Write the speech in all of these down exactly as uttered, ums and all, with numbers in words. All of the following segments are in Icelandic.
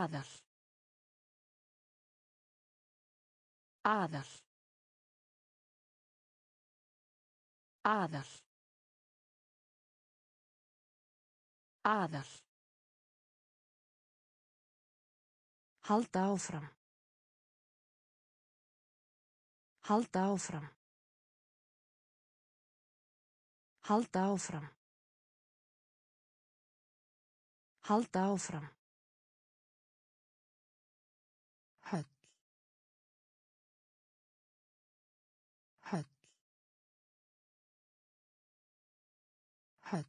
Aðal. Aðal. Aðal. Aðal. Halda áfram. Halda áfram. Halda áfram. Halda áfram. Höll. Höll. Höll.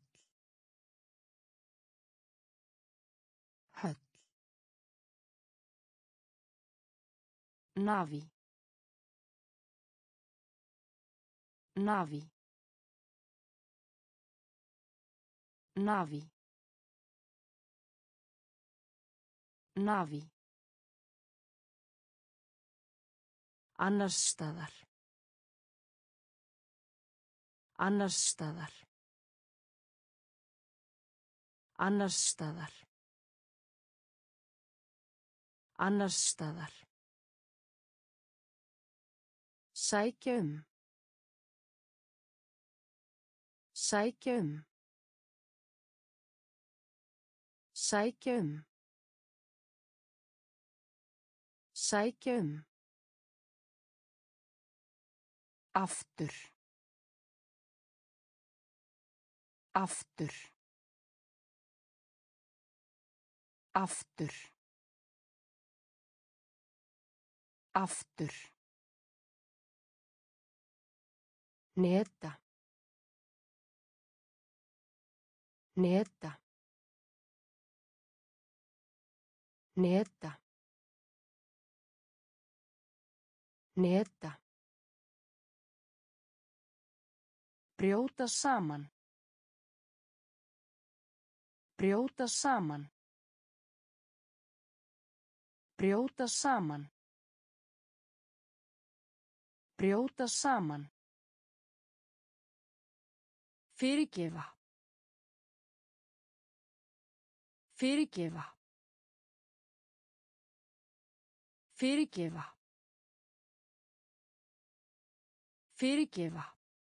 Höll. Navi. Navi. Navi. Navi. Annars staðar. Annars staðar. Annars staðar. Annars staðar. Sækja um. Sækja um. Sækja um. Sækja um. Aftur. Aftur. Aftur. Aftur. Neta. Neta. Neta. Neta. Brjóta saman. Brjóta saman. Brjóta saman. Brjóta saman. Fyrirgefa. Fyrirgefa. Fyrirgefa. Fyrirgefa.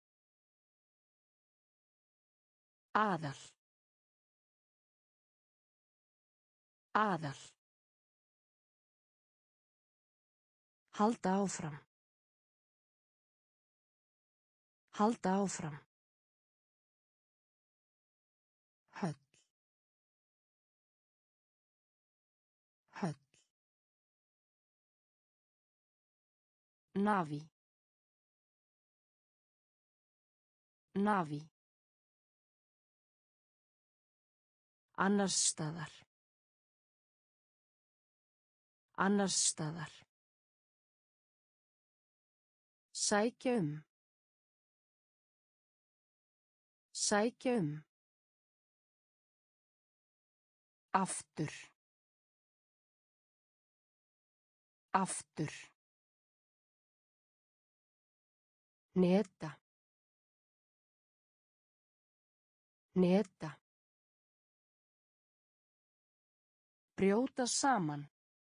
Aðal. Aðal. Halda áfram. Halda áfram. Höll. Höll. Navi. Navi. Annars staðar. Annars staðar. Sækja um. Sækja um. Aftur. Aftur. Neta. Neta. Brjóta saman.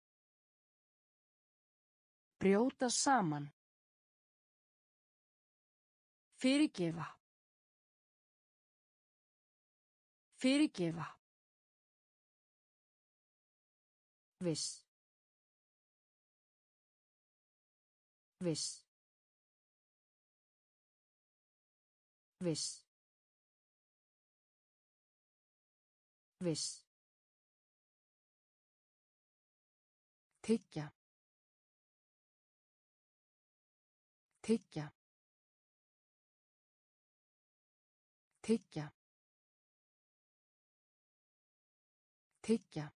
Brjóta saman. Fyrirgefa. Fyrirgefa. Viss. Viss. Viss. Viss. Tyggja. Tyggja. Tyggja. Tyggja.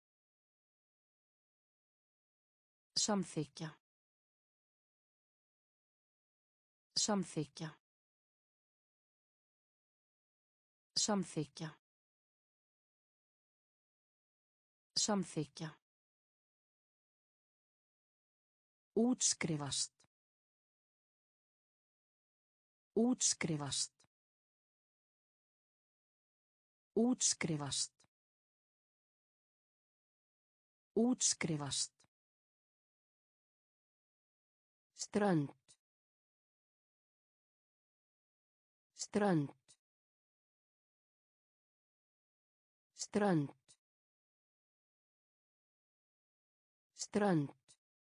Samþykkja. Samþykkja. Samþykkja. Samþykkja. Útskrifast. Útskrifast. Útskrifast. Útskrifast. Strönd. Strönd. Strönd. Strönd.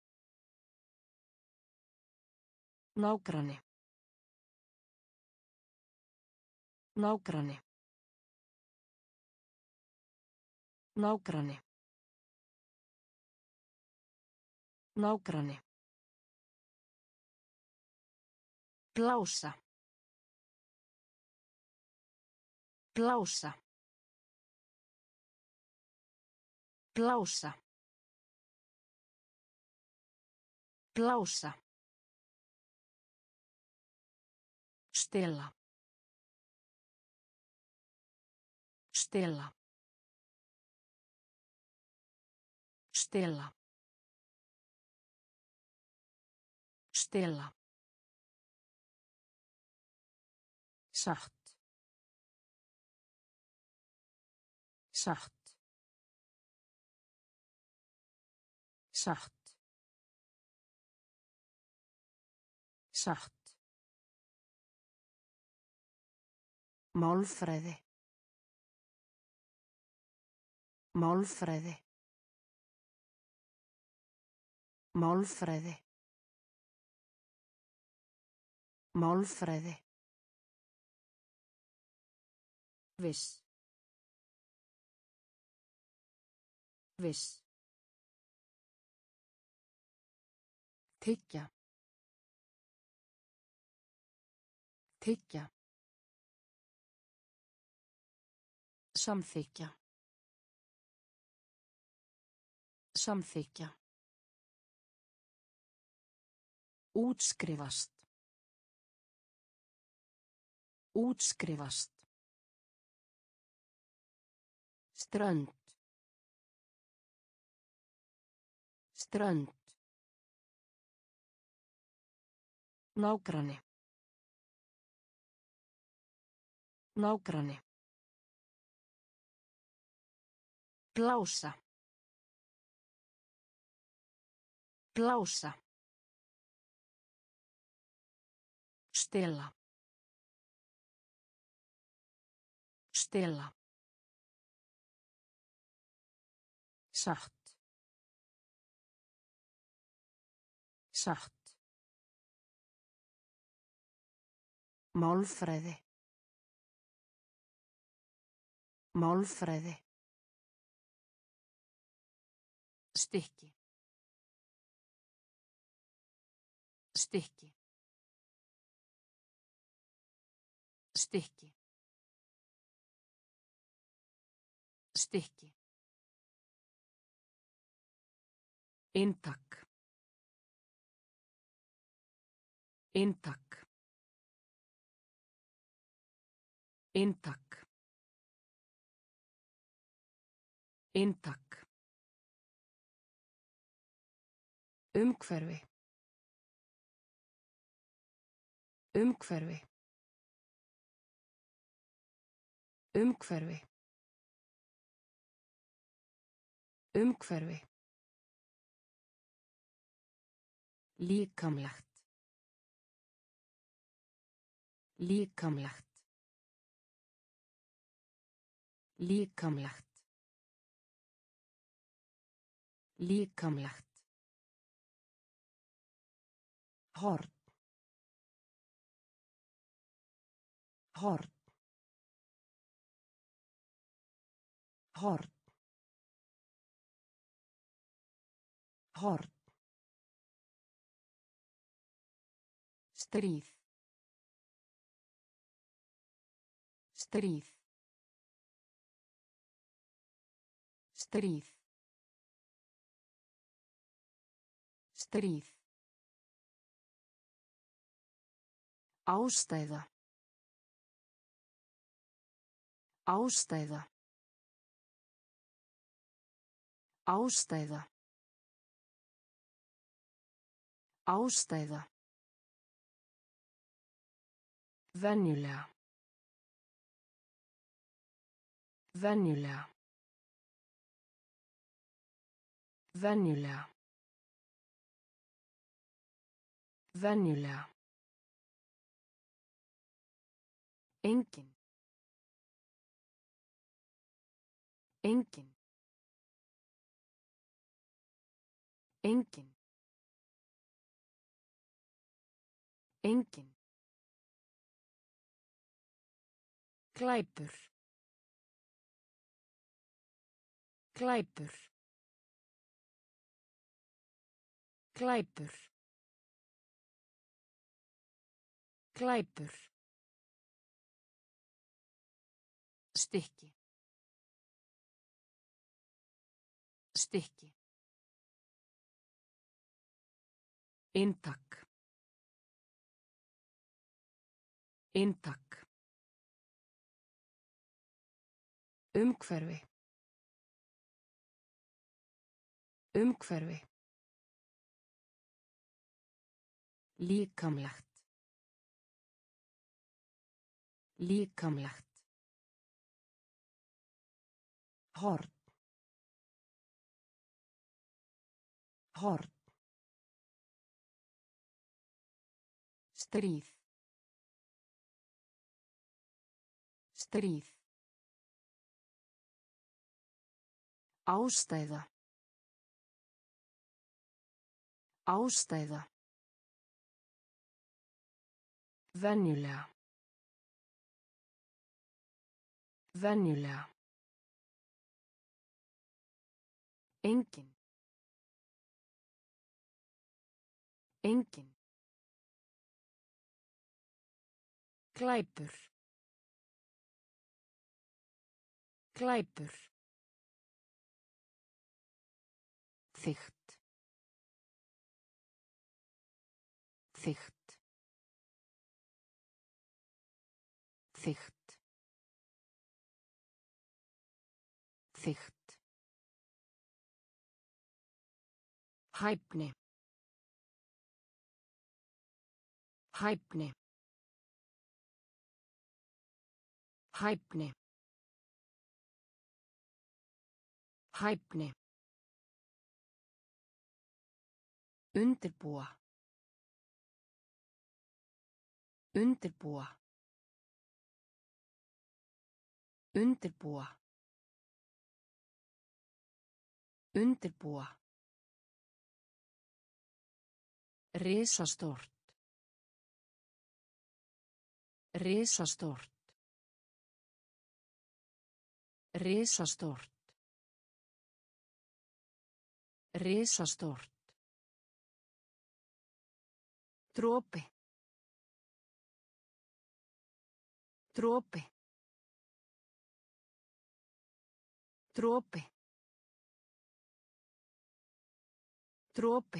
Nágranni. Nágranni. Nágranni. Nágranni. Blása. Blása. Blása. Blása. Stela. Stela. Stela. Stela. Satt. Satt. Satt. Satt. Málfræði. Málfræði. Málfræði. Málfræði. Viss. Viss. Tyggja. Tyggja. Samþykkja. Samþykkja. Útskrifast. Útskrifast. Strönd. Strönd. Nágranni. Nágranni. Blása. Blása. Stela. Stela. Satt. Satt. Málfræði. Málfræði. Stykki. Stykki. Stykki. Stykki. Inntak. Inntak. Inntak. Inntak. Umhverfi. Umhverfi. Umhverfi. Umhverfi. Líkamlegt. Líkamlegt. Líkamlegt. Líkamlegt. Horn. Horn. Horn. Horn. Stríð. Stríð. Stríð. Stríð. Ástæða. Ástæða. Ástæða. Ástæða. Venjulega. Venjulega. Venjulega. Venjulega. Engin. Engin. Engin. Engin. Glæpur. Glæpur. Glæpur. Glæpur. Stykki. Stykki. Inntak. Inntak. Umhverfi. Umhverfi. Líkamlegt. Líkamlegt. Horn. Horn. Stríð. Stríð. Ástæða. Ástæða. Venjulega. Venjulega. Engin. Engin. Glæpur. Glæpur. Þykkt. Þykkt. Þykkt. Þykkt. Hæfni. Hæfni. Hæfni. Hæfni. Undirbúa. Undirbúa. Undirbúa. Undirbúa. Risastórt. Risastórt. Risastórt. Risastórt. Dropi. Dropi. Dropi. Dropi.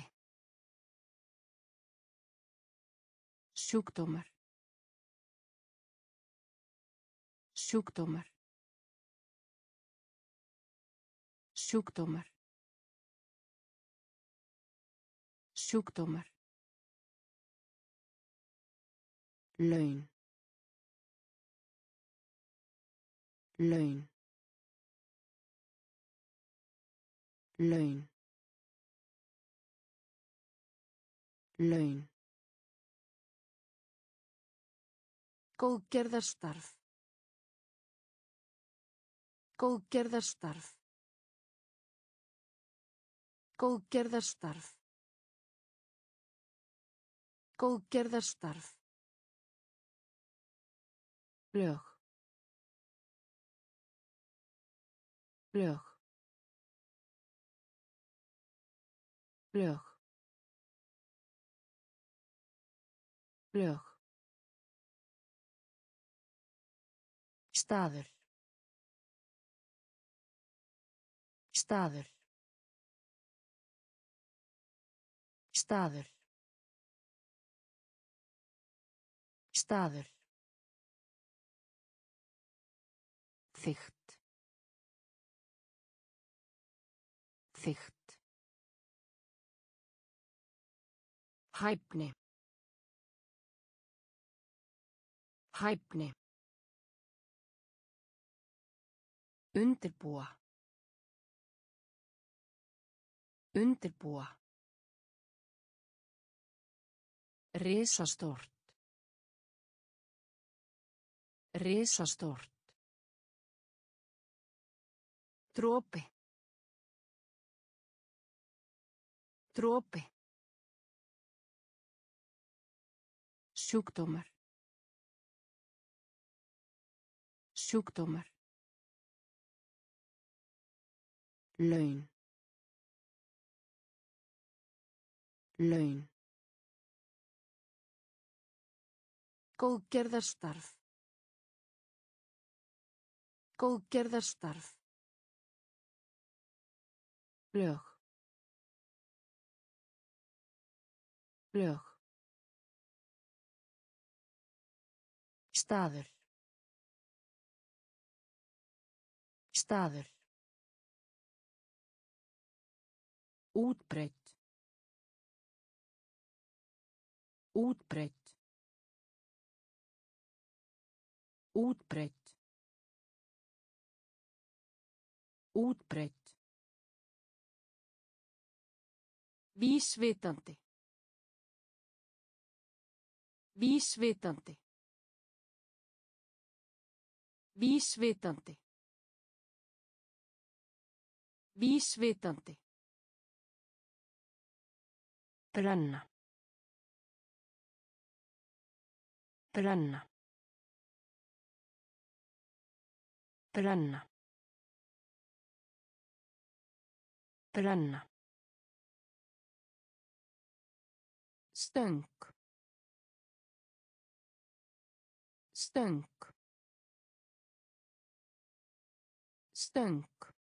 Sjúkdómar. Sjúkdómar. Sjúkdómar. Sjúkdómar. Laun. Laun. Laun. Laun. Góðgerðarstarf. Góðgerðarstarf. Góðgerðarstarf. Góðgerðarstarf. Lög. Lög. Lög. Lög. Staður. Staður. Staður. Staður. Þykkt. Þykkt. Hæfni. Hæfni. Undirbúa. Undirbúa. Risastórt. Risastórt. Dropi. Dropi. Sjúkdómar. Sjúkdómar. Laun. Laun. Góðgerðarstarf. Góðgerðarstarf. Lög. Lög. Staður. Staður. Útbreitt. Útbreitt. Útbreitt. Útbreitt. Vísvitandi. Vísvitandi. Vísvitandi. Vísvitandi. Brenna. Brenna. Brenna. Brenna. Stöng. Stöng. Stöng.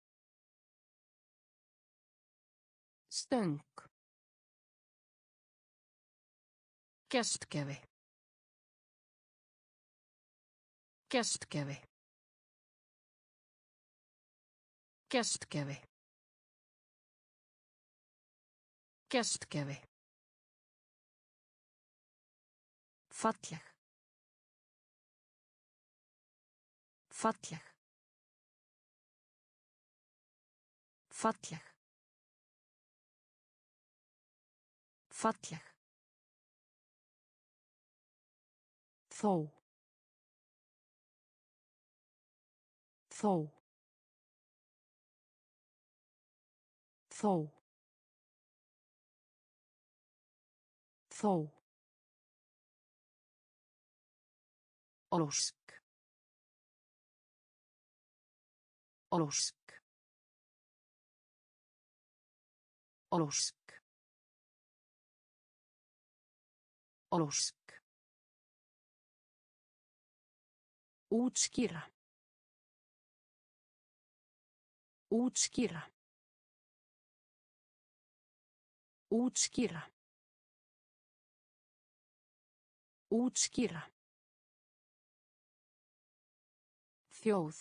Stöng. Gestgjafi. Gestgjafi. Gestgjafi. Gestgjafi. Falleg. Falleg. Falleg. Falleg. Þó. Þó. Þó. Þó. Ósk. Ósk. Ósk. Ósk. Útskýra. Útskýra. Útskýra. Útskýra. Þjóð.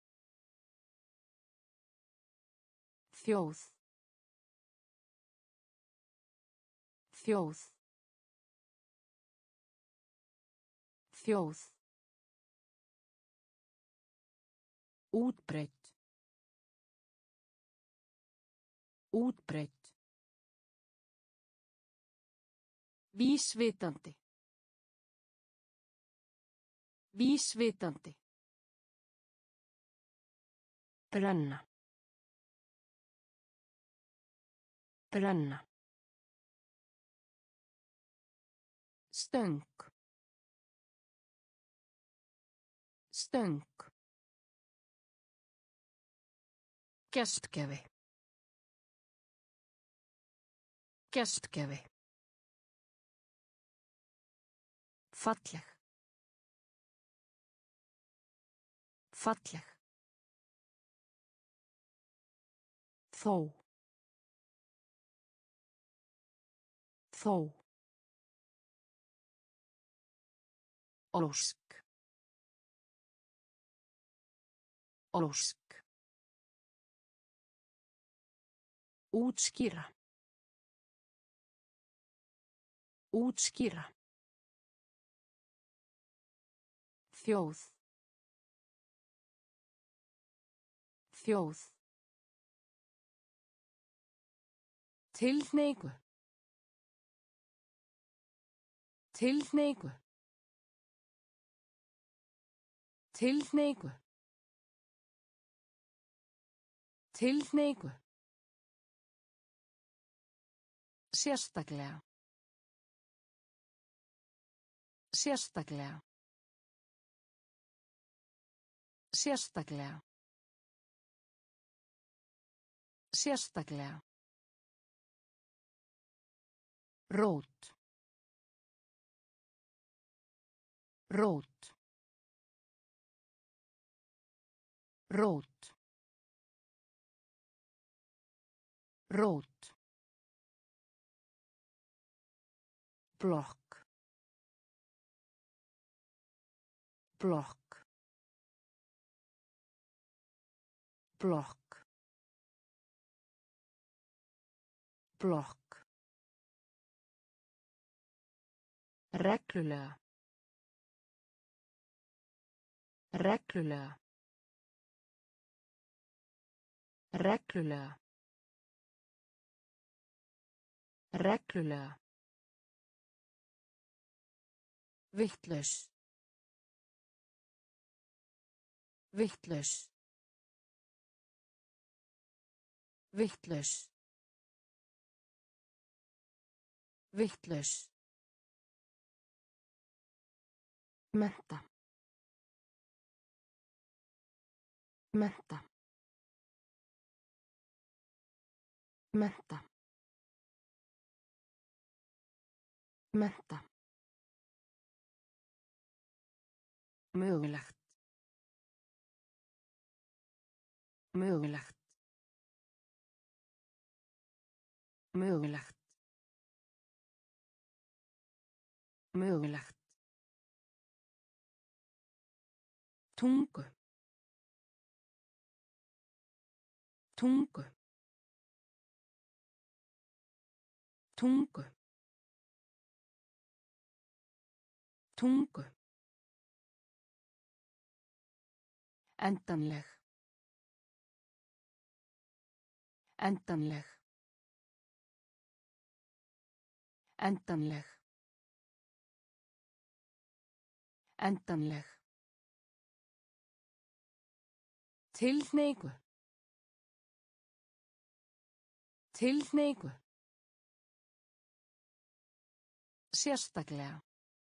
Þjóð. Þjóð. Þjóð. Útbreitt. Útbreitt. Vísvitandi. Vísvitandi. Brenna. Brenna. Stöng. Stöng. Gestgjafi. Gestgjafi. Falleg. Falleg. Þó. Þó. Ósk. Ósk. Útskýra. Útskýra. Þjóð. Þjóð. Tilhneigu. Tilhneigu. Tilhneigu. Tilhneigu. Sérstaklega. Sérstaklega. Sérstaklega. Sérstaklega. Rót. Rót. Rót. Rót. Blokk. Blokk. Blokk. Blokk. Reglulega. Reglulega. Reglulega. Reglulega. Vitlaus. Vitlaus. Vitlaus. Vitlaus. Mennta. Mennta. Mennta. Mennta. Mögulegt. Mögulegt. Mögulegt. Mögulegt. Tungu. Tungu. Tungu. Tungu. Endanleg. Endanleg. Endanleg. Endanleg. Tilhneigu. Tilhneigu. Sérstaklega.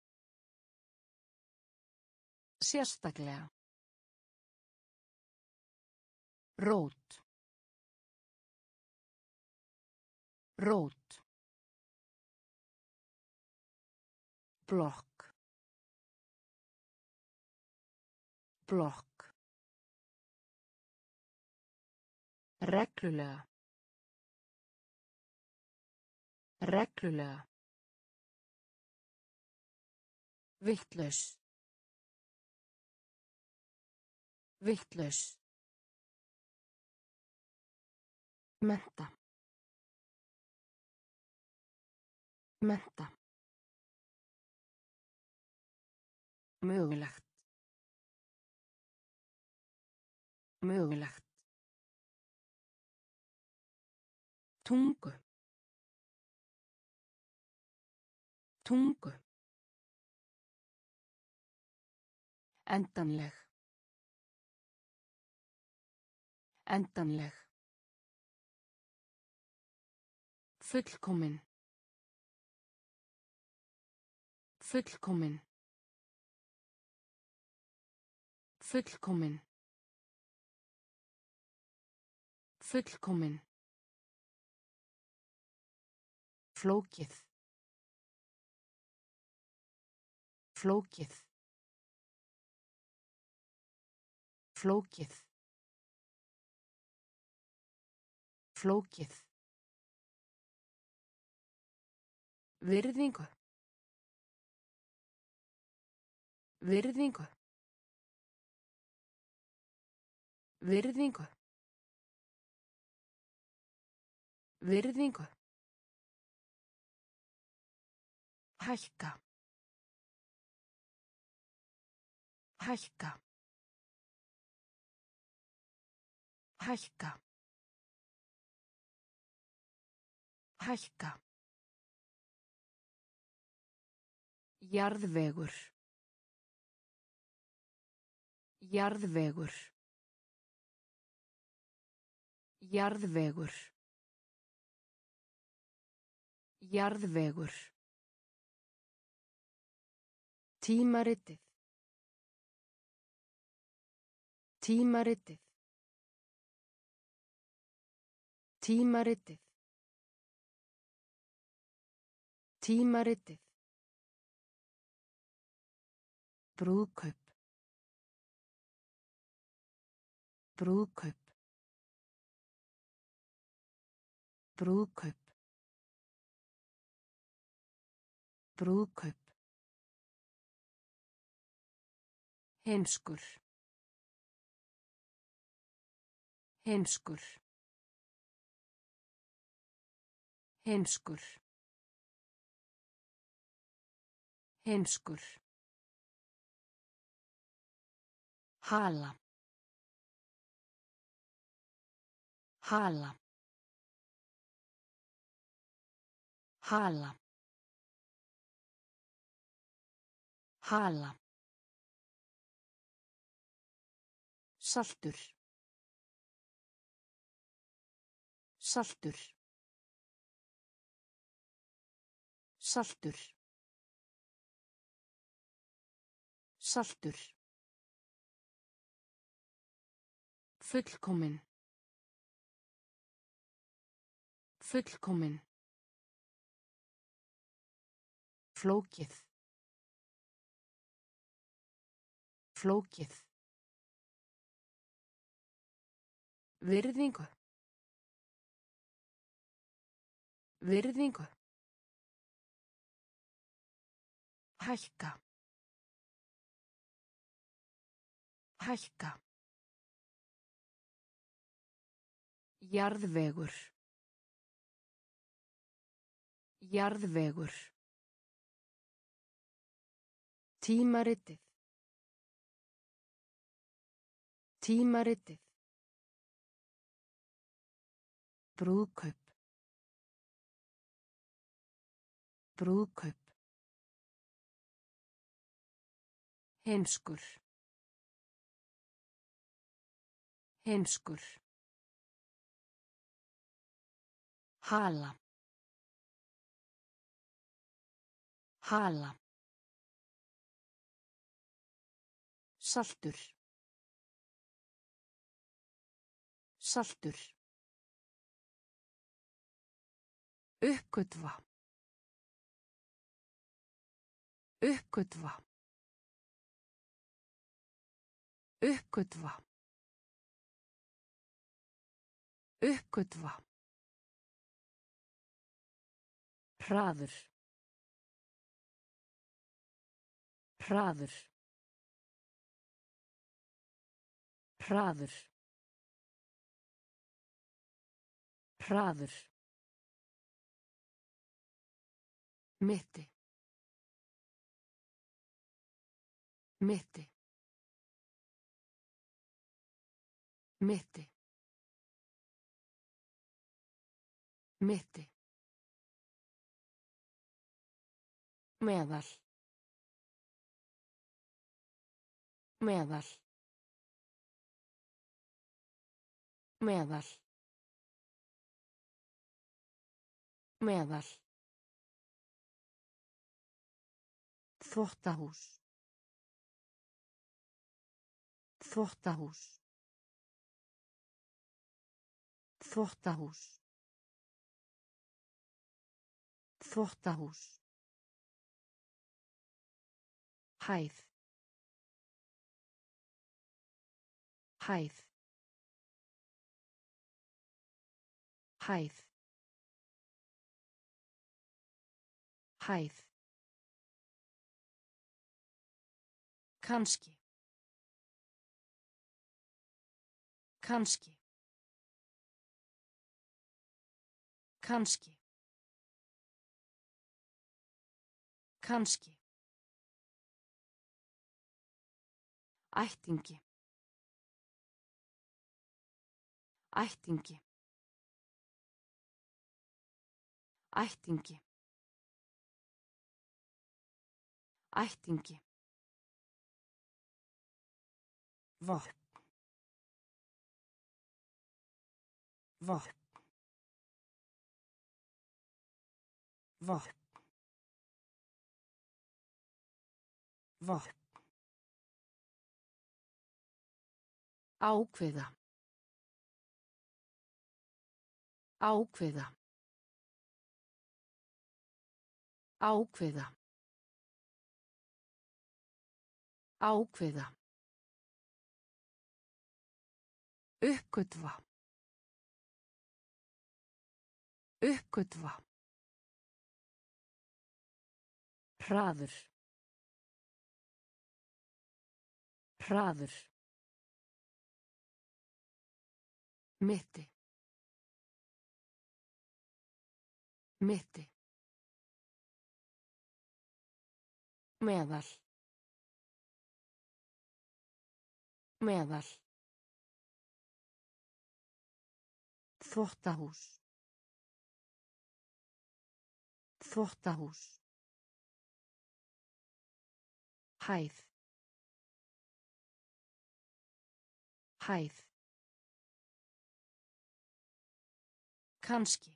Sérstaklega. Rót. Rót. Blokk. Blokk. Reglulega. Reglulega. Vitlaus. Vitlaus. Mennta. Mennta. Mögulegt. Mögulegt. Tungu. Tungu. Endanleg. Endanleg. Fullkomin. Fullkomin. Fullkomin. Fullkomin. Flókið. Flókið. Flókið. Flókið. Virðingu. Virðingu. Virðingu. Virðingu. Hækka. Hækka. Hækka. Hækka. Jarðvegur. Jarðvegur. Jarðvegur. Jarðvegur. Tímaritið. Tímaritið. Tímaritið. Tímaritið. Brúðkaup. Brúðkaup. Brúðkaup. Brúðkaup. Heimskur. Heimskur. Heimskur. Heimskur. Hala. Hala. Hala. Hala. Saltur. Saltur. Saltur. Saltur. Fullkomin. Fullkomin. Flókið. Flókið. Virðingu. Virðingu. Hækka. Hækka. Jarðvegur. Jarðvegur. Tímaritið. Tímaritið. Brúðkaup. Brúðkaup. Heimskur. Heimskur. Hala. Hala. Saltur. Saltur. Uppgötva. Uppgötva. Uppgötva. Uppgötva. Hraður. Hraður. Hraður. Hraður. Mitti. Mitti. Mitti. Mitti. Meðal. Meðal. Meðal. Meðal. Þvottahús. Þvottahús. Þvottahús. Þvottahús. Hæð. Hæð. Hæð. Hæð. Kannski. Kannski. Kannski. Kannski. Ættingi. Ættingi. Ættingi. Ættingi. Vopn. Vopn. Vopn. Vopn. Ákveða. Ákveða. Ákveða. Ákveða. Uppgötva. Uppgötva. Hraður. Hraður. Mitti. Mitti. Meðal. Meðal. Þvottahús. Þvottahús. Hæð. Hæð. Kannski.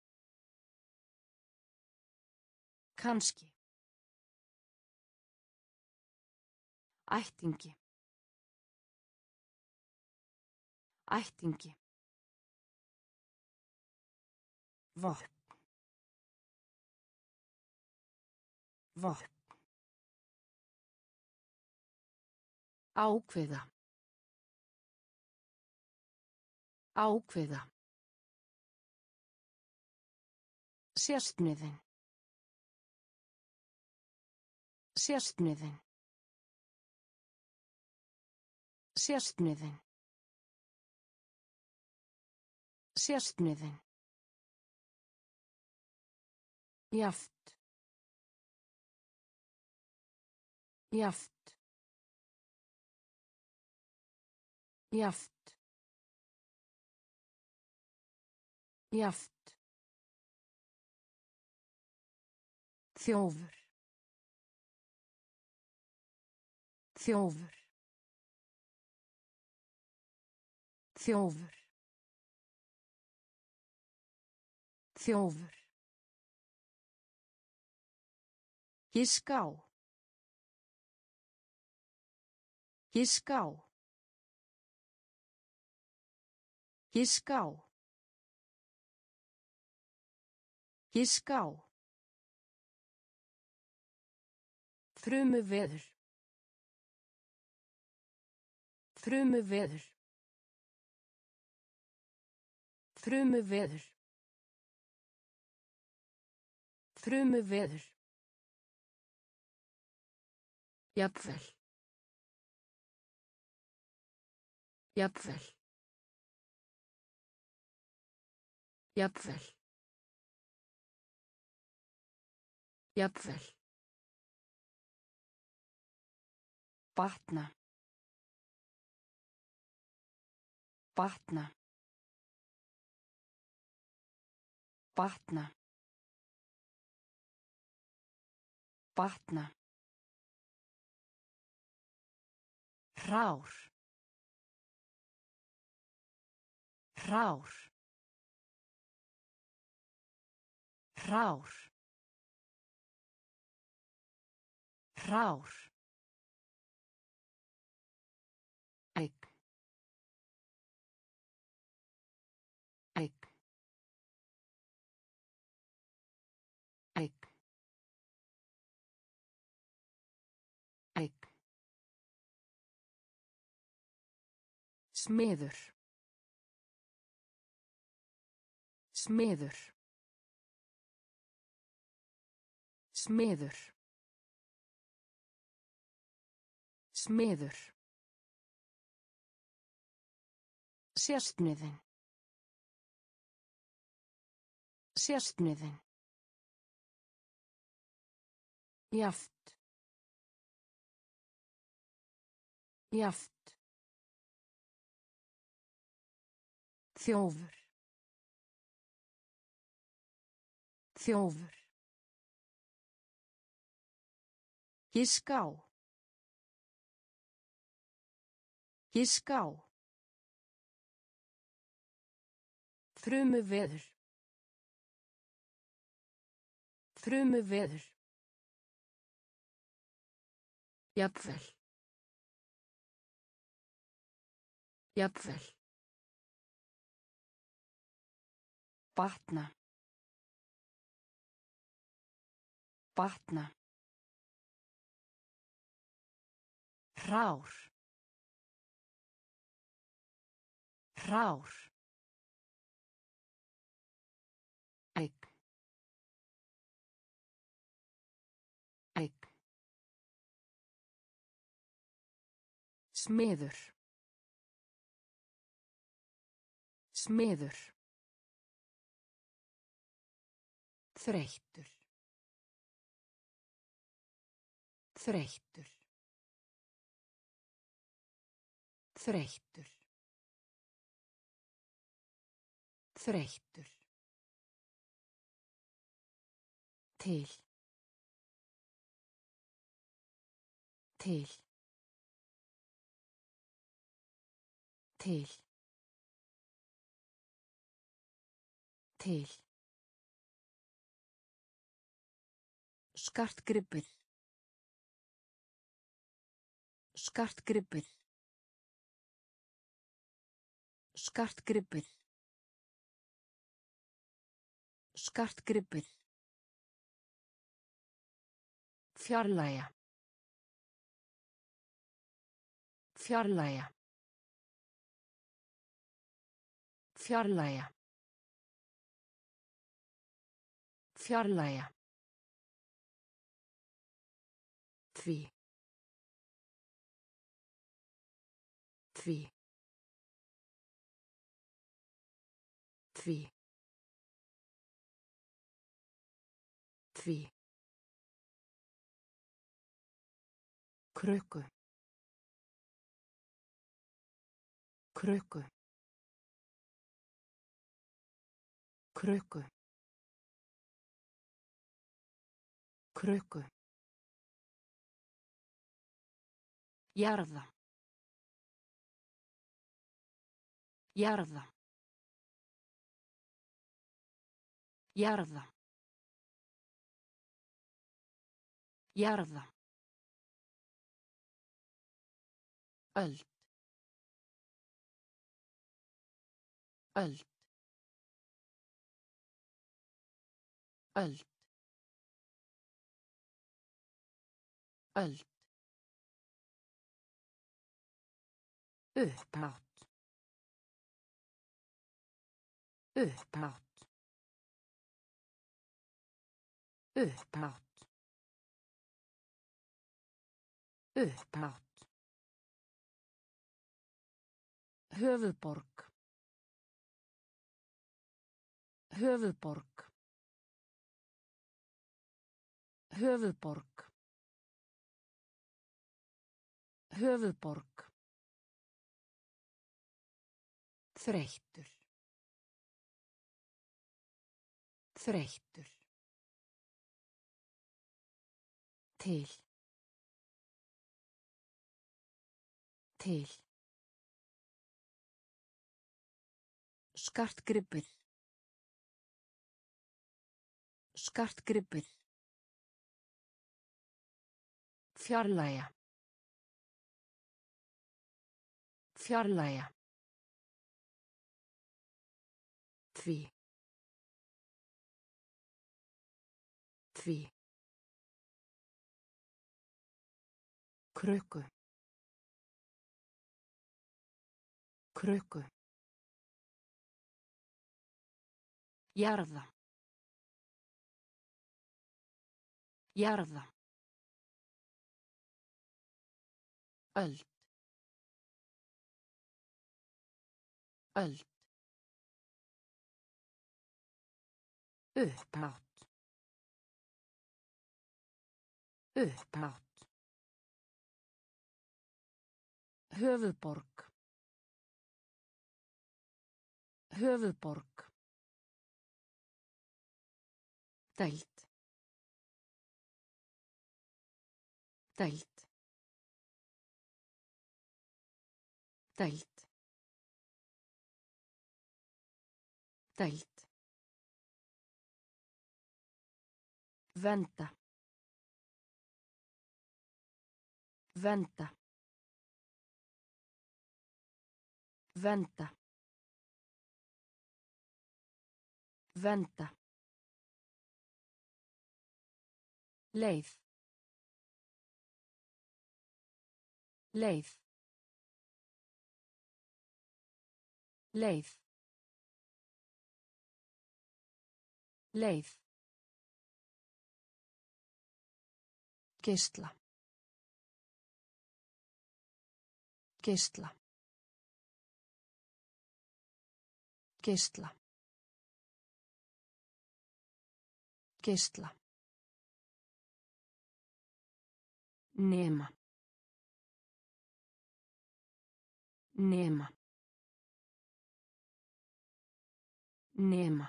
Kannski. Ættingi. Ættingi. Vopn. Vopn. Ákveða. Ákveða. Sérstniðin. Sérstniðin. Sérstniðin. Sérstniðin. Jaft. Jaft. Jaft. Jaft. Þjófur. Þjófur. Þjófur. Þjófur. Giska á. Giska á. Giska á. Giska á. Þrumuveður. Þrumuveður. Þrumuveður. Þrumuveður. Jafnvel. Jafnvel. Jafnvel. Jafnvel. Batna. Batna. Batna. Batna. Hrár. Hrár. Hrár. Hrár. Egg. Egg. Egg. Egg. Smiður. Smiður. Smiður. Smiður. Sérstniðin. Sérstniðin. Jaft. Jaft. Þjófur. Þjófur. Giska á. Giska á. Þrumuveður. Þrumuveður. Jafnvel. Jafnvel. Batna. Batna. Hrár. Hrár. Eign. Eign. Smiður. Smiður. Þreyttur. Þreyttur. Þreyttur. Þreyttur. Til. Til. Til. Til. Skartgripur. Skartgripur. Skartgripur. Skartgripur. Fjarlægja. Fjarlægja. Fjarlægja. Fjarlægja. Því. Því. Því. Því. Krukku. Krukku. Krukku. Krukku. Jarða. Jarða. Jarða. Jarða. Öld. Öld. Öld. Öld. Upphátt. Upphátt. Upphátt. Upphátt. Höfuðborg. Höfuðborg. Höfuðborg. Höfuðborg. Þreyttur. Þreyttur. Til. Til. Skartgripur. Skartgripur. Fjarlægja. Fjarlægja. Því. Því. Krukku. Krukku. Jarða. Jarða. Öld. Öld. Upphátt. Upphátt. Höfuðborg. Höfuðborg. Deild. Deild. Deild. Deild. Venda. Venda. Venda. Venda. Leið. Leið. Leið. Leið. Geisla. Geisla. Geisla. Geisla. Nema. Nema. Nema.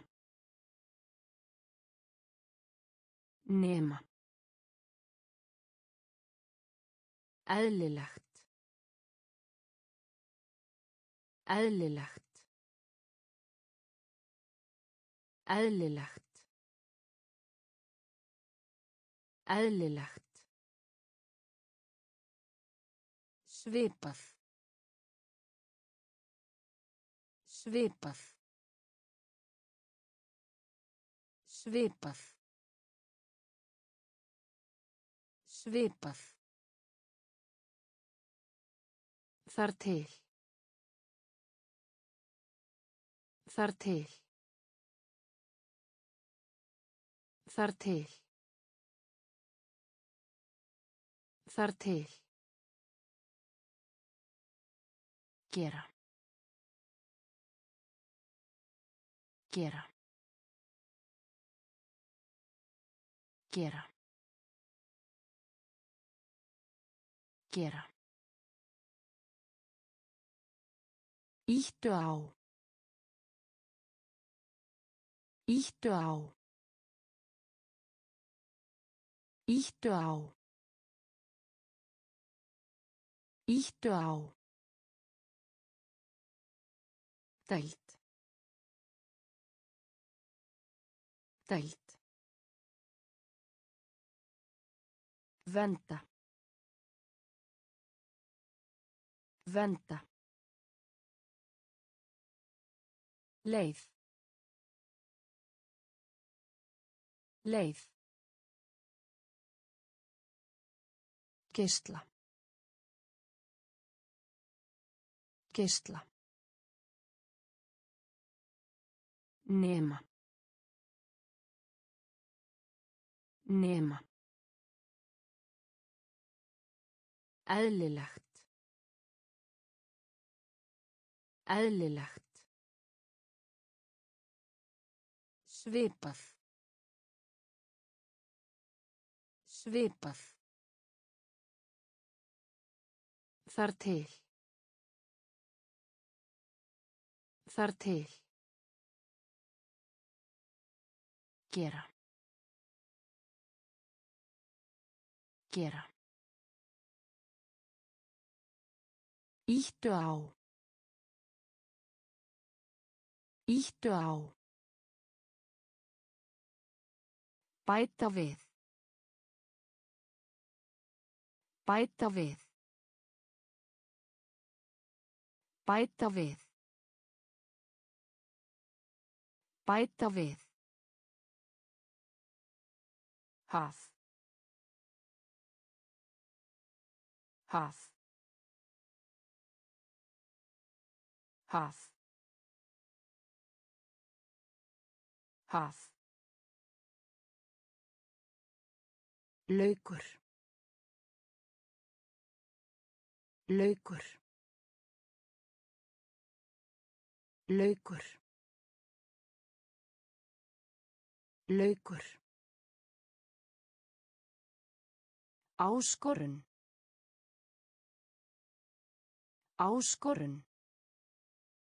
Nema. Eðlilegt. Eðlilegt. Eðlilegt. Eðlilegt. Svipað. Svipað. Svipað. Svipað. Þar til. Þar til. Þar til. Þar til. Gera. Gera. Gera. Gera. Íttu á. Íttu á. Íttu á. Íttu á. Deild. Deild. Venda. Venda. Leið. Leið. Geisla. Geisla. Nema. Nema. Eðlilegt. Eðlilegt. Svipað. Svipað. Þar til. Þar til. Gera. Gera. Íttu á. Íttu á. Bæta við. Bæta við. Bæta við. Bæta við. Haf. Haf. Haf. Haf. Laukur. Laukur. Laukur. Laukur. Áskorun. Áskorun.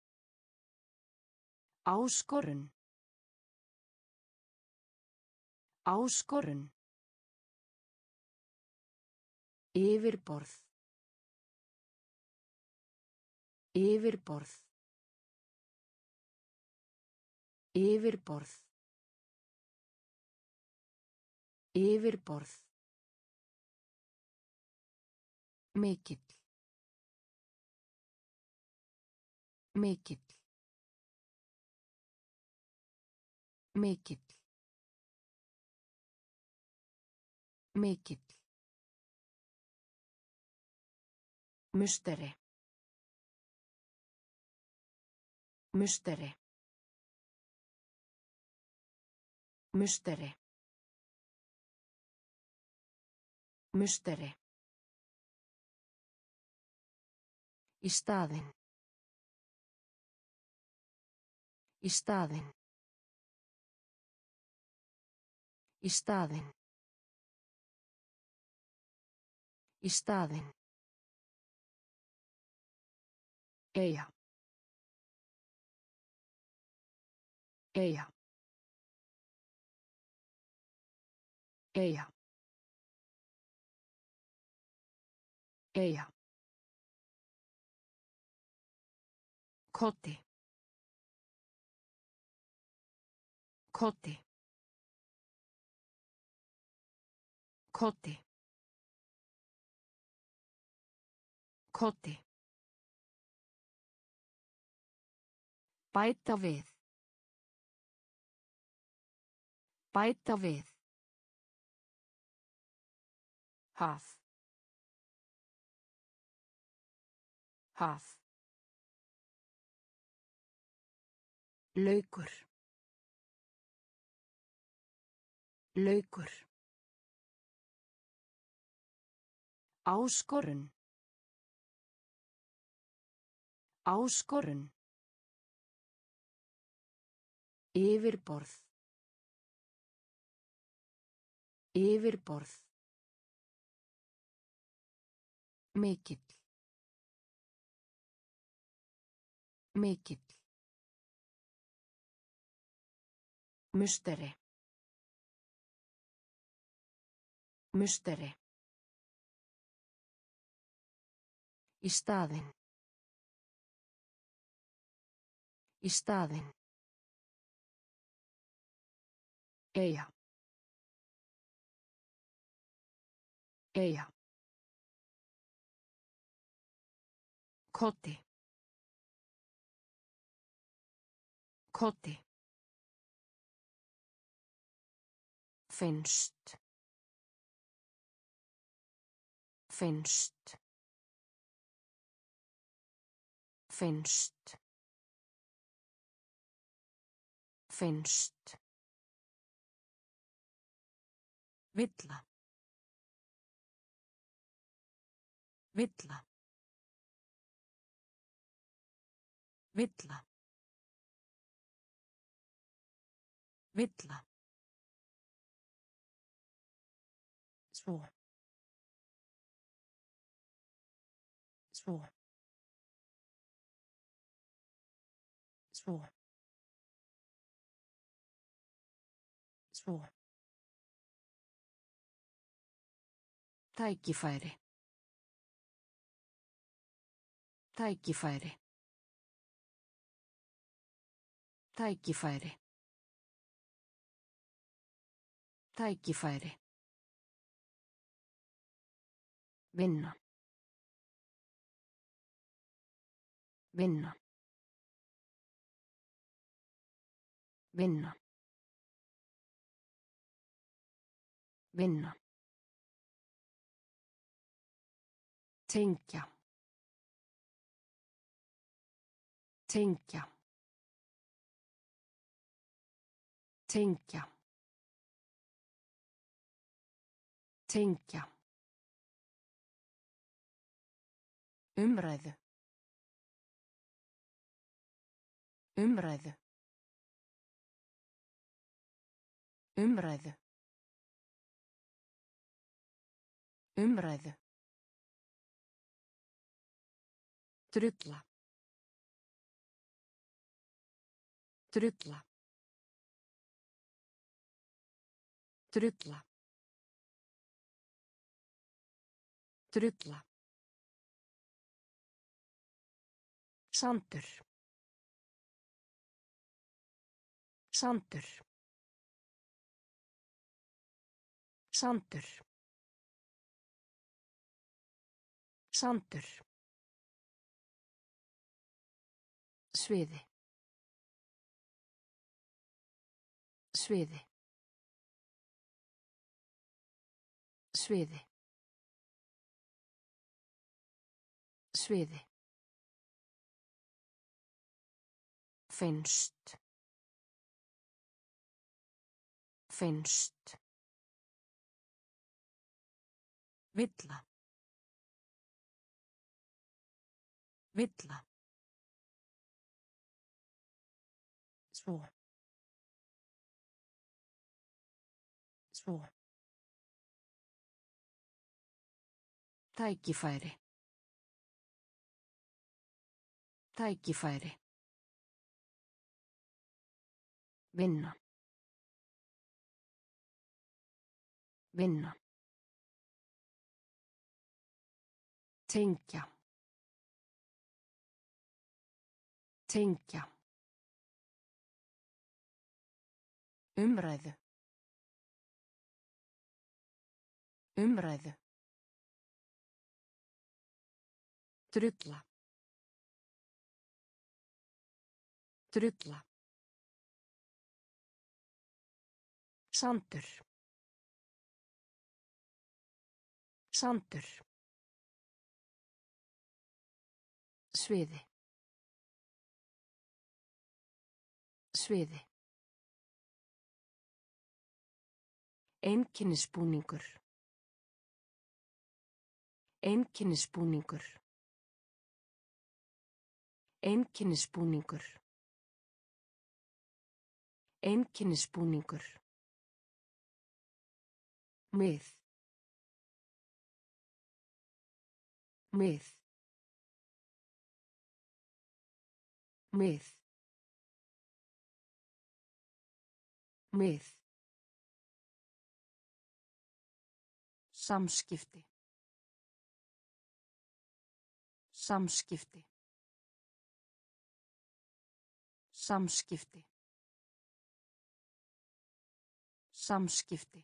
Áskorun. Áskorun. Yfirborð. Yfirborð. Yfirborð. Yfirborð. Mikill. Mikill. Mikill. Mikill. Musteri. Musteri. Musteri. Musteri. Í staðinn. Í staðinn. Í staðinn. Í staðinn. Eyja. Eyja. Eyja. Eyja. Koddi. Koddi. Koddi. Koddi. Bæta við. Bæta við. Haf. Haf. Laukur. Laukur. Áskorun. Áskorun. Yfirborð. Yfirborð. Mikill. Mikill. Musteri. Musteri. Í staðinn. Í staðinn. Eyja. Eyja. Koddi. Koddi. Finnst. Finnst. Finnst. Finnst. Villa. Villa. Villa. Villa. Svo. Svo. Svo. Svo. Tækifæri. Tækifæri. Tækifæri. Tækifæri. Vinna. Vinna. Vinna. Vinna. Tengja. Tengja. Tengja. Tengja. Umræðu. Umræðu. Umræðu. Umræðu. Drulla. Drulla. Drulla. Drulla. Sandur. Sandur. Sandur. Sandur. Sviði. Sviði. Sviði. Sviði. Finnst. Finnst. Villa. Villa. Svo. Svo. Tækifæri. Tækifæri. Vinna. Vinna. Tengja. Tengja. Umræðu. Umræðu. Drulla. Drulla. Sandur. Sandur. Sviði. Sviði. Einkennisbúningur. Einkennisbúningur. Einkennisbúningur. Einkennisbúningur. Mið. Mið. Mið. Mið. Samskipti. Samskipti. Samskipti. Samskipti.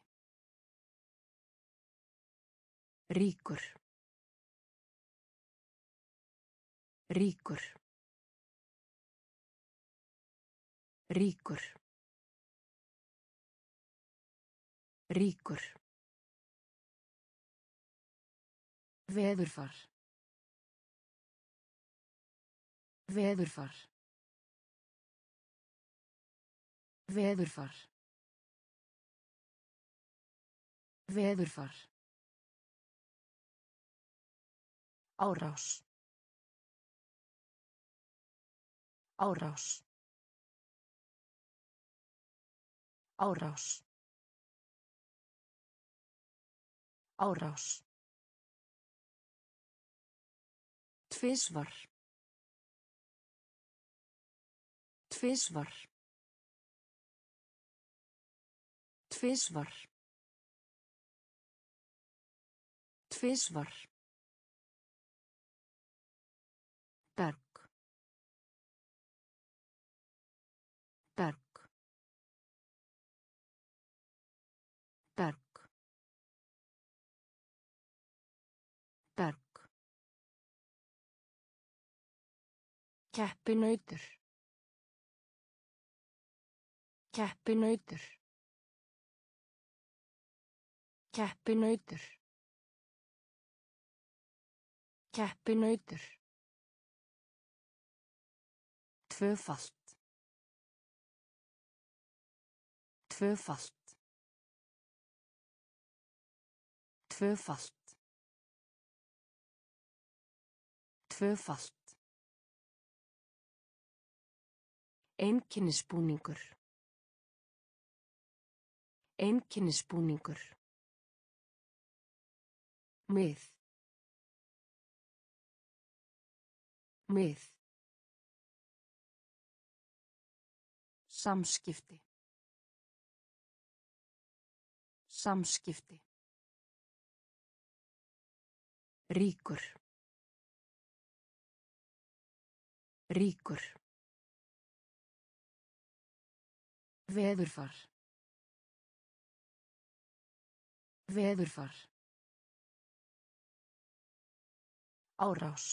Ríkur. Ríkur. Ríkur. Ríkur. Veðurfar. Veðurfar. Veðurfar. Veðurfar. Árás. Árás. Árás. Árás. Tvisvar. Tvisvar. Tvisvar. Tvisvar. Berg. Berg. Berg. Berg. Keppinautur. Keppinautur. Keppinautur. Keppinautur. Tvöfalt. Tvöfalt. Tvöfalt. Tvöfalt. Einkennisbúningur. Einkennisbúningur. Mið. Mið. Samskipti. Samskipti. Ríkur. Ríkur. Veðurfar. Veðurfar. Árás.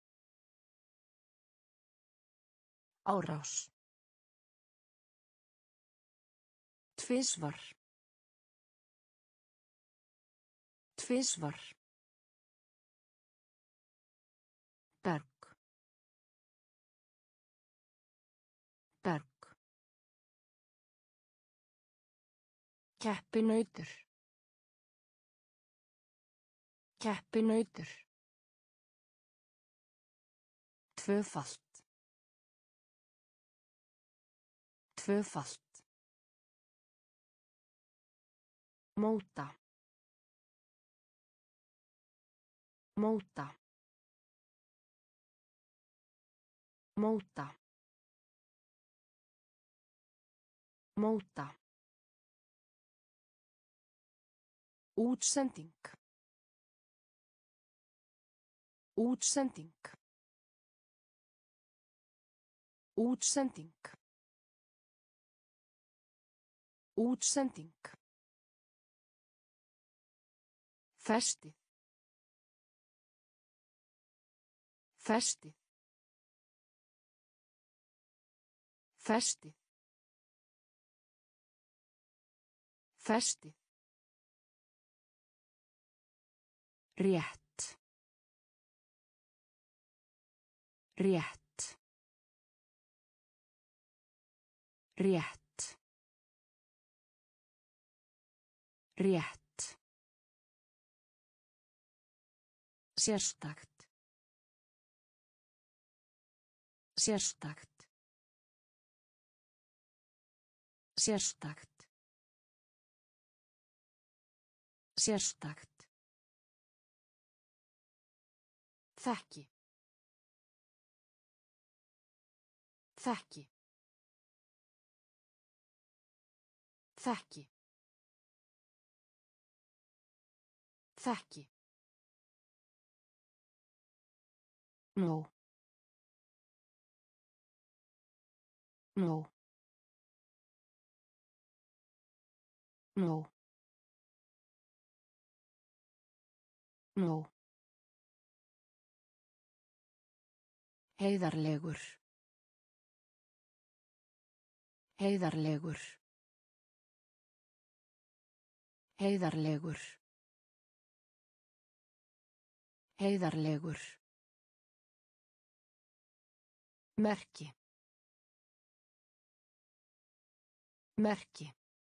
Árás. Tvisvar. Tvisvar. Berg. Berg. Keppinautur. Keppinautur. Tvöfalt. Tvöfalt. Móta. Móta. Móta. Móta. Útsending. Útsending. Útsending. Útsending. Festið. Festið. Festið. Festið. Rétt. Rétt. Rétt. Rétt. Sérstakt. Sérstakt. Sérstakt. Sérstakt. Þekki. Þekki. Þekki. Þekki. Nó. Nó. Nó. Nó. Heiðarlegur. Heiðarlegur. Heiðarlegur. Heiðarlegur. Merki. Merki.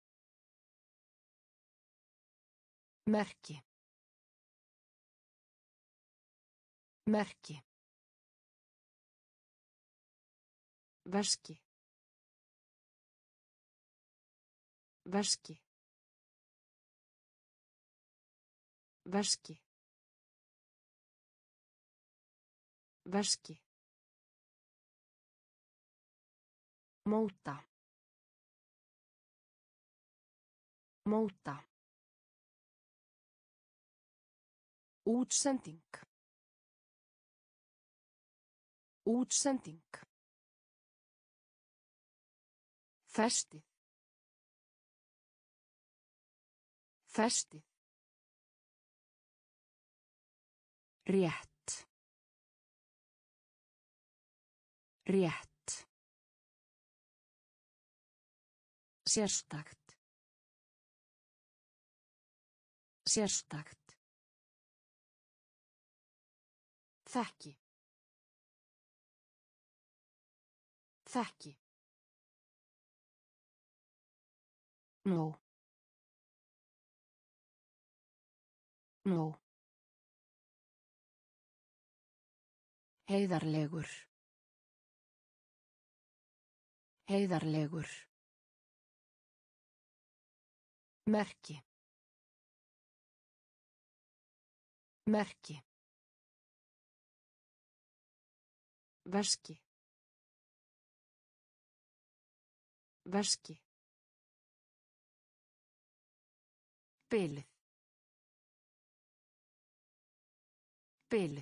Merki. Merki. Veski. Veski. Veski. Veski. Móta. Móta. Útsending. Útsending. Festið. Festið. Rétt. Rétt. Sérstakt. Sérstakt. Þekki. Þekki. Nó. Nó. Heiðarlegur. Heiðarlegur. Merki. Merki. Veski. Veski. Bilið. Bilið.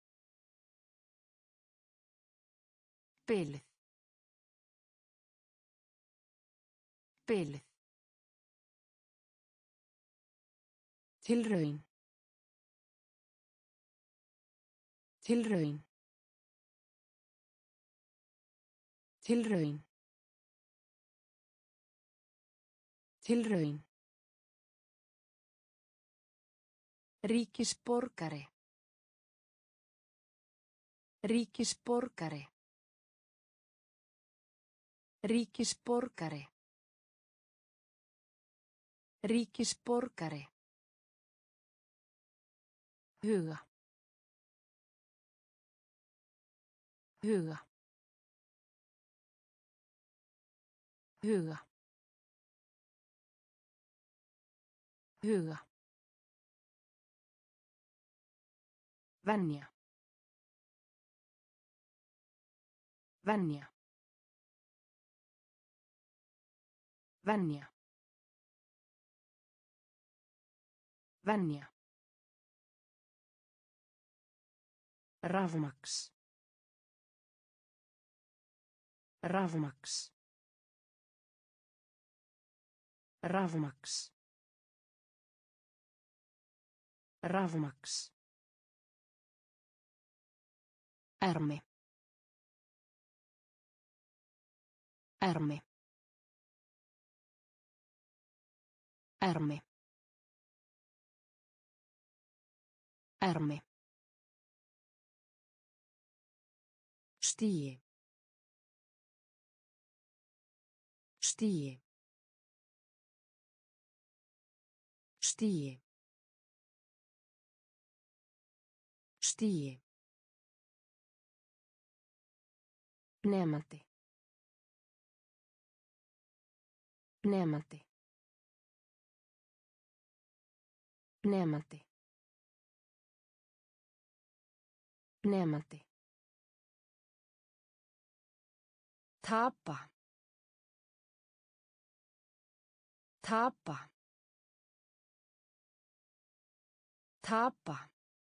Bilið. Bilið. Tilraun. Tilraun. Tilraun. Tilraun. Ríkisborgari. Ríkisborgari. Ríkisborgari. Ríkisborgari. Huga. Huga. Huga. Huga. Venja. Venja. Venja. Venja. Rafmaks. Rafmaks. Rafmaks. Rafmaks. Ermi. Ermi. Ermi. Ermi. Stigi. Stigi. Stigi. Stigi. Nemandi. Nemandi. Nemandi. Nemandi. Tapa. Tapa. Tapa.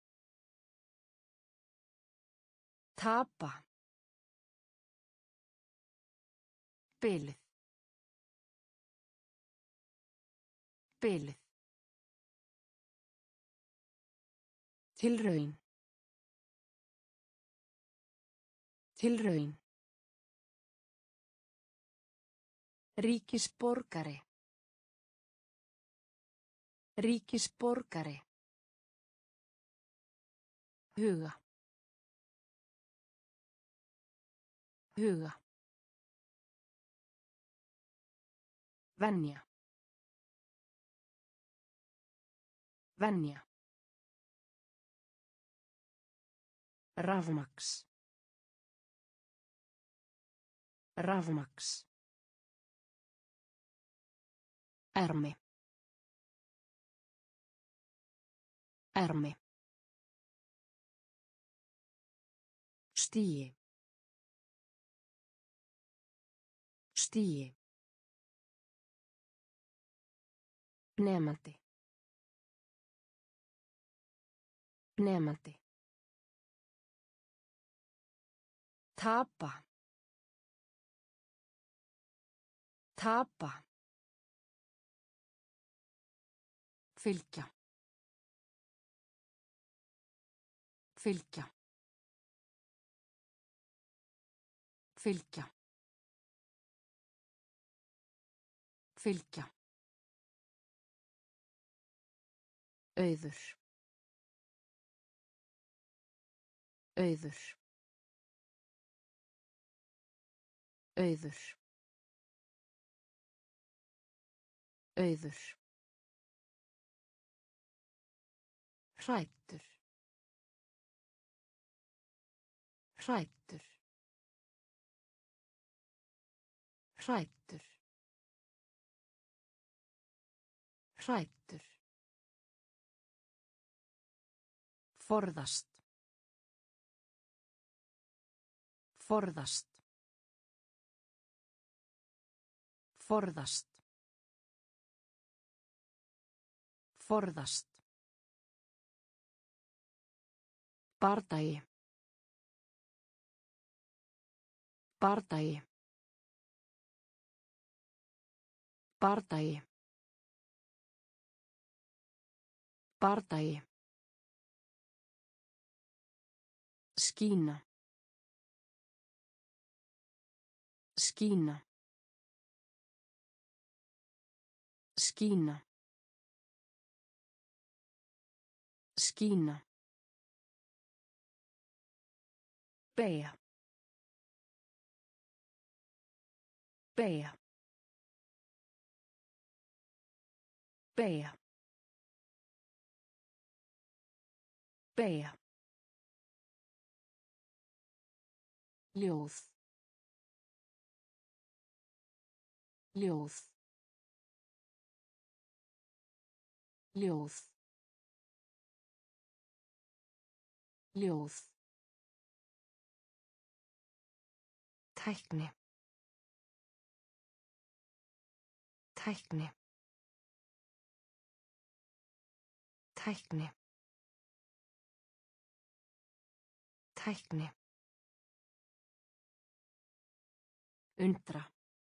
Tapa. Bilið. Bilið. Tilraun. Tilraun. Ríkisborgari. Ríkisborgari. Huga. Huga. Venja. Venja. Rafmaks. Rafmaks. Ermi. Ermi. Stigi. Stigi. Nemandi. Nemandi. Tapa. Tapa. Fylgja. Fylgja. Fylgja. Fylgja. Auður. Auður. Auður. Auður. Hræddur. Hræddur. Hræddur. Hræddur. Forðast. Forðast. Forðast. Forðast. Bardagi. Bardagi. Bardagi. Bardagi. Skína. Skína. Skína. Skína. Beygja. Beygja. Beygja. Beygja. Ljóð. Ljóð. Ljóð. Ljóð. Tækni. Tækni. Tækni. Tækni. Undra.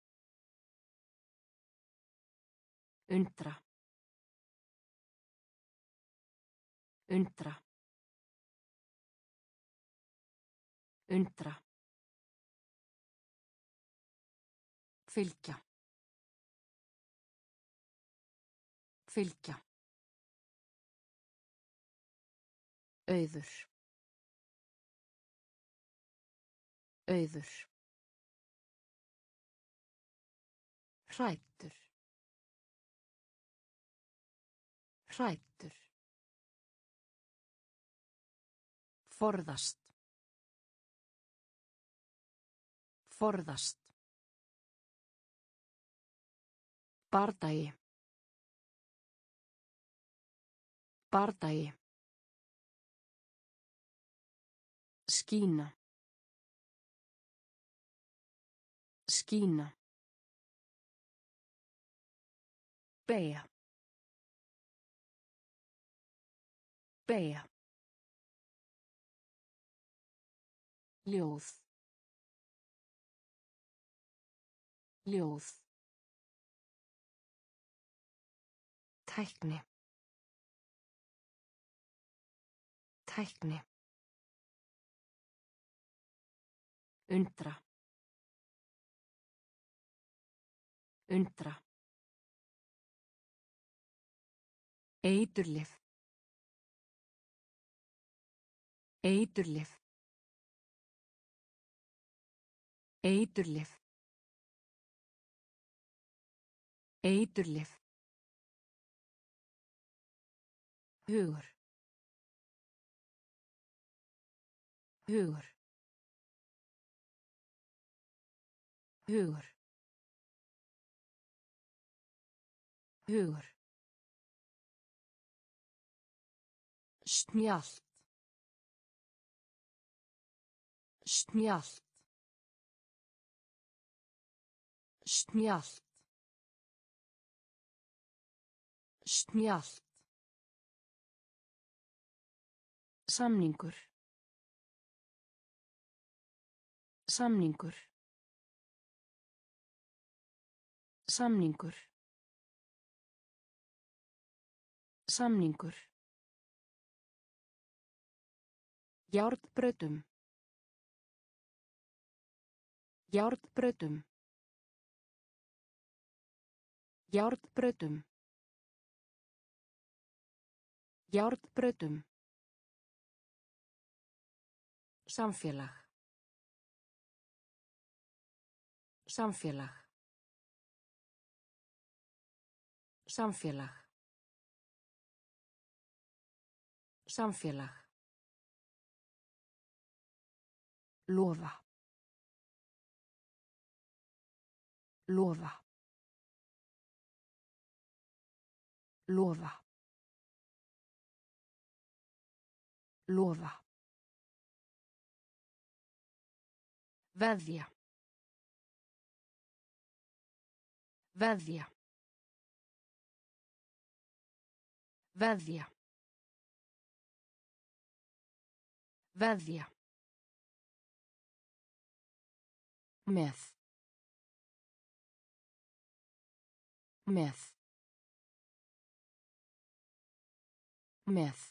Undra. Undra. Undra. Fylgja. Fylgja. Auður. Auður. Hræddur. Hræddur. Forðast. Forðast. Bardagi. Bardagi. Skína. Skína. Beygja. Beygja. Ljóð. Ljóð. Tækni. Tækni. Undra. Undra. Eiturlyf. Eiturlyf. Eiturlyf. Eiturlyf. Hugur. Hugur. Hugur. Hugur. Snjallt. Snjallt. Snjallt. Snjallt. Samningur. Samningur. Samningur. Samningur. Járnbrautum. Járnbrautum. Járnbrautum. Járnbrautum. Samfélag. Samfélag. Samfélag. Samfélag. Lofa. Lofa. Lofa. Lofa. Veðja. Veðja. Veðja. Veðja. Með. Með. Með.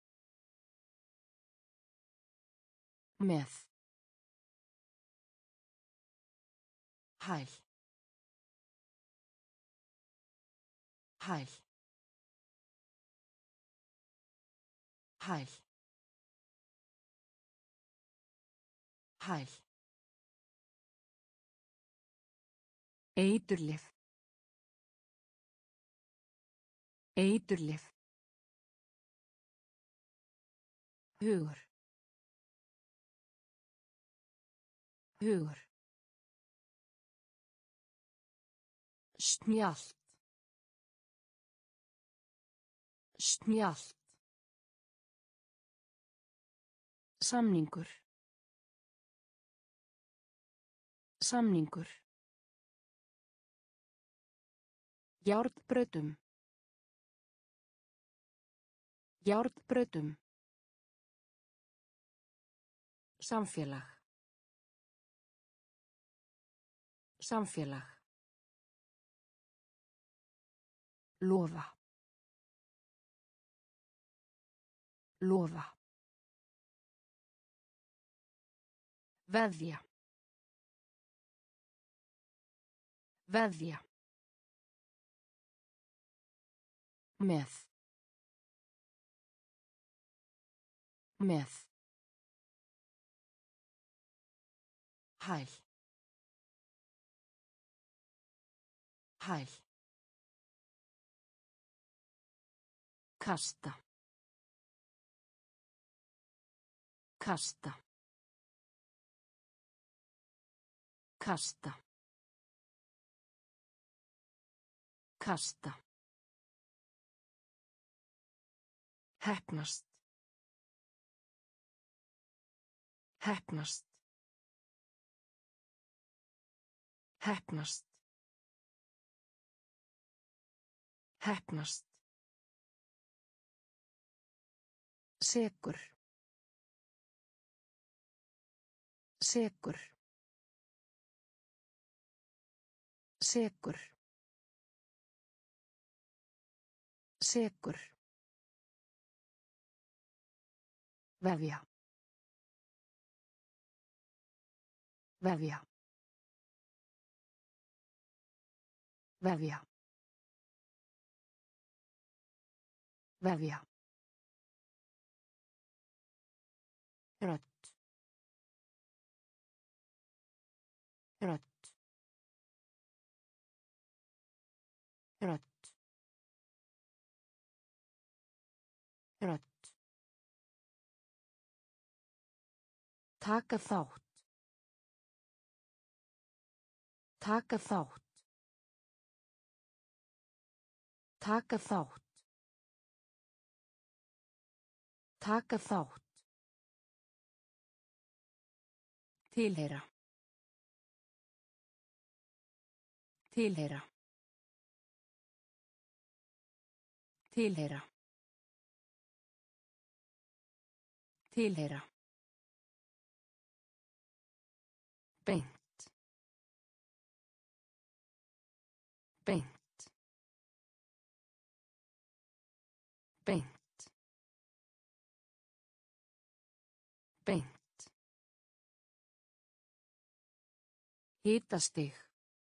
Með. Hæl. Hæl. Hæl. Hæl. Eiturlyf. Eiturlyf. Hugur. Hugur. Snjallt. Snjallt. Samningur. Samningur. Járnbrautum. Járnbrautum. Samfélag. Samfélag. Lofa. Lofa. Veðja. Veðja. Með. Með. Hæl. Hæl. Kasta. Kasta. Kasta. Kasta. Heppnast. Heppnast. Heppnast. Heppnast. Sekur. Sekur. Sekur. Sekur. Vefja. Vefja. Vefja. Vefja. Rödd. Rödd. Rödd. Rödd. Taka þátt. Taka þátt. Taka þátt. Taka þátt. Tilheyra. Tilheyra. Tilheyra. Tilheyra. Beint. Beint. Beint. Beint. Hitastig.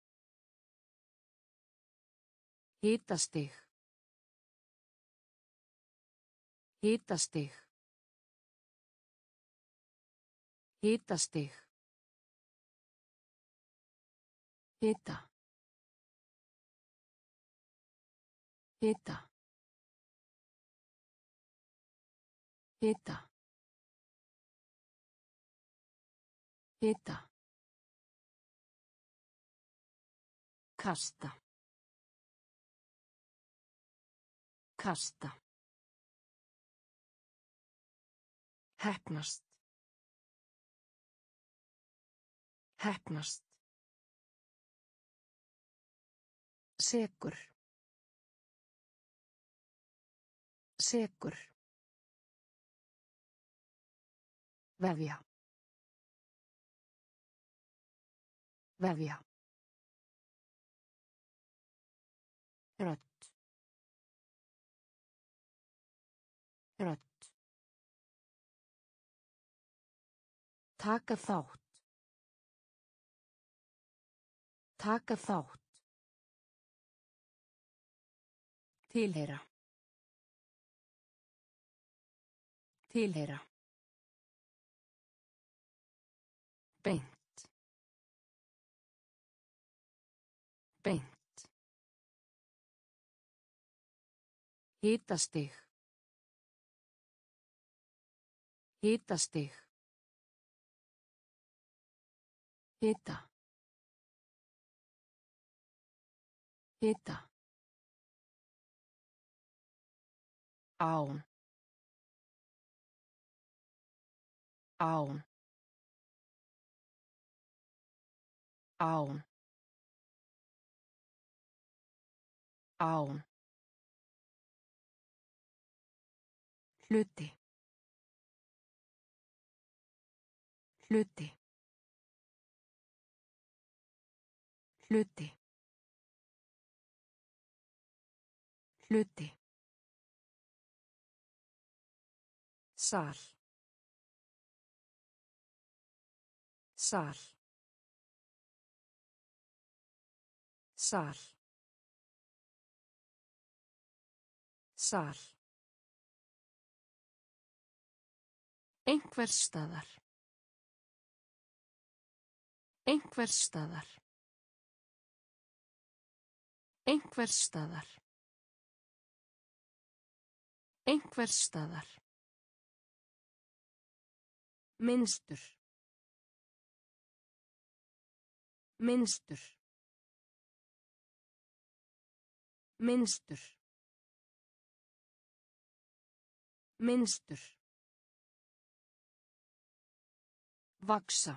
Hitastig. Hitastig. Hitastig. Hita. Hita. Hita. Hita. Kasta. Kasta. Heppnast. Heppnast. Sekur. Sekur. Vefja. Vefja. Rödd. Rödd. Taka þátt. Taka þátt. Tilheyra. Tilheyra. Beint. Beint. Hitastig. Hitastig. Hita. Hita. Án. Án. Án. Án. Hluti. Hluti. Hluti. Hluti. Sal. Sal. Sal. Sal. Einhvers staðar. Einhvers staðar. Einhvers staðar. Einhvers staðar. Minnstur. Minnstur. Minnstur. Minnstur. Vaksa.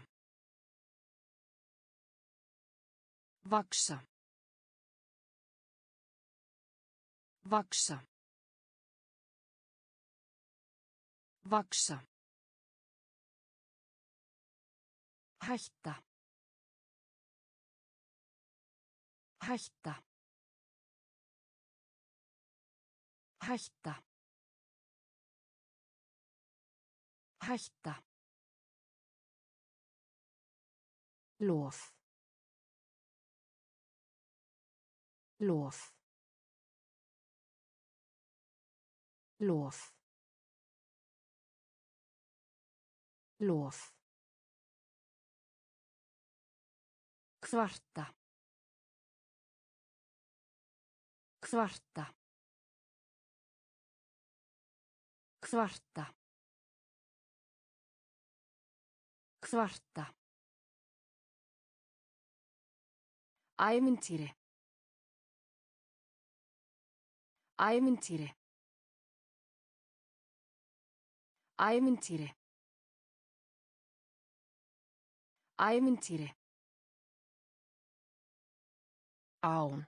Vaksa. Vaksa. Vaksa. Hætta. Hætta. Hætta. Hætta. Lof. Lof. Lof. Lof. Kvarta. Kvarta. Kvarta. Kvarta. Ævintýri. Ævintýri. Ævintýri. Ævintýri. Án.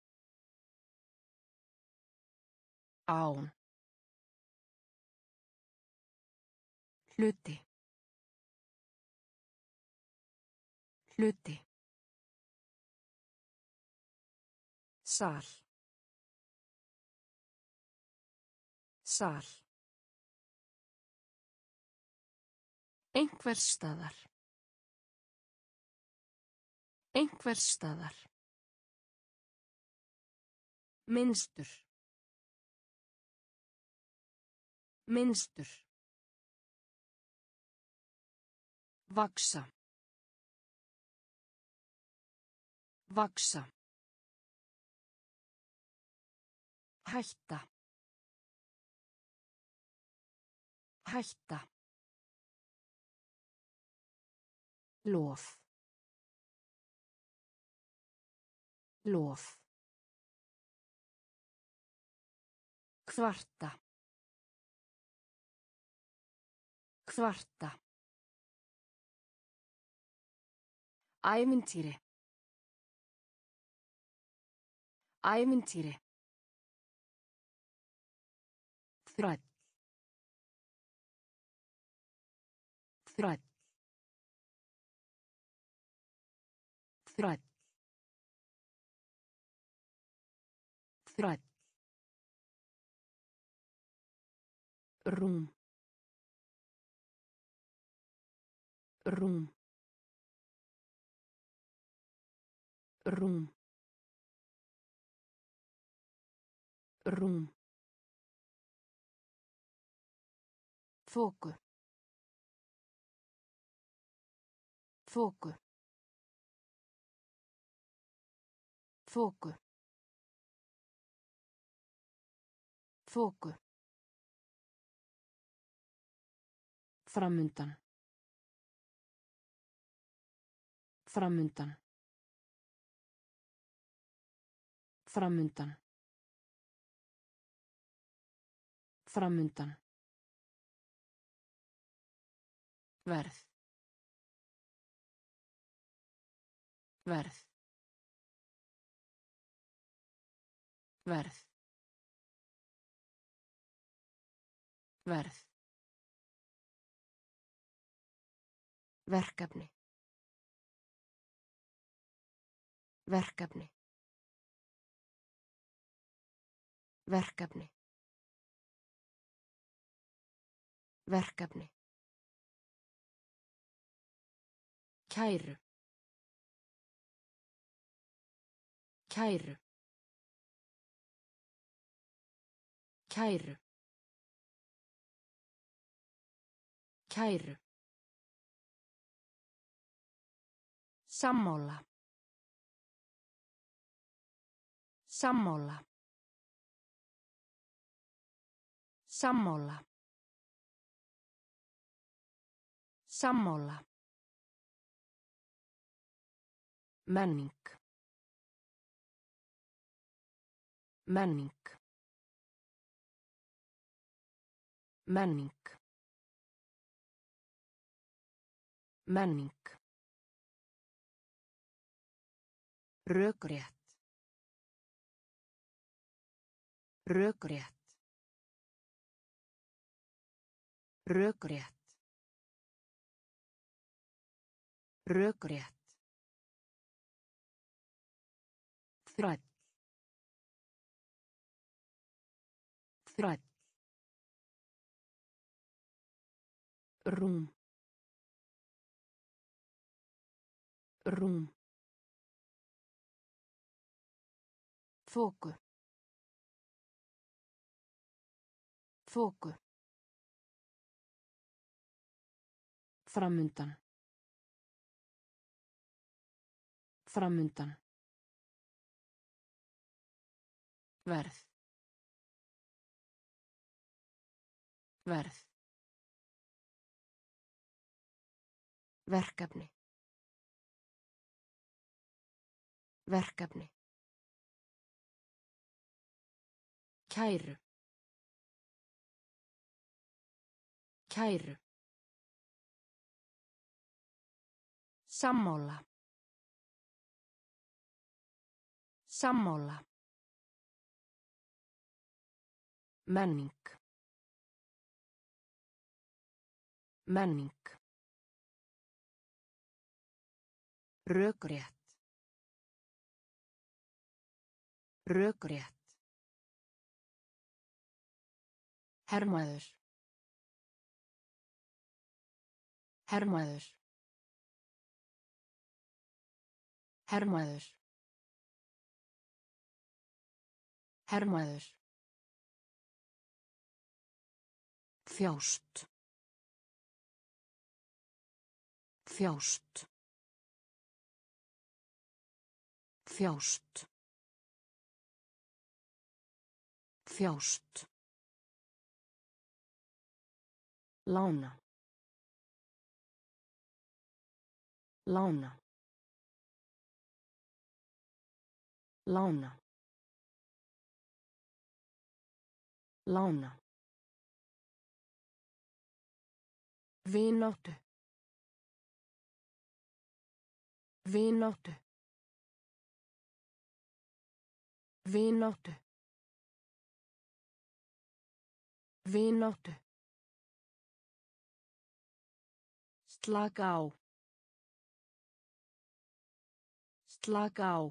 Án. Hluti. Hluti. Sal. Sal. Einhvers staðar. Einhvers staðar. Minnstur. Minnstur. Vaksa. Vaksa. Hætta. Hætta. Lof. Lof. Kvarta. Kvarta. Ævintýri. Ævintýri. Þræll. Þræll. Þræll. Þræll. Rúm. Rúm. Rúm. Rúm. Þoku. Þoku. Þoku. Þoku. Framundan. Framundan. Framundan. Framundan. Verð. Verð. Verð. Verð. Verkefni. Verkefni. Verkefni. Verkefni. Kæru. Kæru. Kæru. Kæru. Sammála. Sammála. Sammála. Sammála. Menning. Menning. Menning. Menning. Rökrétt. Rökrétt. Rökrétt. Rökrétt. Þræll. Þræll. Rúm. Rúm. Þoku. Þoku. Framundan. Framundan. Verð. Verð. Verkefni. Verkefni. Kæru. Kæru. Sammála. Sammála. Menning. Menning. Rökrétt. Rökrétt. Hermaður. Hermaður. Hermaður. Hermaður. Þjást. Þjást. Þjást. Þjást. Lána. Lána. Lána. Lána. Vináttu. Vináttu. Vináttu. Vináttu. Slaka á. Slaka á.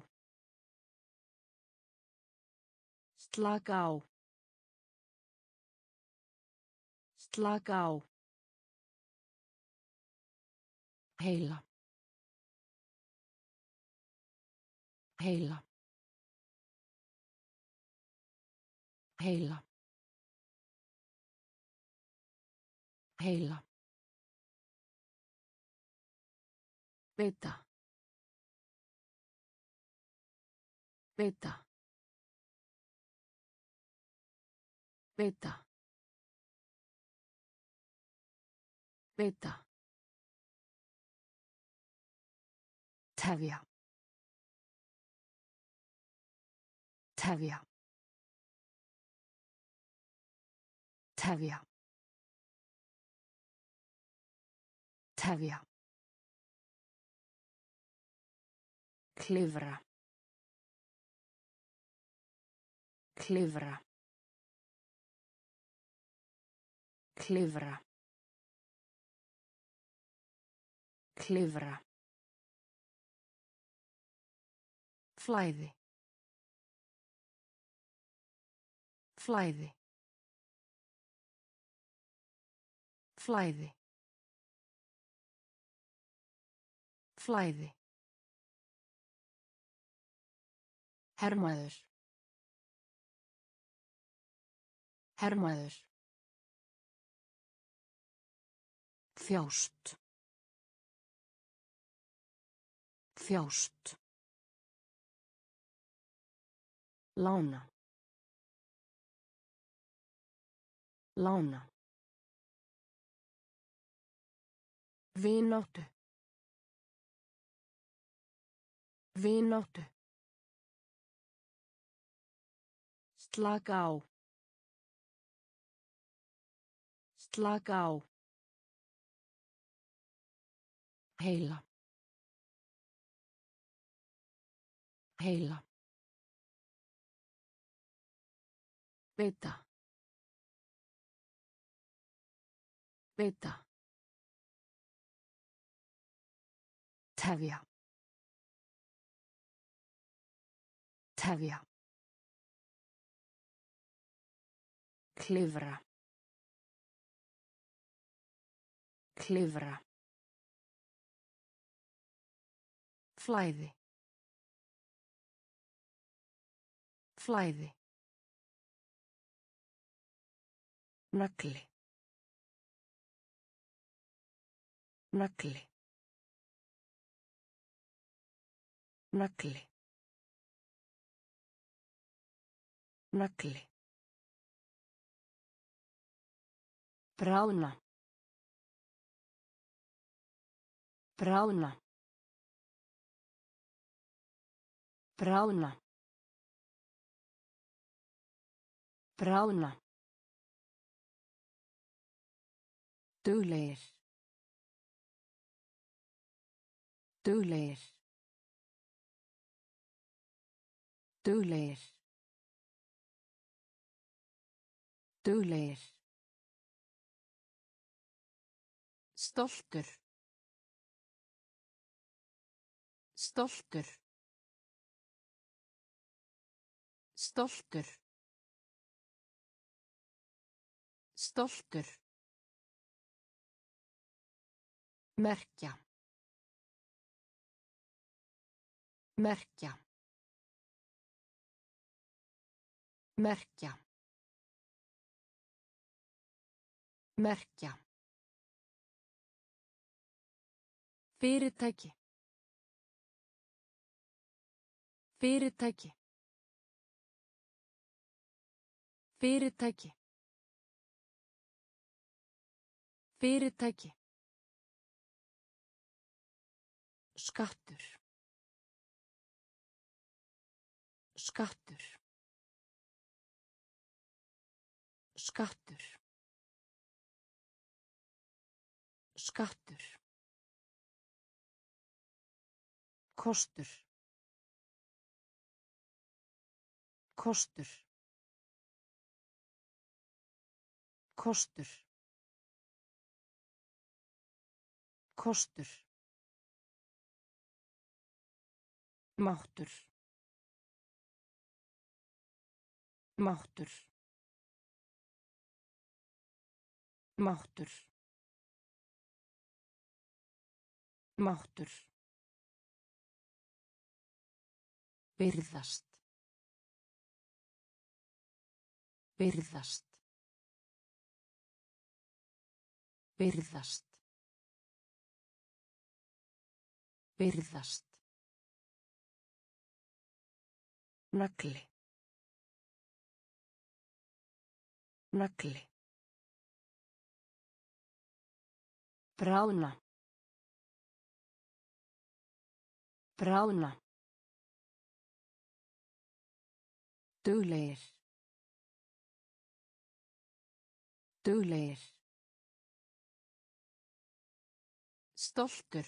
Slaka á. Slaka á. Heila. Heila. Heila. Heila. Vita. Vita. Vita. Vita. Tefja. Tefja. Tefja. Tefja. Klifra. Klifra. Klifra. Klifra. Flæði. Flæði. Flæði. Flæði. Hermaður. Hermaður. Þjást. Þjást. Lána. Lána. Vináttu. Vináttu. Slaka á. Slaka á. Heila. Heila. Vita. Vita. Tefja. Tefja. Klifra. Klifra. Flæði. Flæði. Nagli. Nagli. Nagli. Nagli. Bráðna. Bráðna. Bráðna. Bráðna. Duglegir. Duglegir. Duglegir. Duglegir. Stoltur. Stoltur. Stoltur. Stoltur. Merkja. Merkja. Merkja. Merkja. Fyrirtæki. Fyrirtæki. Fyrirtæki. Fyrirtæki. Skattur. Skattur. Skattur. Skattur. Kostur. Kostur. Kostur. Kostur. Máttur. Máttur. Máttur. Máttur. Virðast. Virðast. Virðast. Virðast. Nagli. Nagli. Bráðna. Bráðna. Duglegir. Duglegir. Stoltur.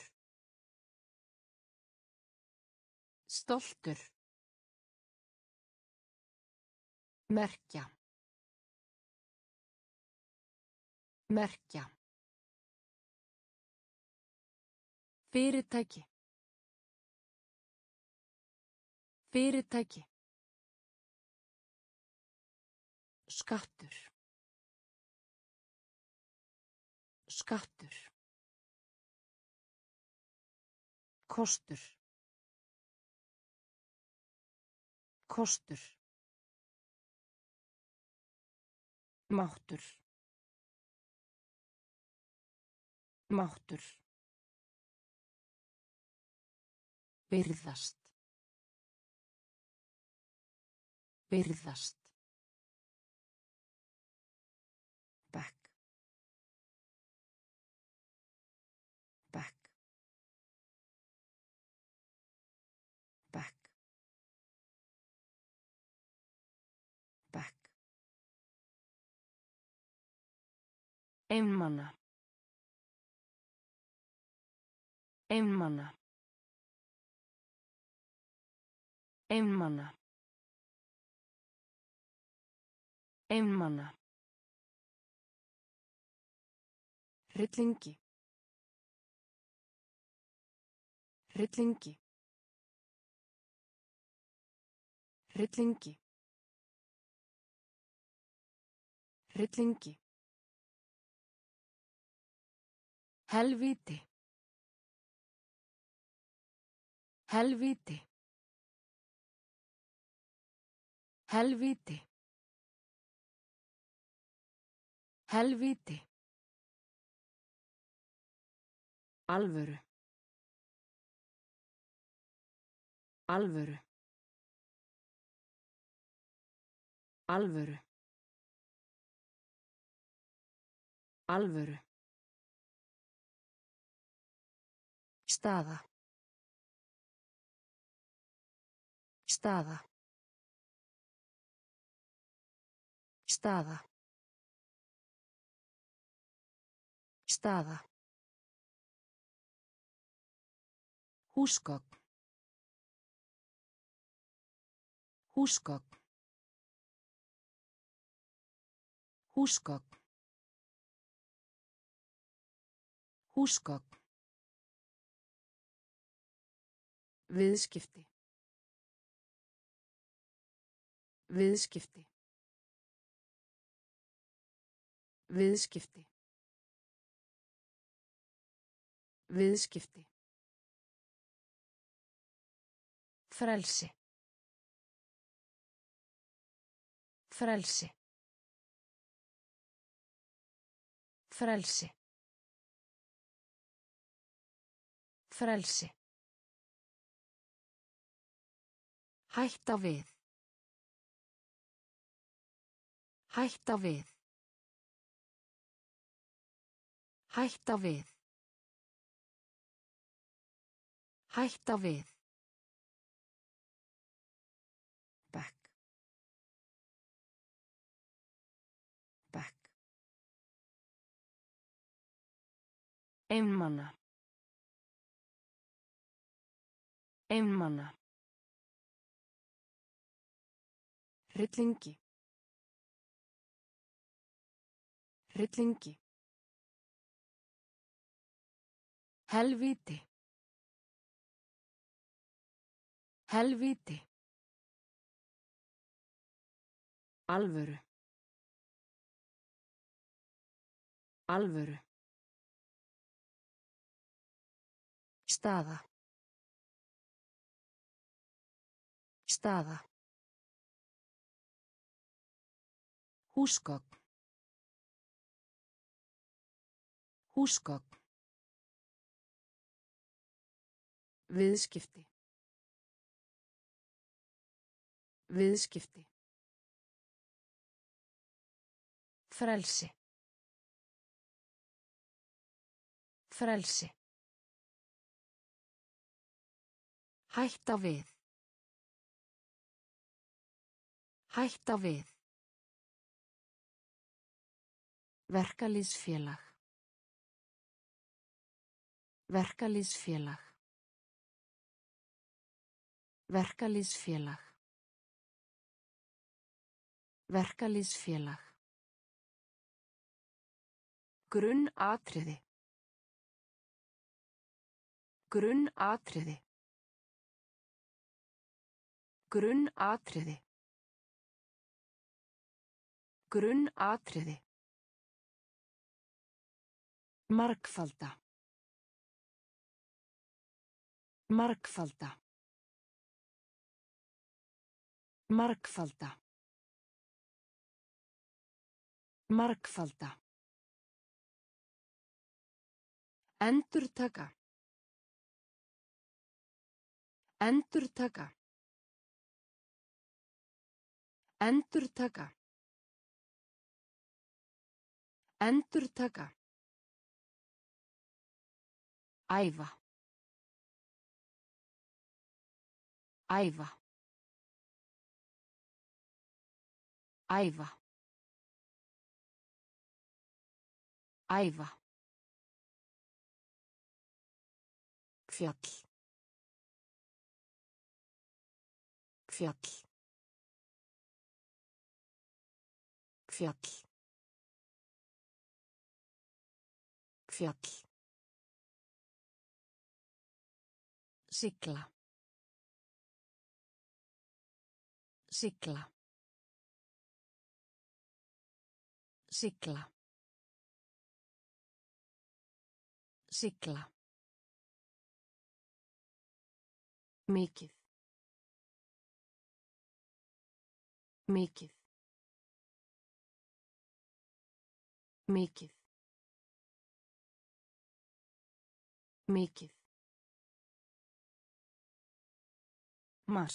Stoltur. Merkja. Merkja. Fyrirtæki. Fyrirtæki. Skattur. Skattur. Kostur. Kostur. Máttur. Máttur. Virðast. Virðast. Bekk. Bekk. Bekk. Bekk. Einmana. Einmana. Einmana. Einmana. Hryllingi. Hryllingi. Hryllingi. Hryllingi. Helvíti. Helvíti. Helvíti. Helvíti. Alvöru. Alvöru. Alvöru. Alvöru. Staða. Staða. Staða. Staða. Húsgögn. Húsgögn. Húsgögn. Húsgögn. Viðskipti. Viðskipti. Viðskipti. Viðskipti. Frelsi. Frelsi. Frelsi. Frelsi. Hætta við. Hætta við. Hætta við. Hætta við. Bekk. Bekk. Einmana. Einmana. Hryllingi. Hryllingi. Helvíti. Helvíti. Alvöru. Alvöru. Staða. Staða. Húsgögn. Húsgögn. Viðskipti. Viðskipti. Frelsi. Frelsi. Hætta við. Hætta við. Verkalýðsfélag. Verkalýðsfélag. Verkalýðsfélag. Verkalýðsfélag. Grunnatriði. Grunnatriði. Grunnatriði. Grunnatriði. Margfalda. Margfalda. Margfalda. Margfalda. Endurtaka. Endurtaka. Endurtaka. Endurtaka. Æfa. Æfa. Æfa. Æfa. Fjall. Fjall. Fjall. Fjall. Sigla. Sigla. Sigla. Sigla. Mikið. Mikið. Mikið. Mikið. Mars.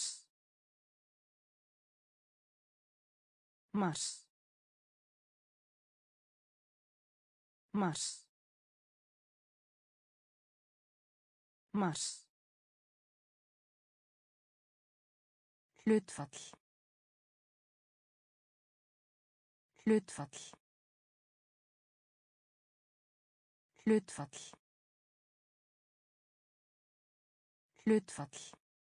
Mars. Mars. Mars. Hlutfall. Hlutfall. Hlutfall. Hlutfall.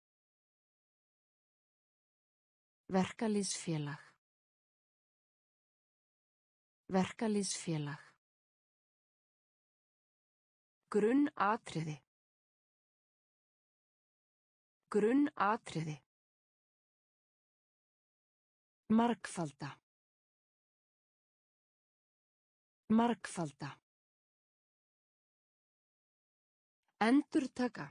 Verkalýðsfélag. Verkalýðsfélag. Grunnatriði. Grunnatriði. Margfalda. Margfalda. Endurtaka.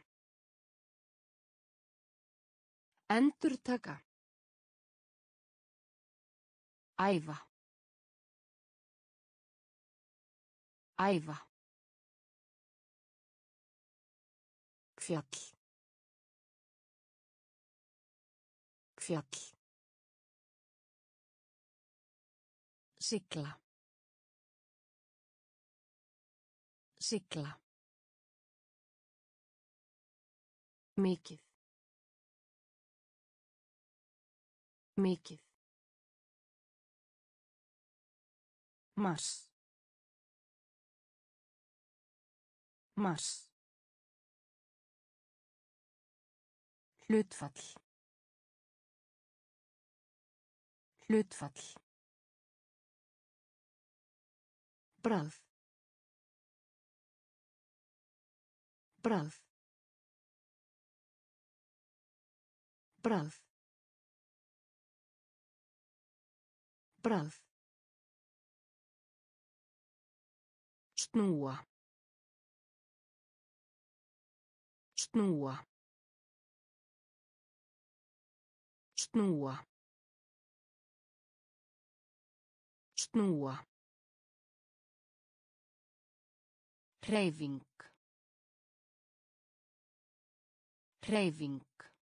Endurtaka. Æfa. Æfa. Fjall. Fjall. Sigla. Sigla. Mikið. Mikið. Mars. Mars. Hlutfall. Hlutfall. Bragð. Bragð. Bragð. Bragð. Snúa. Snúa. Snúa. Snúa. Hreyfing. Hreyfing.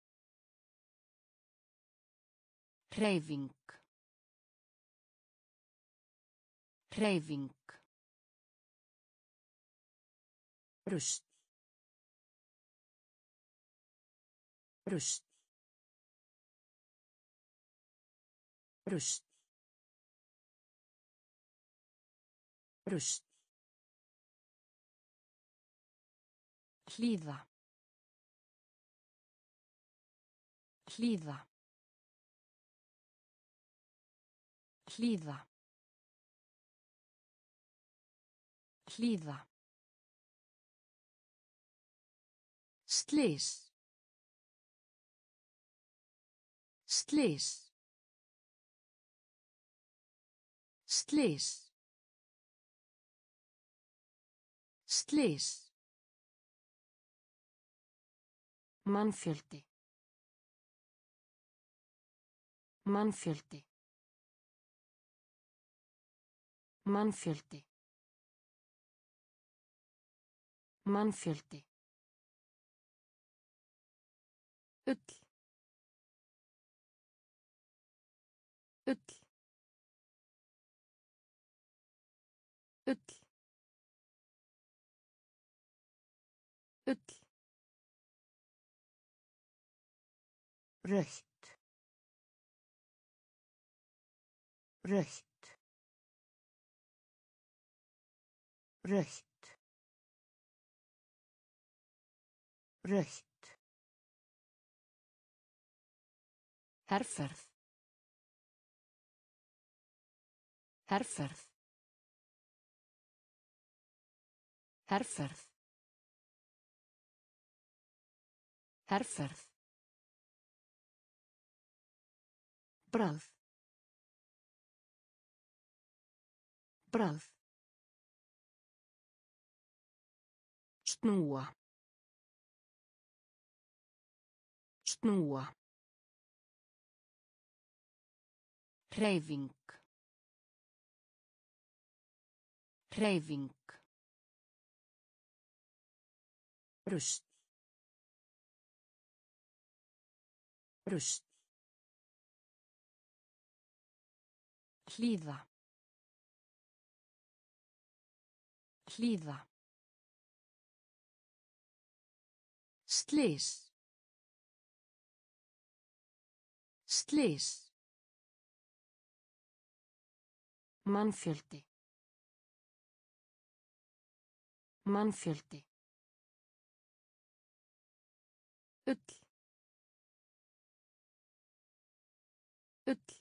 Hreyfing. Hreyfing. Rusl. Rusl. Rusl. Rusl. Hlýða. Hlýða. Hlýða. Hlýða. Slys. Slys. Slys. Slys. Mannfjöldi. Mannfjöldi. Mannfjöldi. Mannfjöldi. Ull. Ull. Ull. Ull. Rautt. Rautt. Rautt. Rautt. Herferð. Herferð. Herferð. Herferð. Bragð. Bragð. Snúa. Snúa. Hreyfing. Hreyfing. Rusl. Rusl. Hlýða. Hlýða. Slys. Slys. Mannfjöldi. Mannfjöldi. Ull. Ull.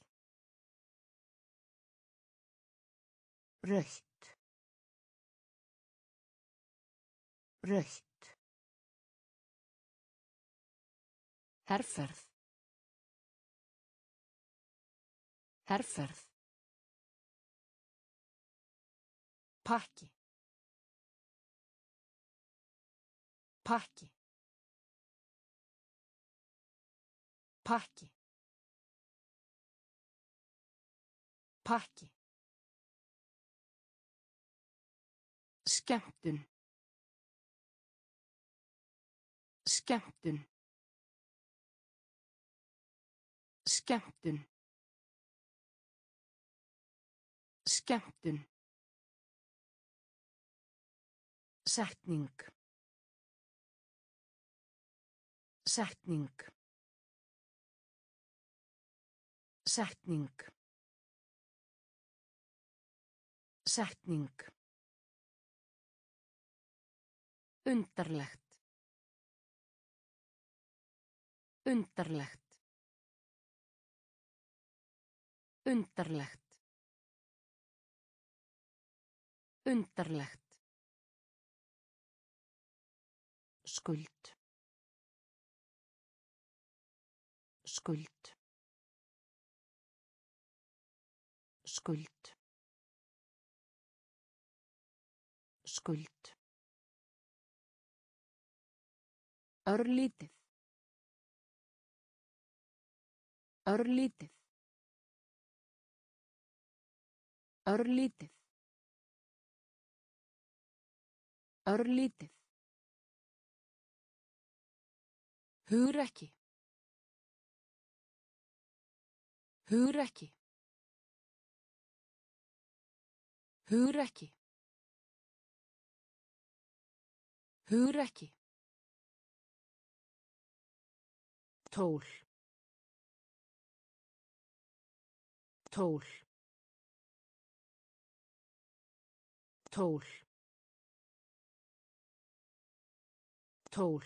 Rautt. Rautt. Herferð. Herferð. Pakki. Pakki. Pakki. Pakki. Skemmtun. Skemmtun. Skemmtun. Skemmtun. Setning. Setning. Setning. Setning. Undarlegt. Undarlegt. Undarlegt. Undarlegt. Skuld. Skuld. Skuld. Skuld. Örlítið. Örlítið. Örlítið. Örlítið. Hugrekki. Hugrekki. Hugrekki. Hugrekki. Tól. Tól. Tól. Tól.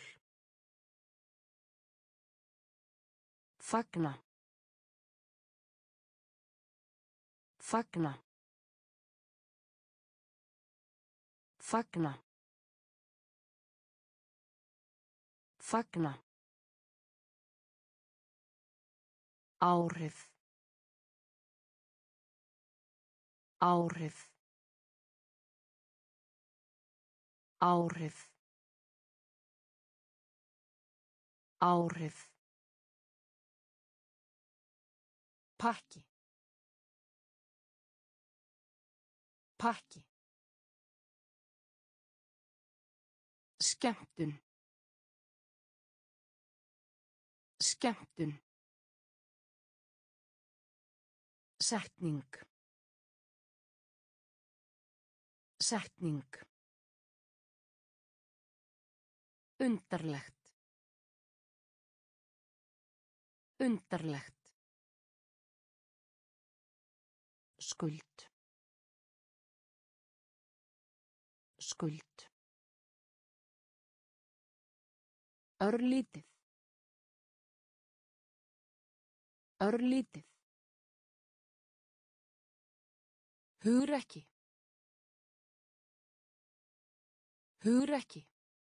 Fagna. Fagna. Fagna. Fagna. Áhrif. Áhrif. Áhrif. Áhrif. Pakki. Pakki. Skemmtun. Skemmtun. Setning. Setning. Undarlegt. Undarlegt. Skuld. Skuld. Örlítið. Örlítið. Hugrekki. Hugrekki.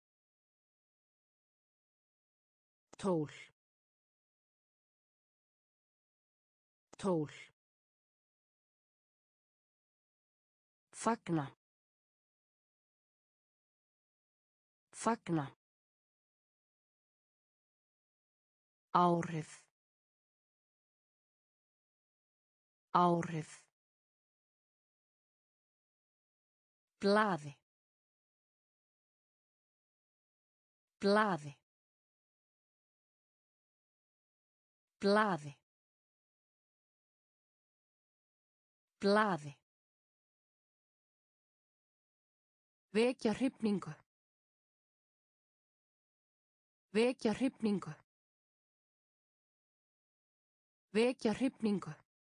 Tól. Tól. Fagna. Fagna. Áhrif. Áhrif. Blaði. Blaði. Blaði. Blaði. Vekja hrifningu. Vekja hrifningu. Vekja hrifningu.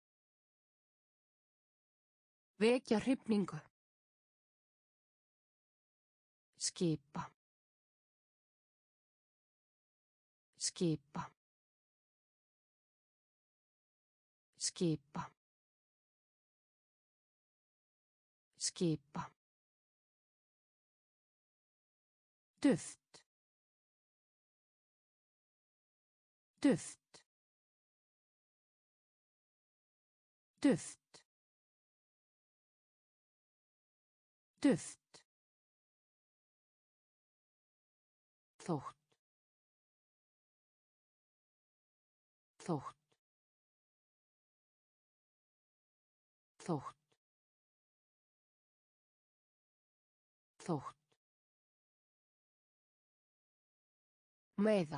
Vekja hrifningu. Skipa. Skipa. Skipa. Skipa. Duft. Duft. Duft. Duft. Þótt. Þótt. Þótt. Þótt. Meiða.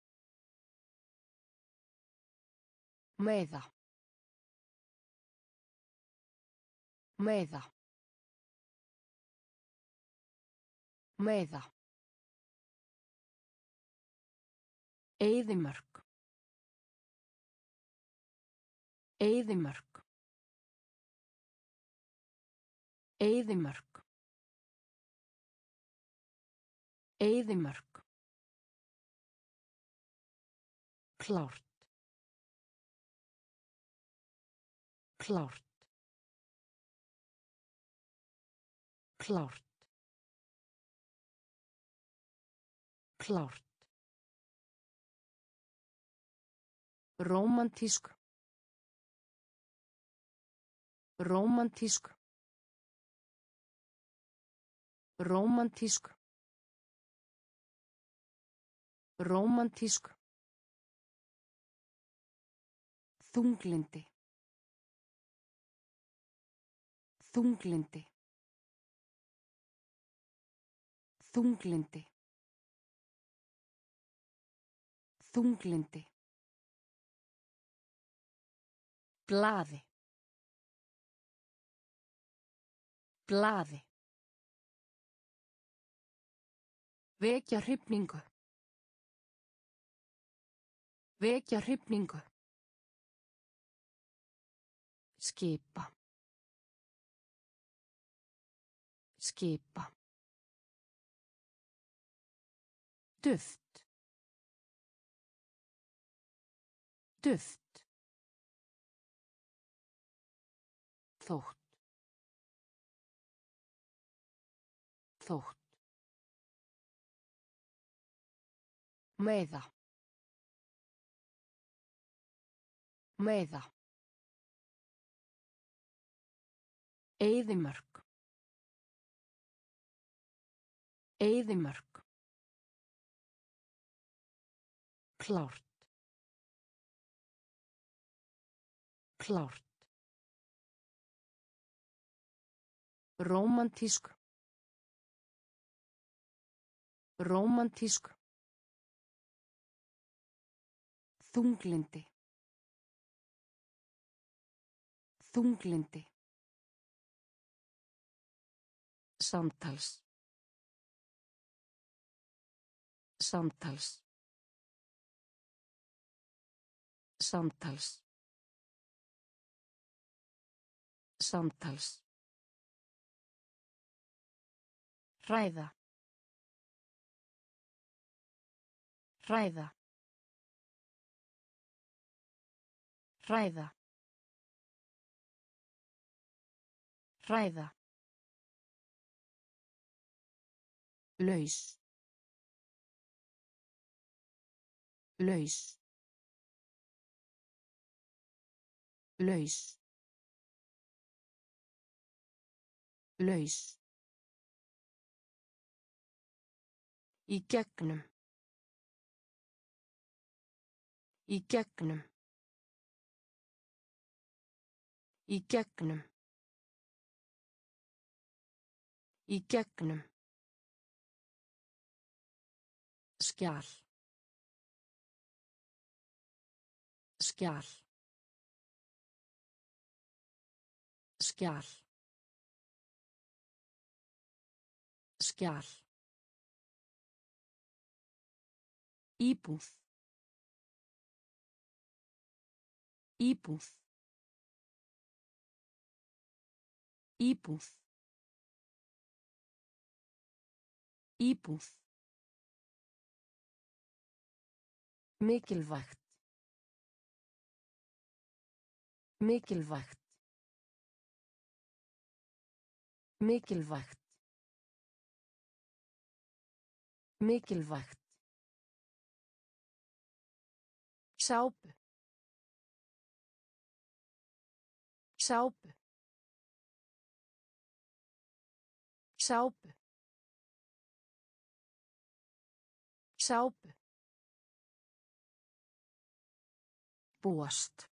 Meiða. Meiða. Meiða. Eyðimörk. Eyðimörk. Eyðimörk. Eyðimörk. Klárt. Klárt. Klárt. Klárt. Rómantísk. Rómantísk. Rómantísk. Rómantísk. Þunglindi. Þunglindi. Þunglindi. Þunglindi. Glaði. Glaði. Vekja hrifningu. Vekja hrifningu. Skipa. Skipa. Duft. Duft. Þótt. Þótt. Meiða. Meiða. Eyðimörk. Eyðimörk. Klárt. Klárt. Rómantísk. Rómantísk. Þunglindi. Þunglindi. Samtals. Samtals. Samtals. Samtals. Hræða. Hræða. Hræða. Hræða. Laus. Laus. Laus. Laus. Í gegnum. Í gegnum. Í gegnum. Í gegnum. Skjal. Skjal. Skjal. Skjal. Íbúð. Íbúð. Íbúð. Íbúð. Mikilvægt. Mikilvægt. Mikilvægt. Mikilvægt. Sápu. Sápu. Sápu. Sápu. Búast.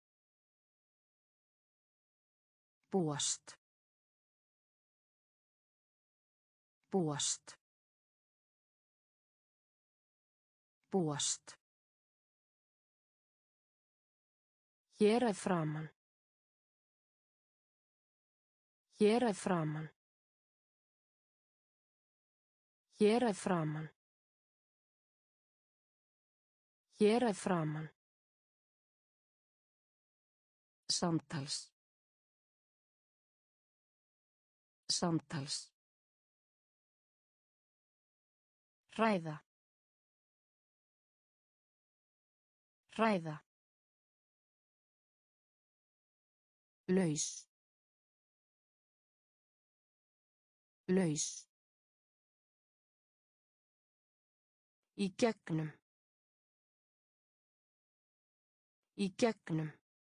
Búast. Búast. Búast. Hér að framan. Hér að framan. Hér að framan. Hér að framan. Samtals. Samtals. Hræða. Hræða. Laus. Laus. Í gegnum. Í gegnum.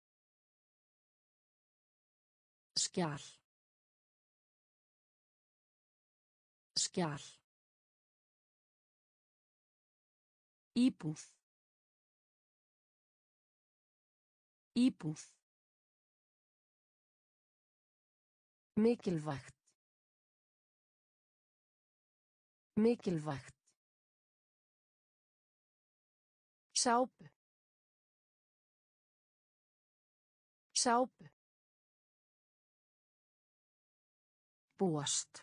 Skjal. Skjal. Íbúð. Íbúð. Mikilvægt. Mikilvægt. Sápu. Sápu. Búast.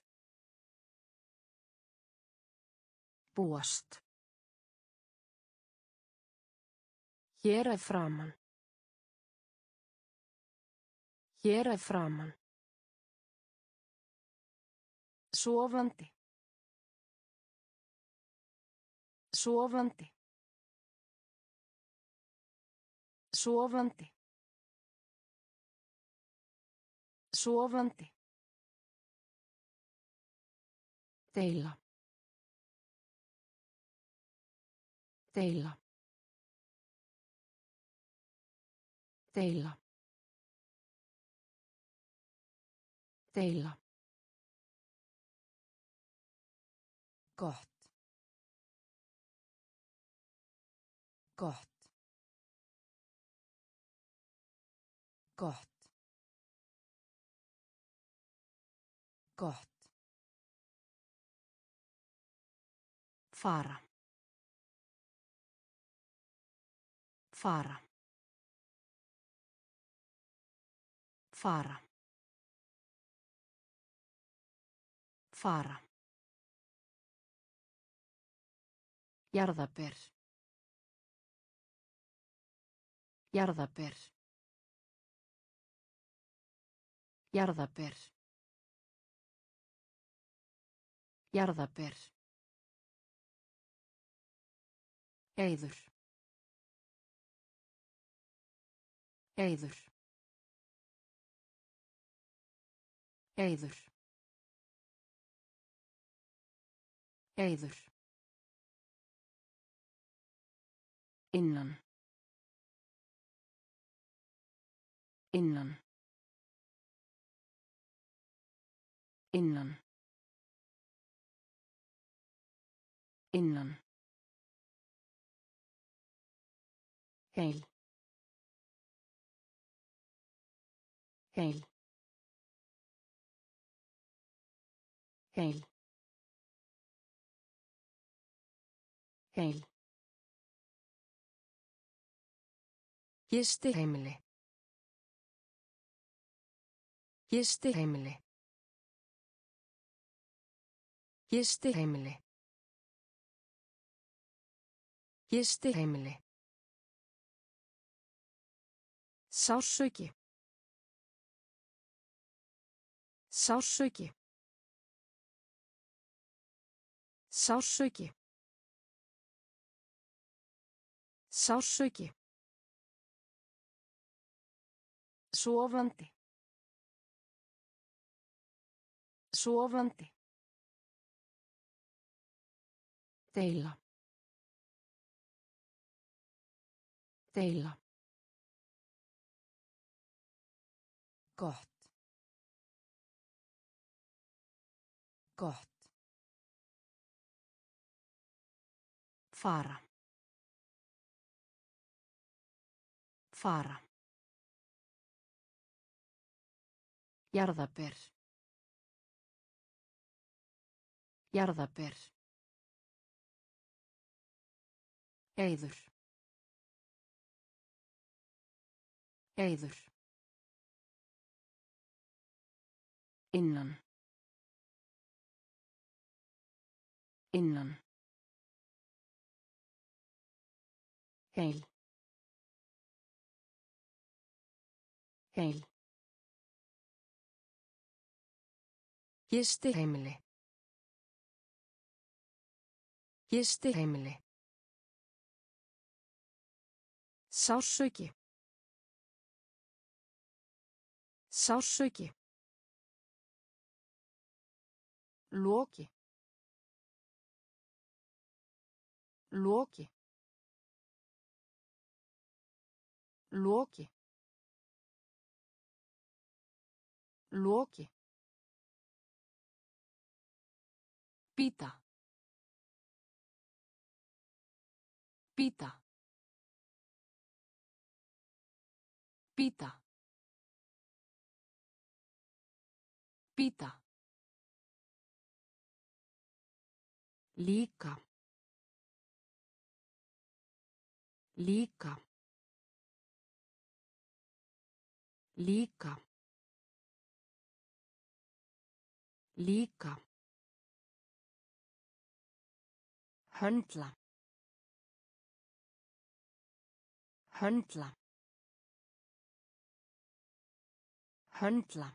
Búast. Hér að framan. Hér að framan. Sofandi. Sofandi. Sofandi. Sofandi. Deila. Deila. Deila. Deila. Gott. Gott. Gott. Gott. Fara. Fara. Fara. Fara. Jarðaber. Jarðaber. Jarðaber. Jarðaber. Eiður. Eiður. Eiður. Eiður. Innan. Innan. Innan. Innan. Heil. Heil. Heil. Heil. Gistiheimili. Gistiheimili. Gistiheimili. Gistiheimili. Sársauki. Sársauki. Sársauki. Sársauki. Sofandi. Sofandi. Deila. Deila. Gott. Gott. Fara. Fara. Jarðaber. Jarðaber. Eiður. Eiður. Innan. Innan. Heil. Heil. Gistiheimili. Gistiheimili. Sársauki. Sársauki. Loki. Loki. Loki. Loki. Pita. Pita. Pita. Pita. Líka. Líka. Líka. Líka. Höndla. Höndla. Höndla.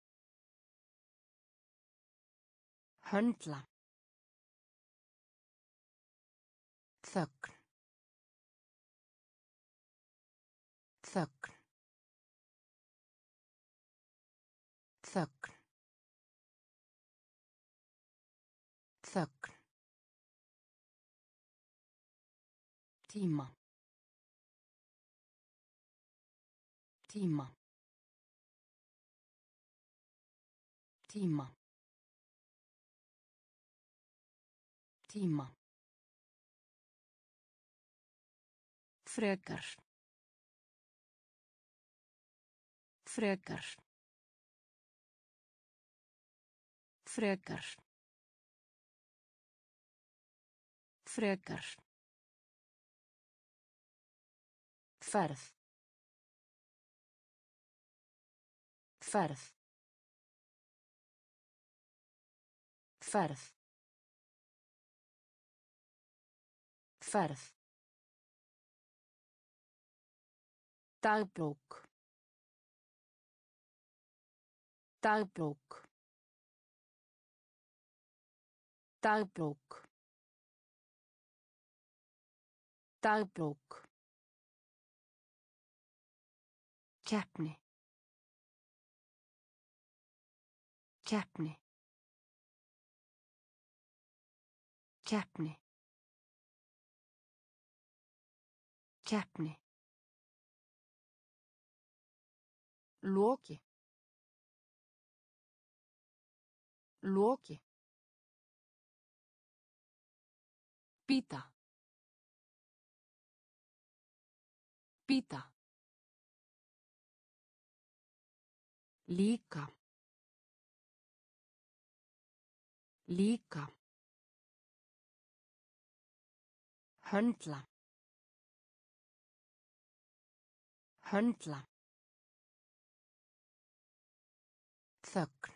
Höndla. Þögn. Þögn. Þögn. Þögn. Tíma. Tíma. Tíma. Tíma. Frekar. Frekar. Frekar. Frekar. Ferð. Ferð. Ferð. Ferð. Dagbók. Dagbók. Dagbók. Dagbók. Keppni. Keppni. Keppni. Keppni. Loki. Loki. Pita. Pita. Líka. Líka. Höndla. Höndla. Þögn.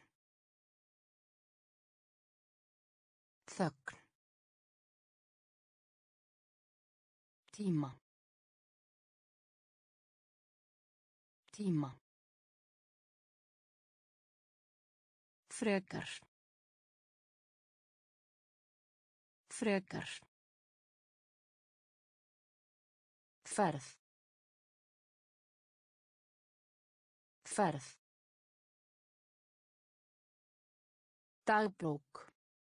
Þögn. Tíma. Tíma. Frekar. Frekar. Ferð. Ferð. Dagbók.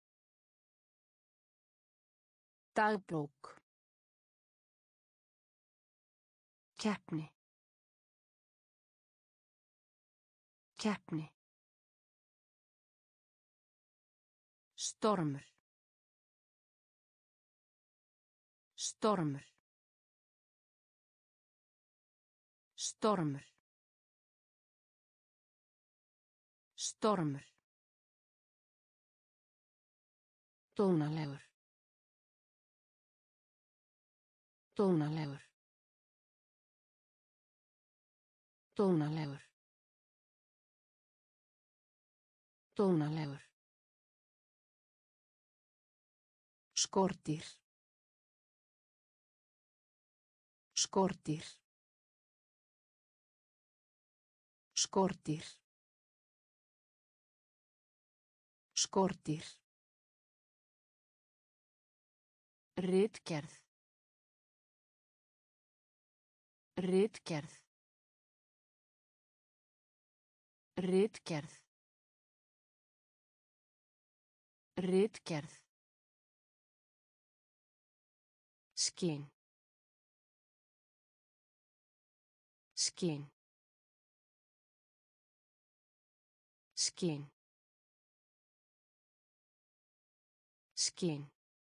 Dagbók. Keppni. Keppni. Stormur. Stormur. Stormur. Stormur. Dónalegur. Dónalegur. Dónalegur. Dónalegur. Skordýr. Skordýr. Skordýr. Skordýr. Ritgerð. Ritgerð. Ritgerð. Ritgerð. Skyn. Skyn. Skyn. Skyn.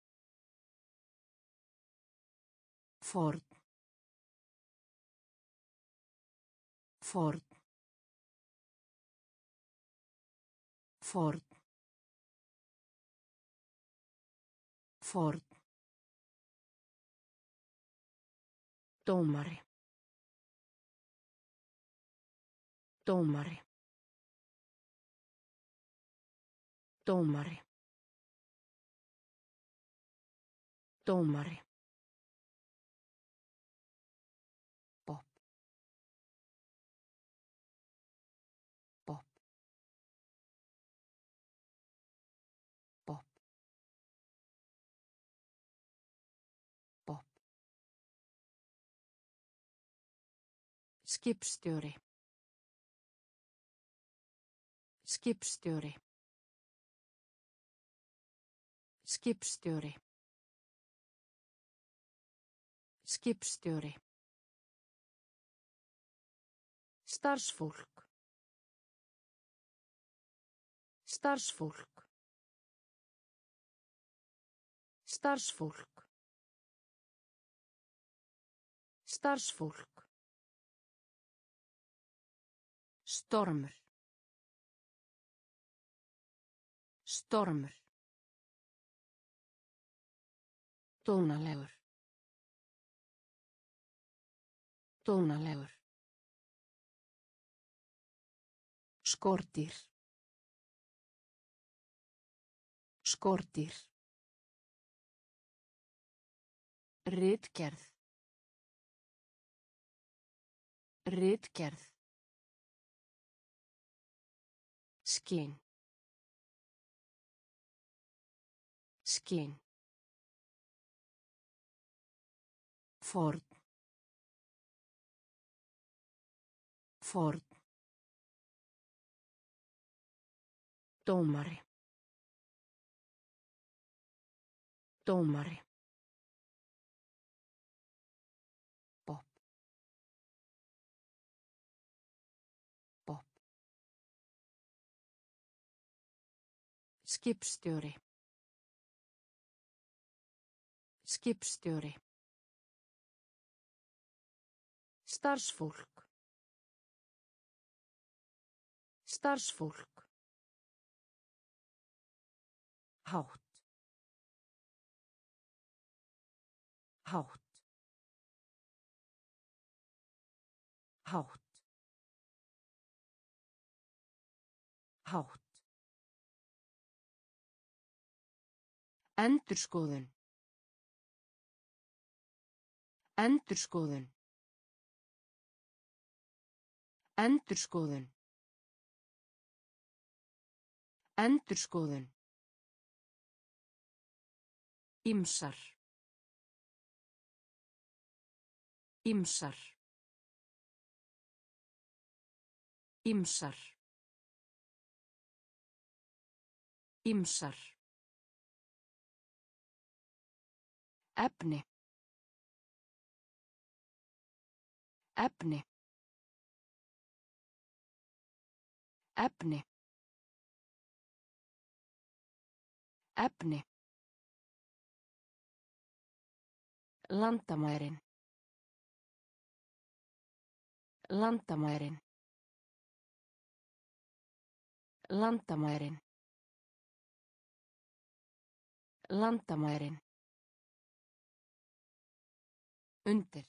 Ford. Ford. Ford. Ford. Dómari. Dómari. Dómari. Dómari. Pop. Pop. Pop. Pop. Skipstjóri. Skipstjóri. Skipstjóri. Skipstjóri. Starfsfólk. Starfsfólk. Starfsfólk. Starfsfólk. Stormur. Stormur. Dónalegur. Dónalegur. Skordýr. Skordýr. Ritgerð. Ritgerð. Skyn. Skyn. Ford. Ford. Dómari. Dómari. Pop. Pop. Skipstjóri. Skipstjóri. Starfsfólk. Starfsfólk. Hátt. Hátt. Hátt. Hátt. Endurskoðun. Endurskoðun. Endurskoðun. Endurskoðun. Ýmsar. Ýmsar. Ýmsar. Ýmsar. Efni. Efni. Efni. Efni. Landamærin. Landamærin. Landamærin. Landamærin. Undir.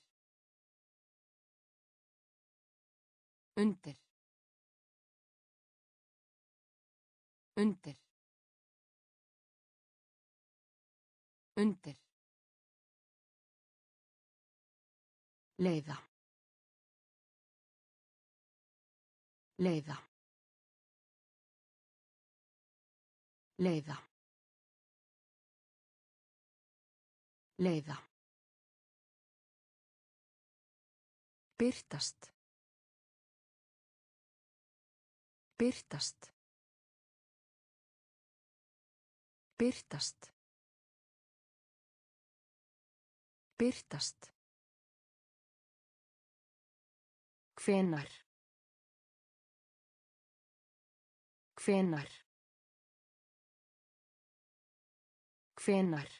Undir. Undir. Undir. Leiða. Leiða. Leiða. Leiða. Birtast. Birtast. Birtast. Birtast. Hvenær. Hvenær. Hvenær.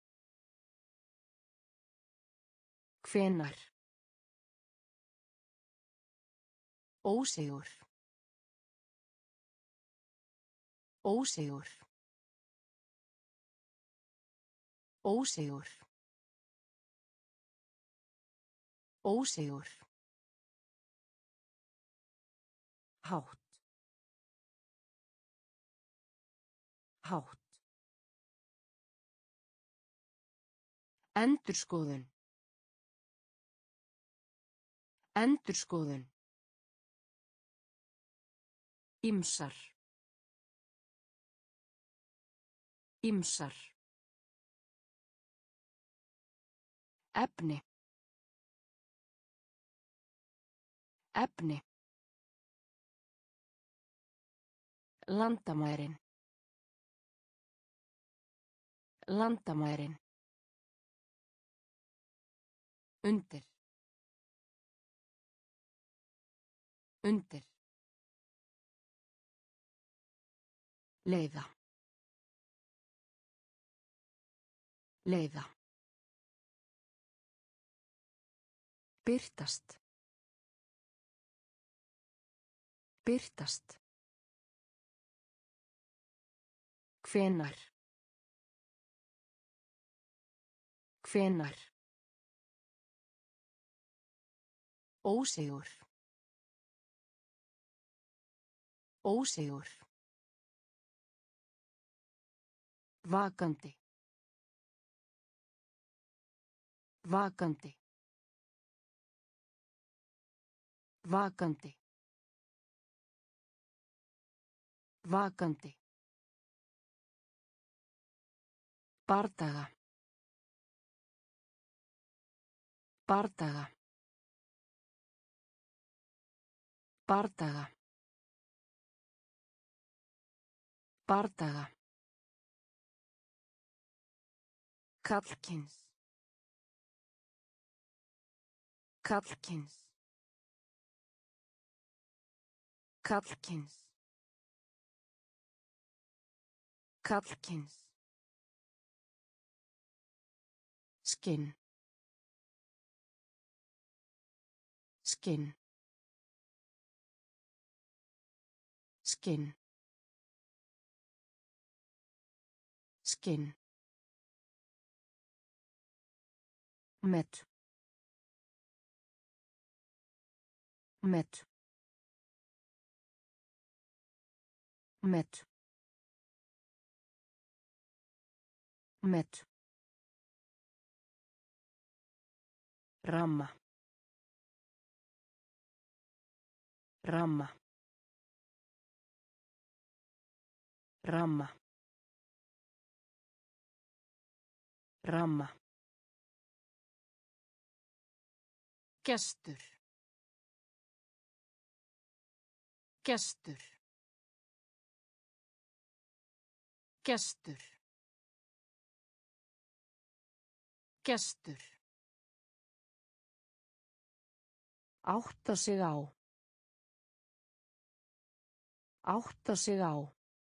Hvenær. Ósigur. Ósigur. Ósigur. Ósigur. Hátt. Hátt. Endurskoðun. Endurskoðun. Ýmsar. Ýmsar. Efni. Efni. Landamærin. Landamærin. Undir. Undir. Leiða. Leiða. Birtast. Birtast. Hvenær. Hvenær. Ósigur. Ósigur. Vakandi. Vakandi. Vakandi. Vakandi. Bardaga. Bardaga. Bardaga. Bardaga. Karlkyns. Karlkyns. Karlkyns. Karlkyns. Skinn. Skinn. Skinn. Skinn. Met. Met. Met. Met. Ramma. Ramma. Ramma. Ramma. Gestur. Gestur. Gestur. Gestur. Átta sig á. Átta sig á.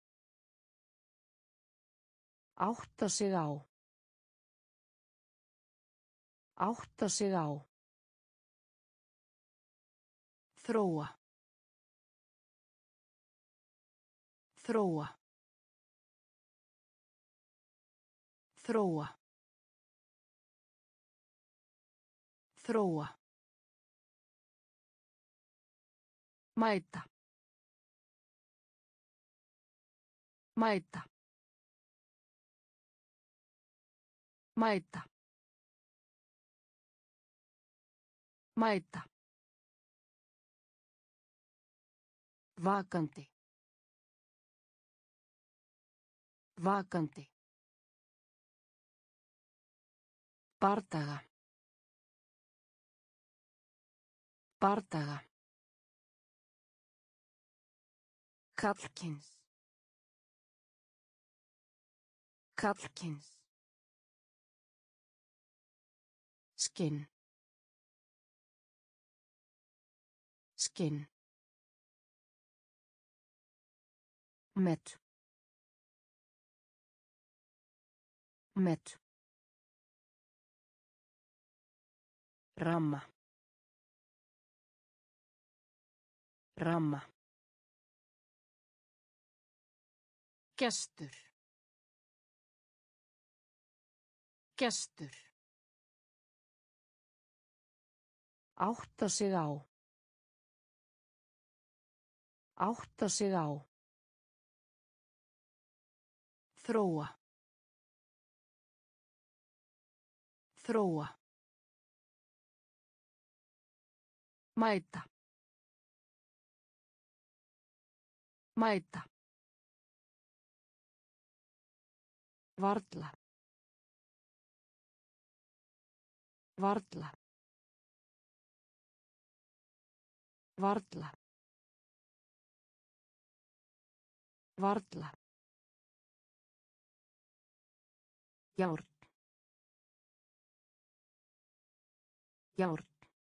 Átta sig á. Átta sig á. Þróa. Þróa. Þróa. Þróa. Mæta. Mæta. Mæta. Mæta. Vakandi. Vakandi. Bardaga. Bardaga. Karlkyns. Kallkyns. Skinn. Skinn. Met. Met. Ramma. Ramma. Gestur. Gestur. Átta sig á. Átta sig á. Þróa. Þróa. Mæta. Mæta. Varla. Varla. Varla. Varla. Járn. Járn.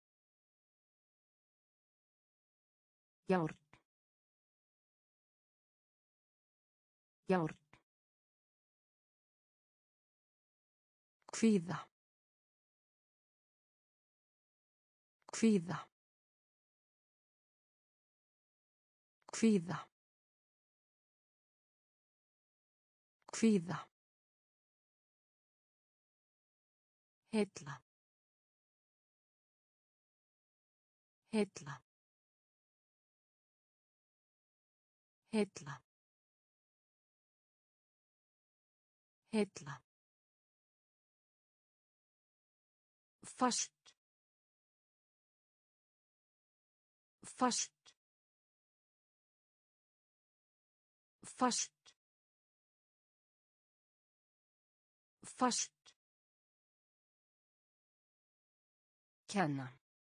Járn. Járn. Kvíða. Kvíða. Kvíða. Kvíða. Heilla. Heilla. Heilla. Heilla. Fast. Fast. Fast. Fast. Kenna.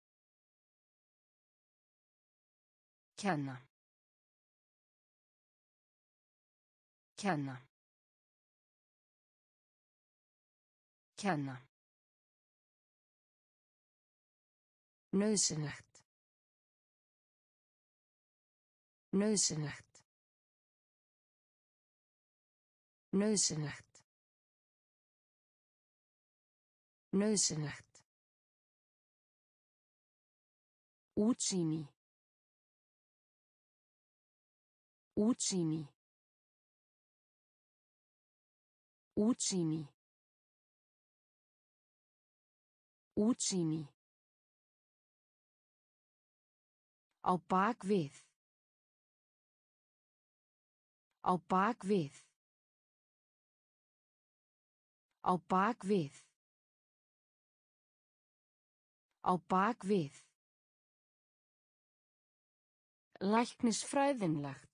Kenna. Kenna. Kenna. Nauðsynlegt. Nauðsynlegt. Nauðsynlegt. Nauðsynlegt. Útsýni. Útsýni. Útsýni. Útsýni. Á bak við. Á bak við. Á bak við. Á bak við. Læknisfræðinlegt.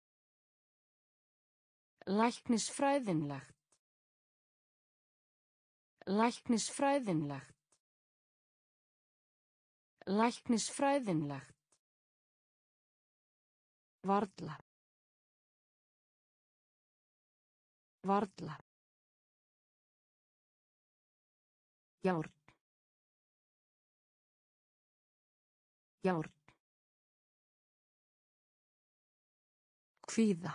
Læknisfræðinlegt. Læknisfræðinlegt. Læknisfræðinlegt. Varla. Varla. Járn. Járn. Kvíða.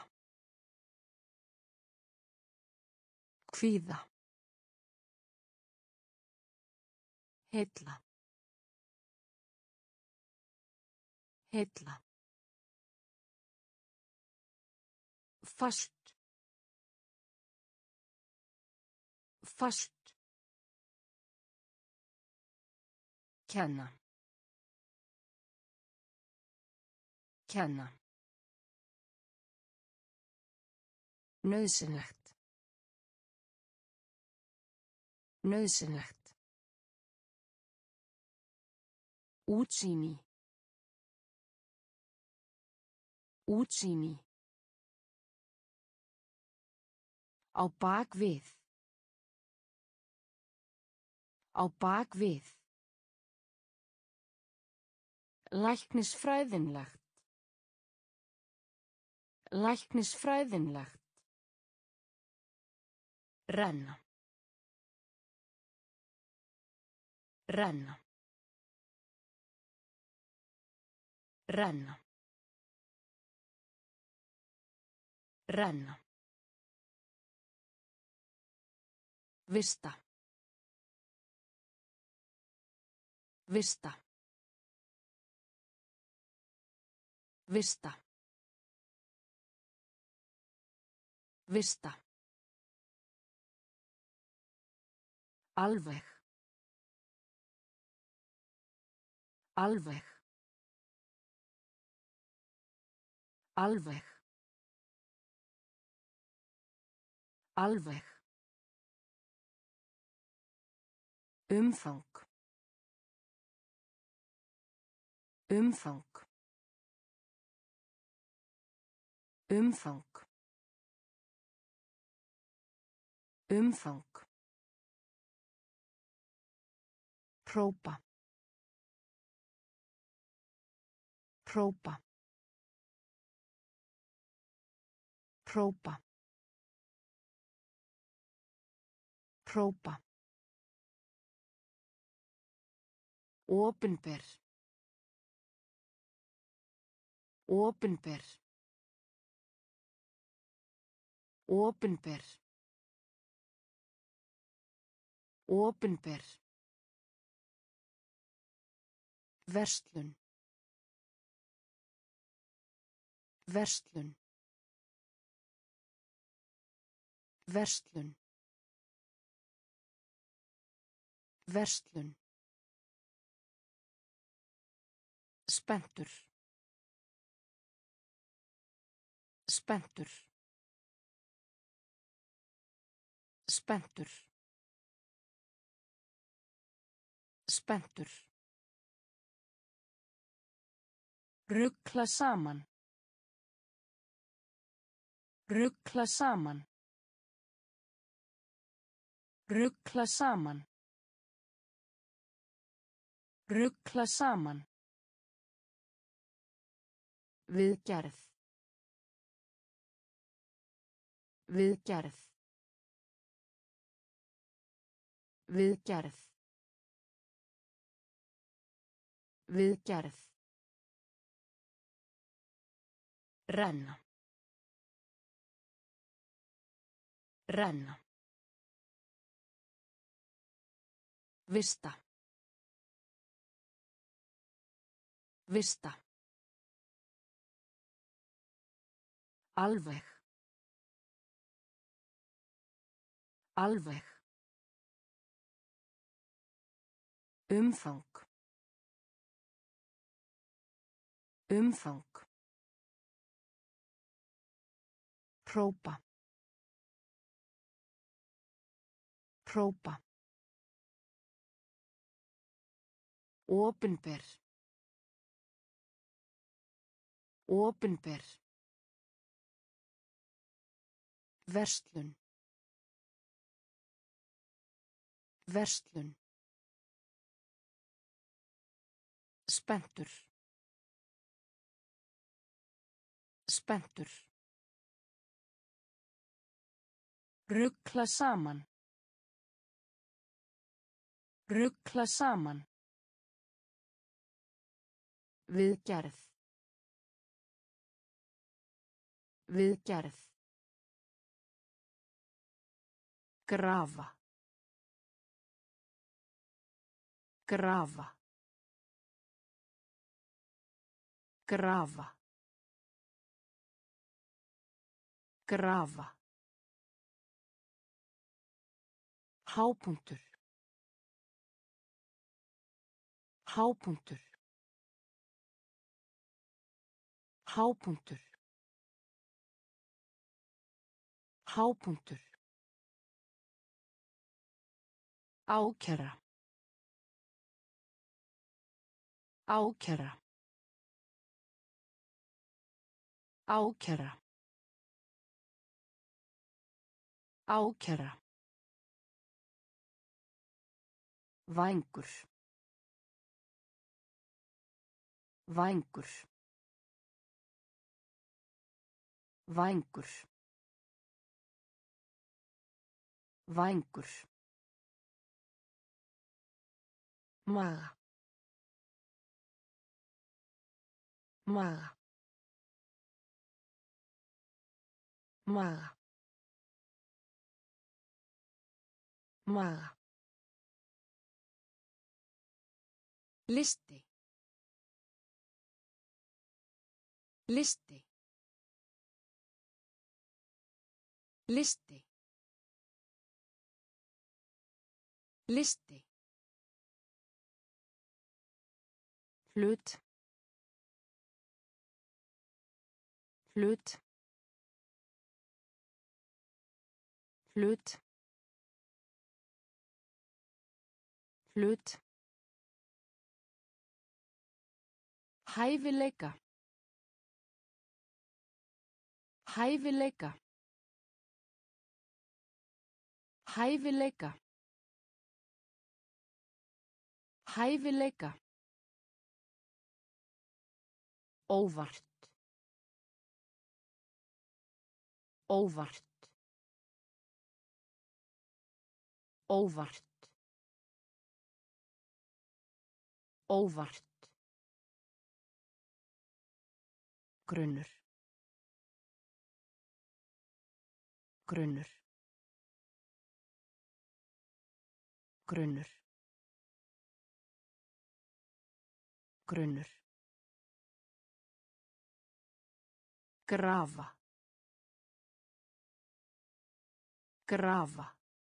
Kvíða. Heilla. Heilla. Fast. Fast. Kenna. Kenna. Nauðsynlegt. Nauðsynlegt. Útsýni. Útsýni. Á bak við. Á bak við. Læknisfræðinlegt. Læknisfræðinlegt. Renna. Renna. Renna. Renna. Vista. Vista. Vista. Vista. Alveg. Alveg. Alveg. Alveg. Umfang. Umfang. Umfang. Umfang. Hrópa. Hrópa. Hrópa. Hrópa. Opinber. Opinber. Opinber. Opinber. Verslun. Verslun. Verslun. Verslun. Spenntur. Spenntur. Spenntur. Spenntur. Rugla saman. Rugla saman. Rugla saman. Rugla saman. Viðgerð. Viðgerð. Viðgerð. Viðgerð. Renna. Renna. Vista. Vista. Alveg. Alveg. Umfang. Umfang. Hrópa. Hrópa. Opinber. Opinber. Verslun. Verslun. Spenntur. Spenntur. Rugla saman. Rugla saman. Viðgerð. Viðgerð. Grafa. Grafa. Grafa. Grafa. Hápunktur. Hápunktur. Hápunktur. Hápunktur. Ákæra. Ákæra. Ákæra. Ákæra. Vængur. Vængur. Vængur. Vængur. Maga. Maga. Maga. Maga. Listi. Listi. Listi. Listi. Hlut. Hlut. Hlut. Hlut. Hæfileika. Hæfileika. Hæfileika. Hæfileika. Óvart. Óvart. Óvart. Óvart. Grunnur. Grunnur. Grunnur. Grunnur. Grafa. Grafa.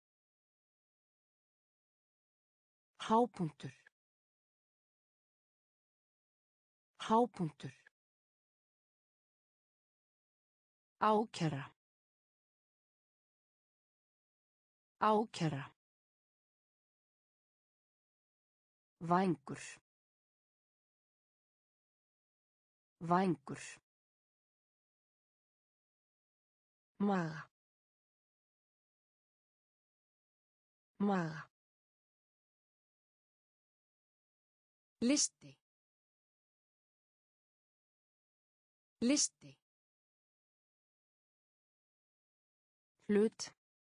Hápunktur. Hápunktur. Ákæra. Ákæra. Vængur. Vængur. Maga. Maga. Listi. Listi. Hlut.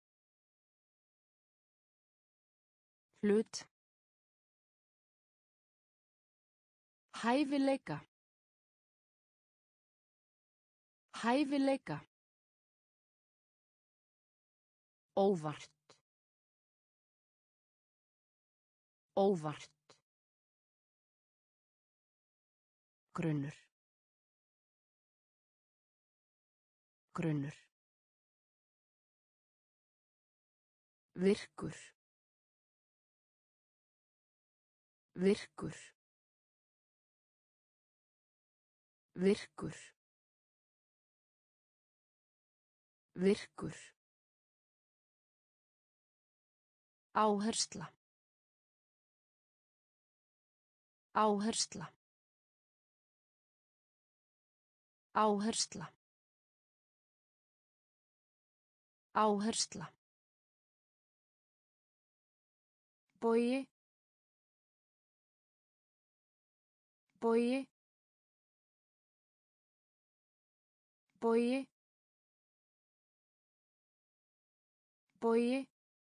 Hlut. Hæfileika. Hæfileika. Óvart. Óvart. Grunnur. Grunnur. Virkur. Virkur. Virkur. Virkur. Áhersla. Áhersla. Áhersla. Áhersla. Bogi. Bogi. Bogi. Bogi.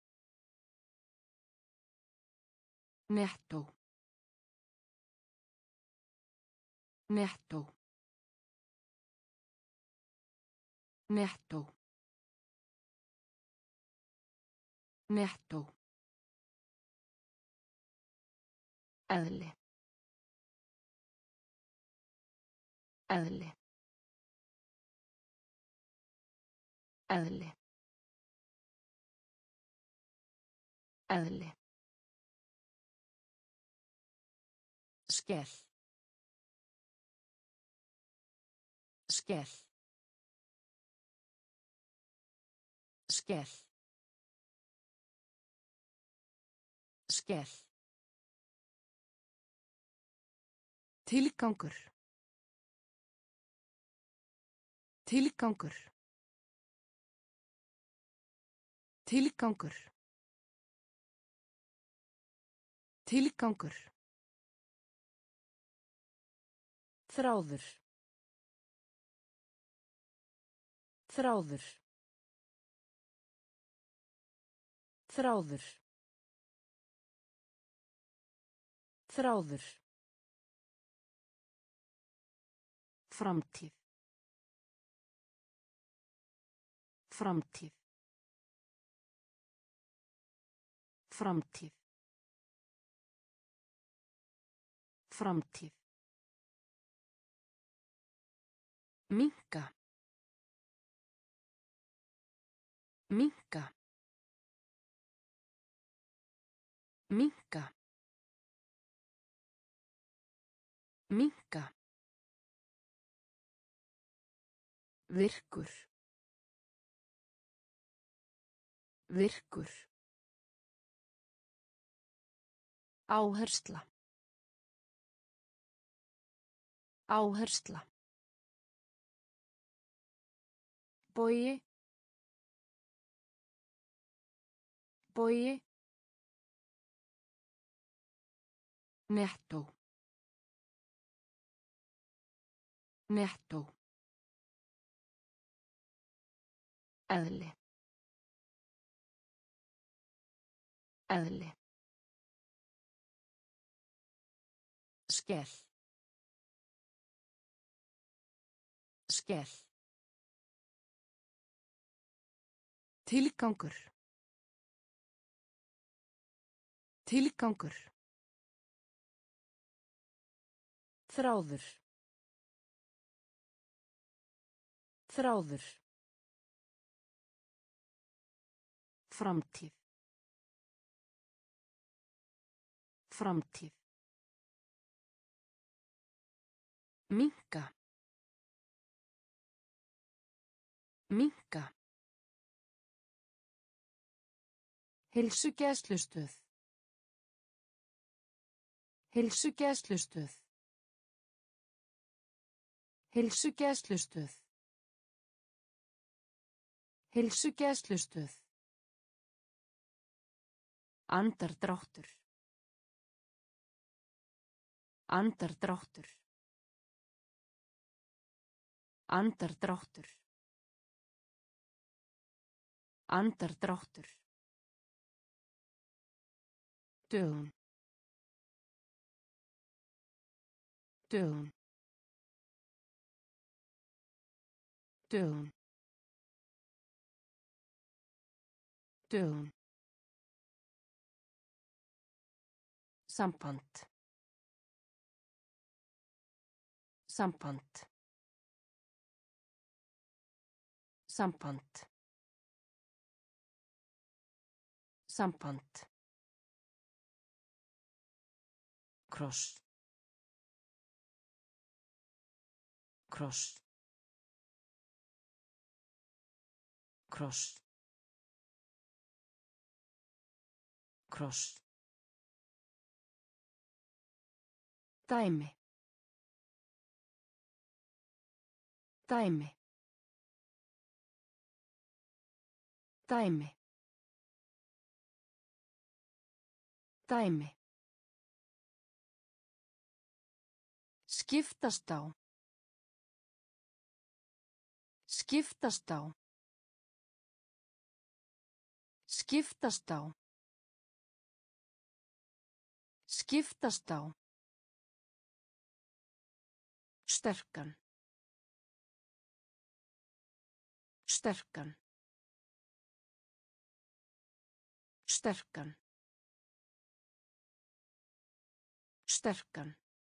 Nettó. Nettó. Nettó. Nettó. Eðli. Eðli. Eðli. Eðli. Skell. Skell. Skell. Skell. Tilgangur. Tilgangur. Tilgangur. Tilgangur. Þráður. Þráður. Þráður. Þráður. Framtíð. Framtíð. Framtíð. Framtíð. Minnka. Minnka. Minnka. Minnka. Virkur. Virkur. Áhersla. Áhersla. Bogi. Bogi. Nettó. Nettó. Eðli. Eðli. Skell. Skell. Tilgangur. Tilgangur. Þráður. Þráður. Framtíð. Framtíð. Minnka. Minnka. Heilsugæslustöð. Heilsugæslustöð. Heilsugæslustöð. Heilsugæslustöð. Andardráttur. Andardráttur. Andardráttur. Andardráttur. Dögun. Dögun. Dögun. Dögun. Samband. Samband. Samband. Samband. Kross. Kross. Kross. Kross. Dæmi. Dæmi. Dæmi. Dæmi. Skiptast á. Skiptast á. Skiptast á. Skiptast á. Sterkan. Sterkan. Sterkan. Sterkan.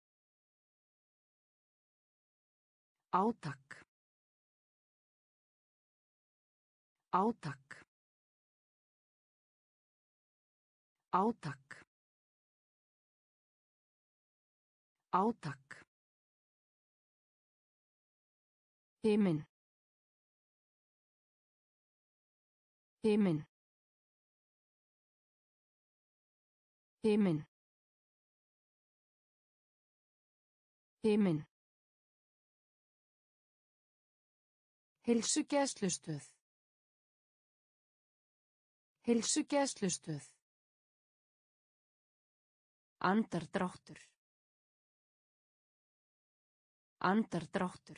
Átak. Átak. Átak. Átak. Himinn. Himinn. Himinn. Himinn. Heilsugæslustöð. Heilsugæslustöð. Andardráttur. Andardráttur.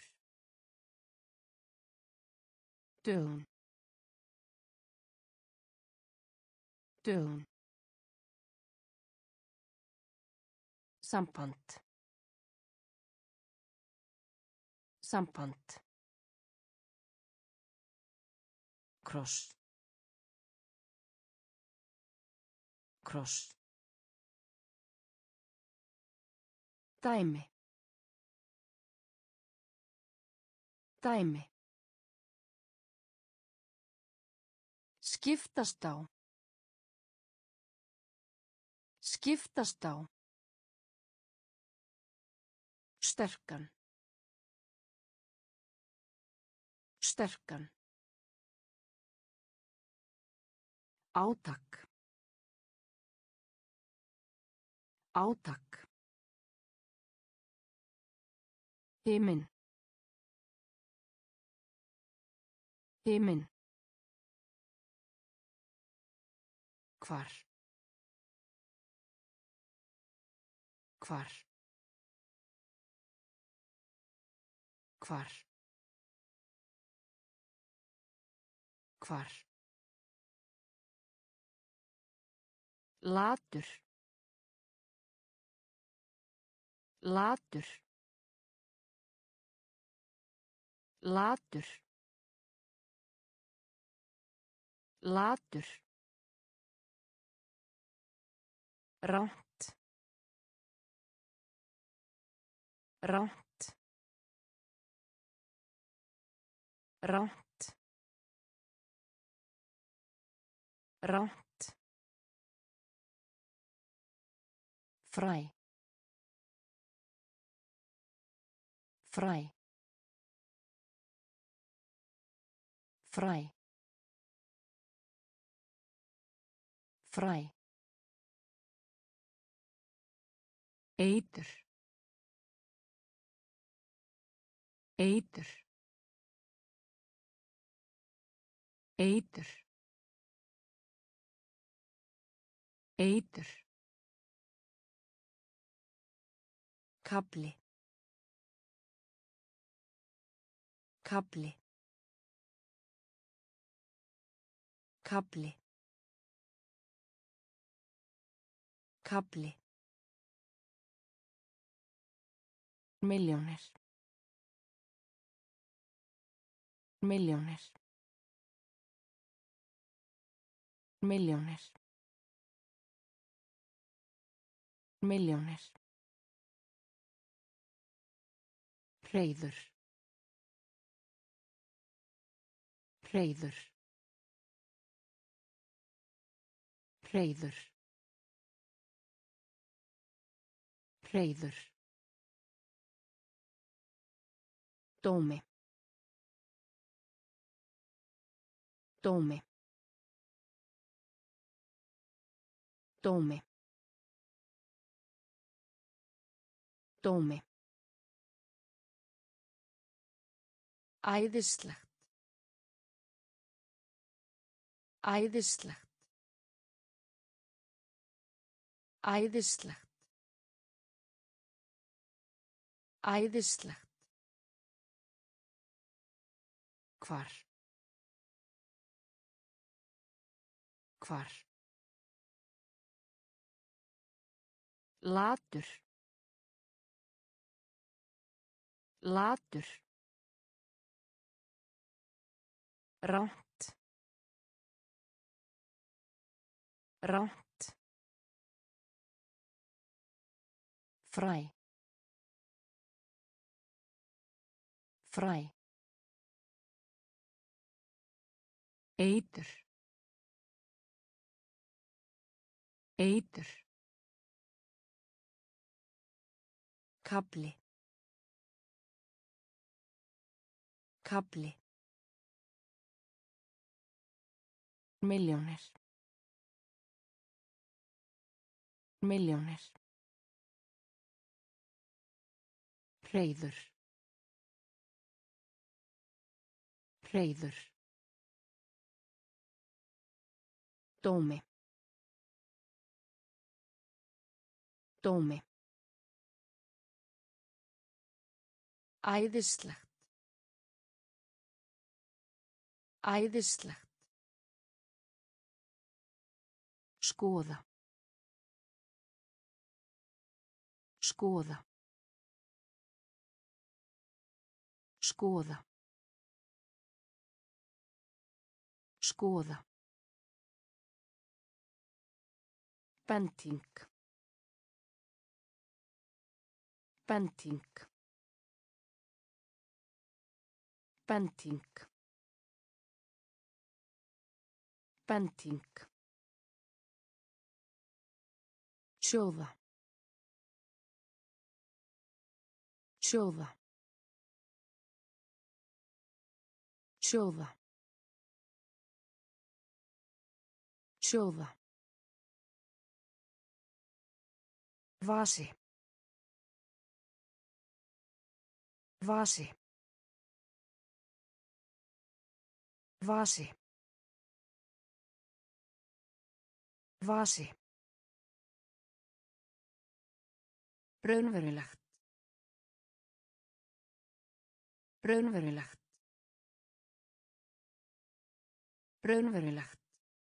Dögun. Dögun. Samband. Samband. Kross. Kross. Dæmi. Dæmi. Skiptast á. Skiptast á. Sterkan. Sterkan. Átak. Átak. Himinn. Himinn. Hvar. Hvar. Hvar. Hvar. Latur. Latur. Latur. Latur. Rangt. Rangt. Rangt. Rangt. Fræ. Fræ. Fræ. Fræ. Eitur. Eitur. Eitur. Eitur. Kafli. Kafli. Kafli. Kafli. Milljónir. Milljónir. Milljónir. Milljónir. Hreiður. Hreiður. Hreiður. Hreiður. Dómi. Dómi. Dómi. Dómi. Æðislegt. Æðislegt. Æðislegt. Æðislegt. Hvar. Hvar. Latur. Latur. Rangt. Rangt. Fræ. Fræ. Eitur. Eitur. Kafli. Kafli. Milljónir. Milljónir. Hreiður. Hreiður. Dómi. Dómi. Æðislegt. Æðislegt. Skoða. Skoða. Skoða. Skoða. Bending. Bending. Bending. Bending. Sjóða. Sjóða. Sjóða. Sjóða. Vasi. Vasi. Vasi. Vasi. Raunverulegt. Raunverulegt. Raunverulegt.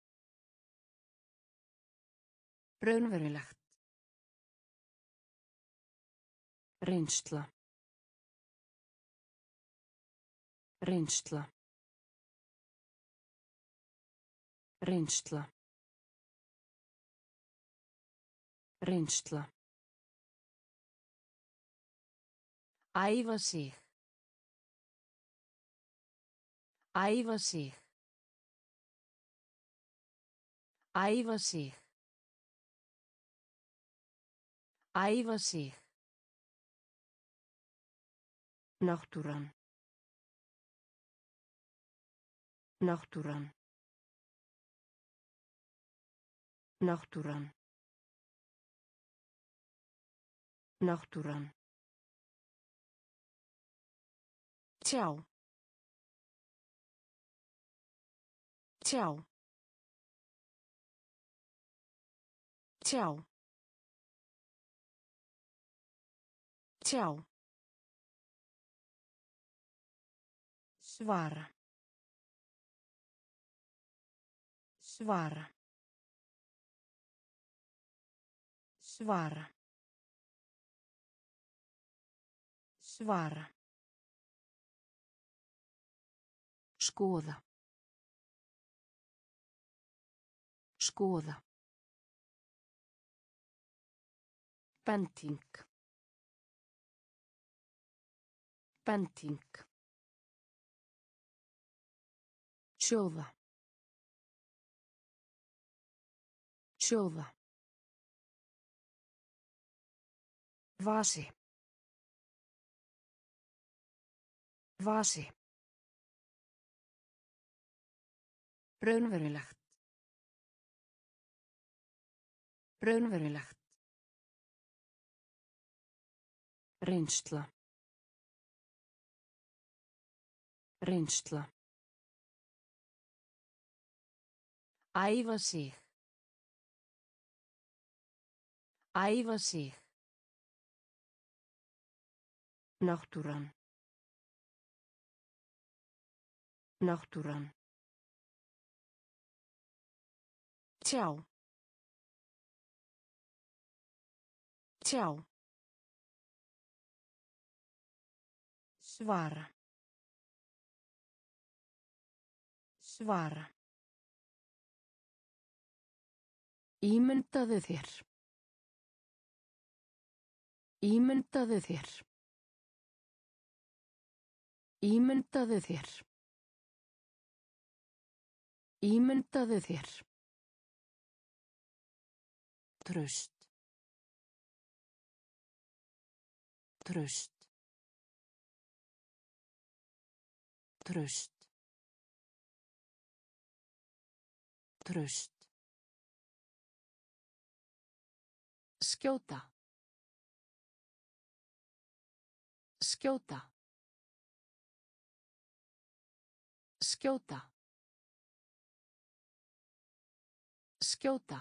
Raunverulegt. Reynsla. Reynsla. Reynsla. Reynsla. Æfa sig. Æfa sig. Æfa sig. Æfa sig. Náttúran. Náttúran. Náttúran. Náttúran. Tjá. Tjá. Tjá. Tjá. Svara. Svara. Svara. Svara. Skoða. Skoða. Bending. Bending. Sjóða. Sjóða. Vasi. Vasi. Raunverulegt. Raunverulegt. Reynsla. Reynsla. Æfa sig. Æfa sig. Náttúran. Náttúran. Tjá. Tjá. Svara. Svara. Ímyndaðu þér. Ímyndaðu þér. Ímyndaðu þér. Ímyndaðu þér. Traust. Traust. Traust. Traust. Skjóta. Skjóta. Skjóta. Skjóta.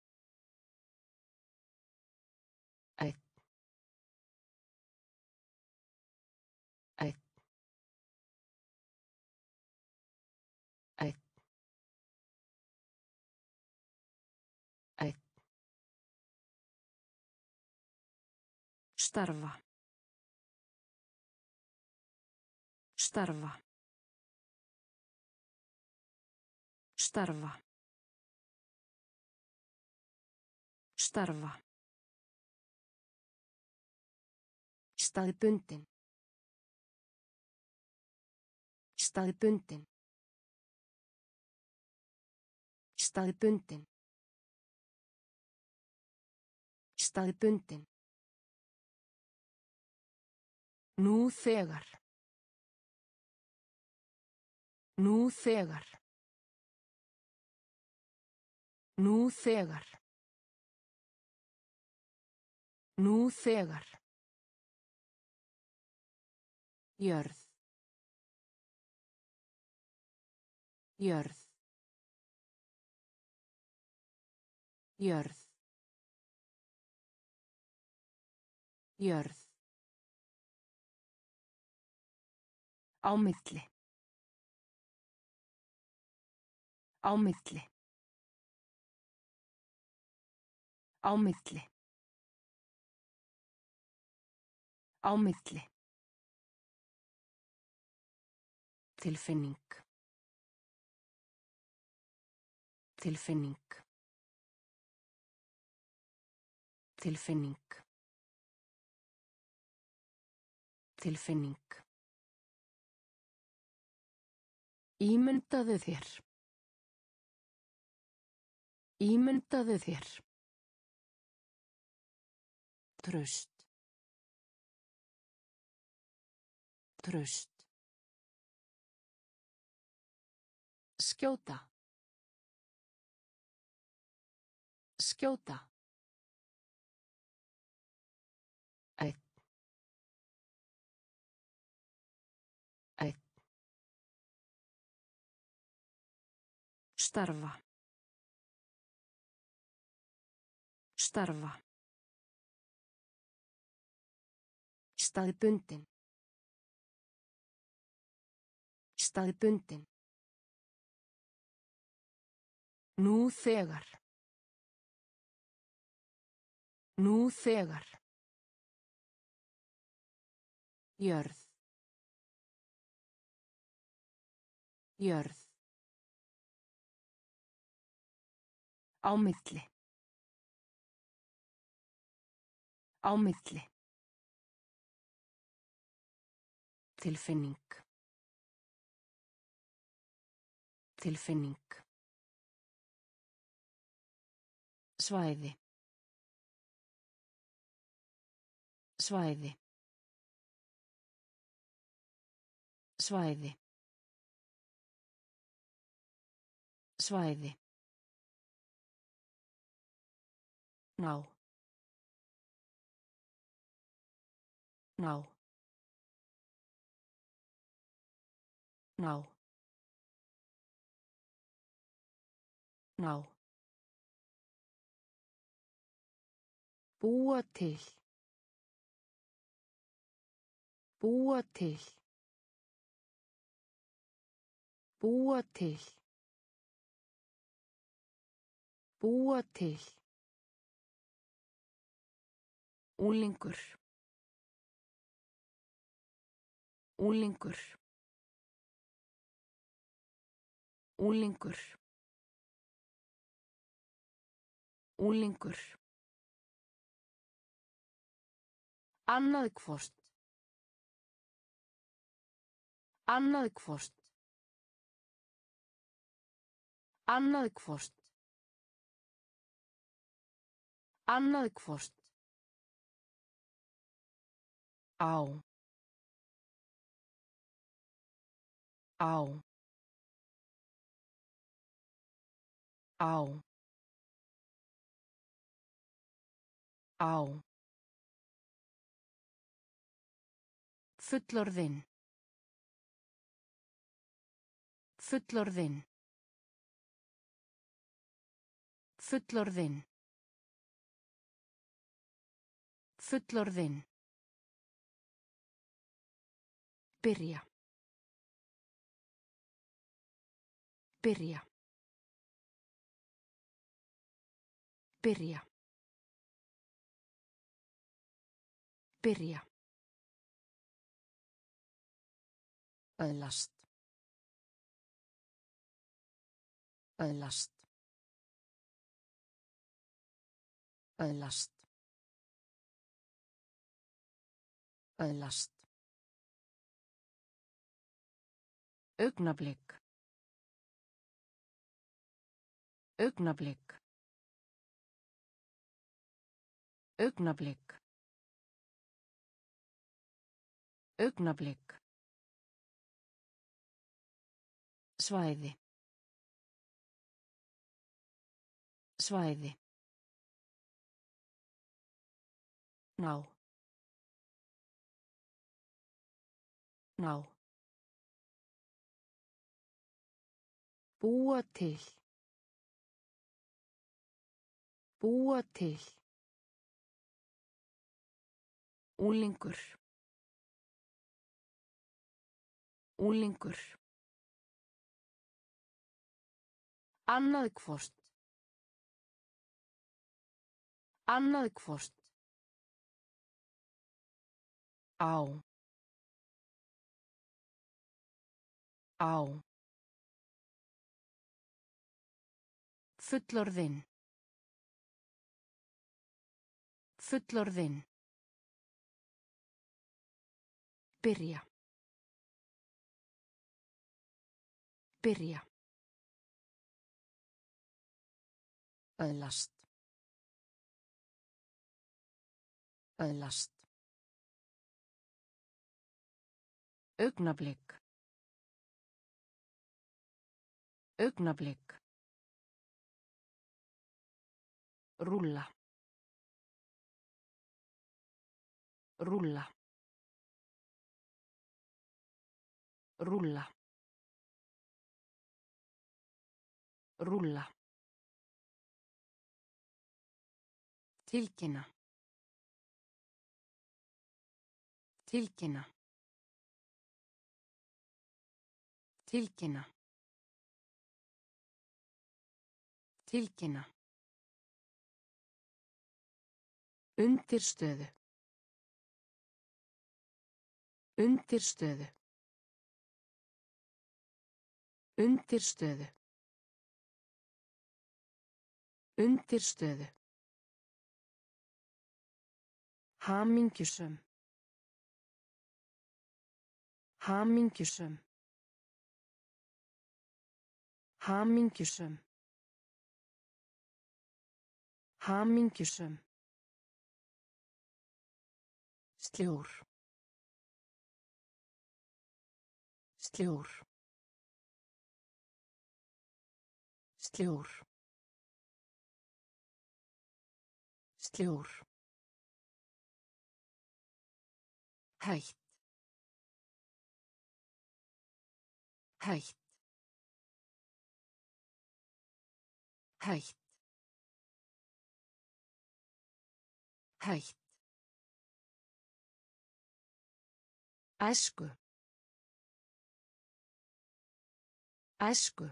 Einn. Einn. Einn. Starfa. Starfa. Starfa. Starfa. Staðbundin. Staðbundin. Staðbundin. Staðbundin. Nú þegar. Nú þegar. Nú þegar. Nú þegar. Jörð. Jörð. Jörð. Jörð. Á milli. Á milli. Á milli. Á milli. Tilfinning. Tilfinning. Tilfinning. Tilfinning. Ímyndaðu þér. Ímyndaðu þér. Traust. Traust. Skjóta. Skjóta. Einn. Einn. Starfa. Starfa. Staðbundin. Staðbundin. Nú þegar. Nú þegar. Jörð. Jörð. Á milli. Á milli. Tilfinning. Tilfinning. Svæði. Svæði. Svæði. Svæði. Ná. Ná. Ná. Ná. Búa til. Búa til. Búa til. Búa til. Unglingur. Unglingur. Unglingur. Unglingur. Annað hvort. Annað hvort. Annað hvort. Annað hvort. Á. Á. Á. Á. Fullorðinn. Fullorðinn. Fullorðinn. Fullorðinn. Byrja. Byrja. Byrja. Byrja. Öðlast. Öðlast. Öðlast. Öðlast. Augnablik. Augnablik. Augnablik. Augnablik. Svæði. Svæði. Ná. Ná. Búa til. Búa til. Unglingur. Unglingur. Annað hvort. Annað hvort. Á. Á. Fullorðinn. Fullorðinn. Byrja. Byrja. Öðlast. Öðlast. Augnablik. Augnablik. Rúlla. Rúlla. Rúlla. Rúlla. Tilkynna. Tilkynna. Tilkynna. Tilkynna. Undirstöðu. Undirstöðu. Undirstöðu. Undirstöðu. Hamingjusöm. Hamingjusöm. Hamingjusöm. Hamingjusöm. Sljór. Sljór. Sljór. Sljór. Hætt. Hætt. Hætt. Hætt. Æsku. Æsku.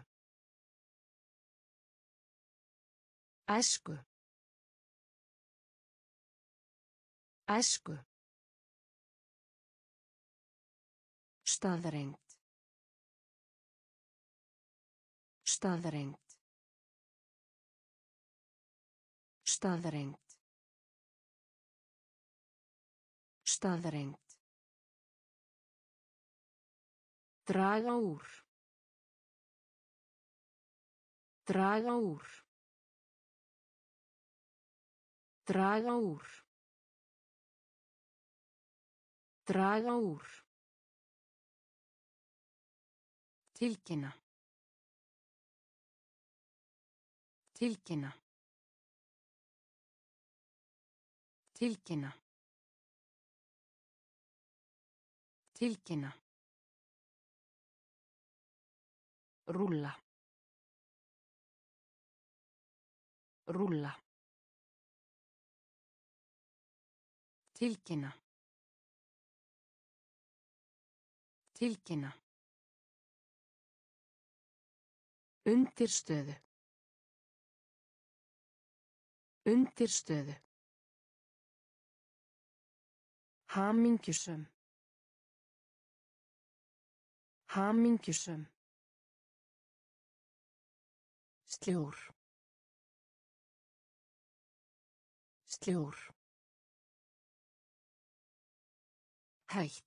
Æsku. Æsku. Staðreynd. Staðreynd. Staðreynd. Staðreynd. Draga úr. Draga úr. Draga úr. Draga úr. Tilkynna. Tilkynna. Tilkynna. Tilkynna. Rúlla. Rúlla. Tilkynna. Tilkynna. Undirstöðu. Undirstöðu. Hamingjusöm. Hamingjusöm. Sljór. Sljór. Hætt.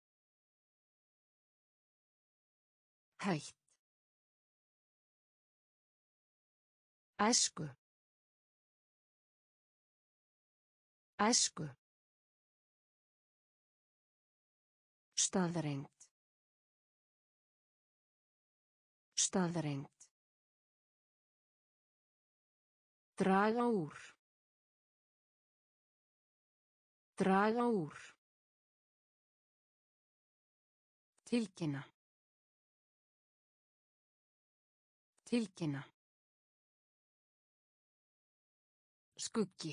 Hætt. Æsku. Æsku. Staðreynd. Staðreynd. Draga úr. Draga úr. Tilkynna. Tilkynna. Skuggi.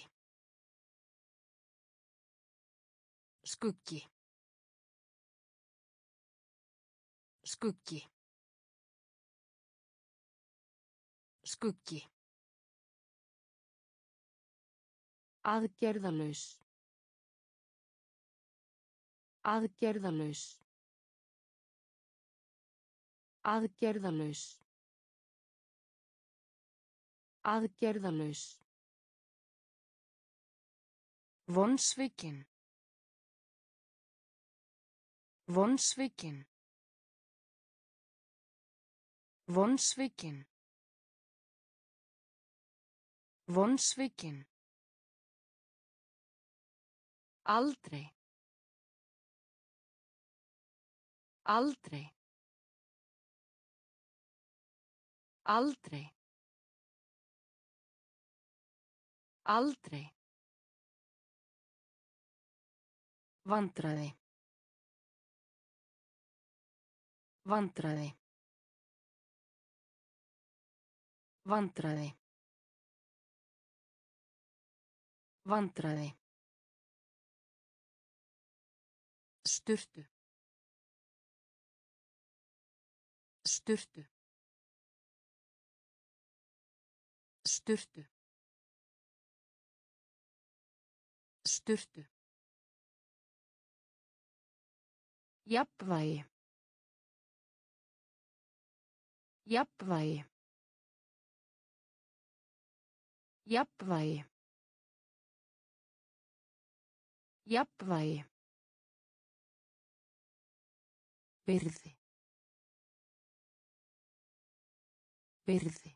Skuggi. Skuggi. Skuggi. Aðgerðalaus. Aðgerðalaus. Aðgerðalaus. Aðgerðalaus. Vonsvikinn. Vonsvikinn. Vonsvikinn. Vonsvikinn. Aldrei. Aldrei. Aldrei. Aldrei. Vandræði. Vandræði. Vandræði. Vandræði. Sturtu. Sturtu. Sturtu. Sturtu. Jafnvægi. Jafnvægi. Jafnvægi. Jafnvægi. Byrði. Byrði.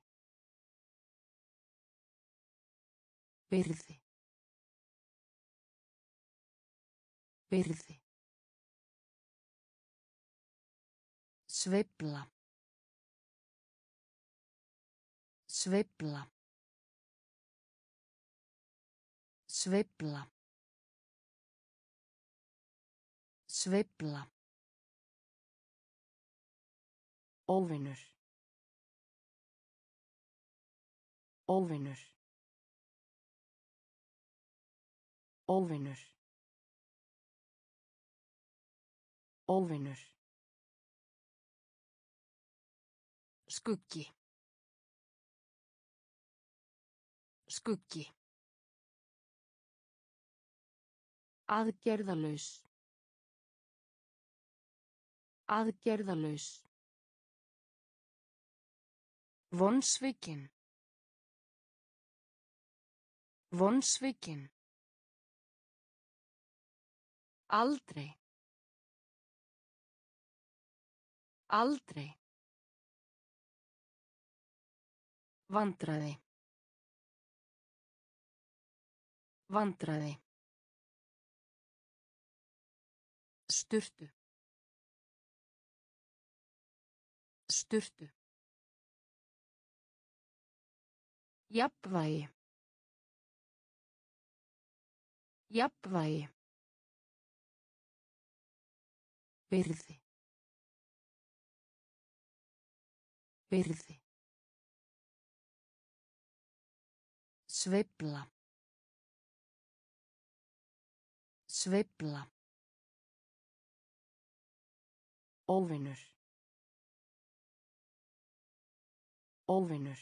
Byrði. Byrði. Sveifla. Sveifla. Sveifla. Sveifla. Óvinur. Óvinur. Óvinur. Óvinur. Skuggi. Skuggi. Aðgerðalaus. Aðgerðalaus. Vonsvikinn. Vonsvikinn. Aldrei. Aldrei. Vandræði. Vandræði. Sturtu. Sturtu. Jafnvægi. Jafnvægi. Byrði. Byrði. Sveifla. Sveifla. Óvinur. Óvinur.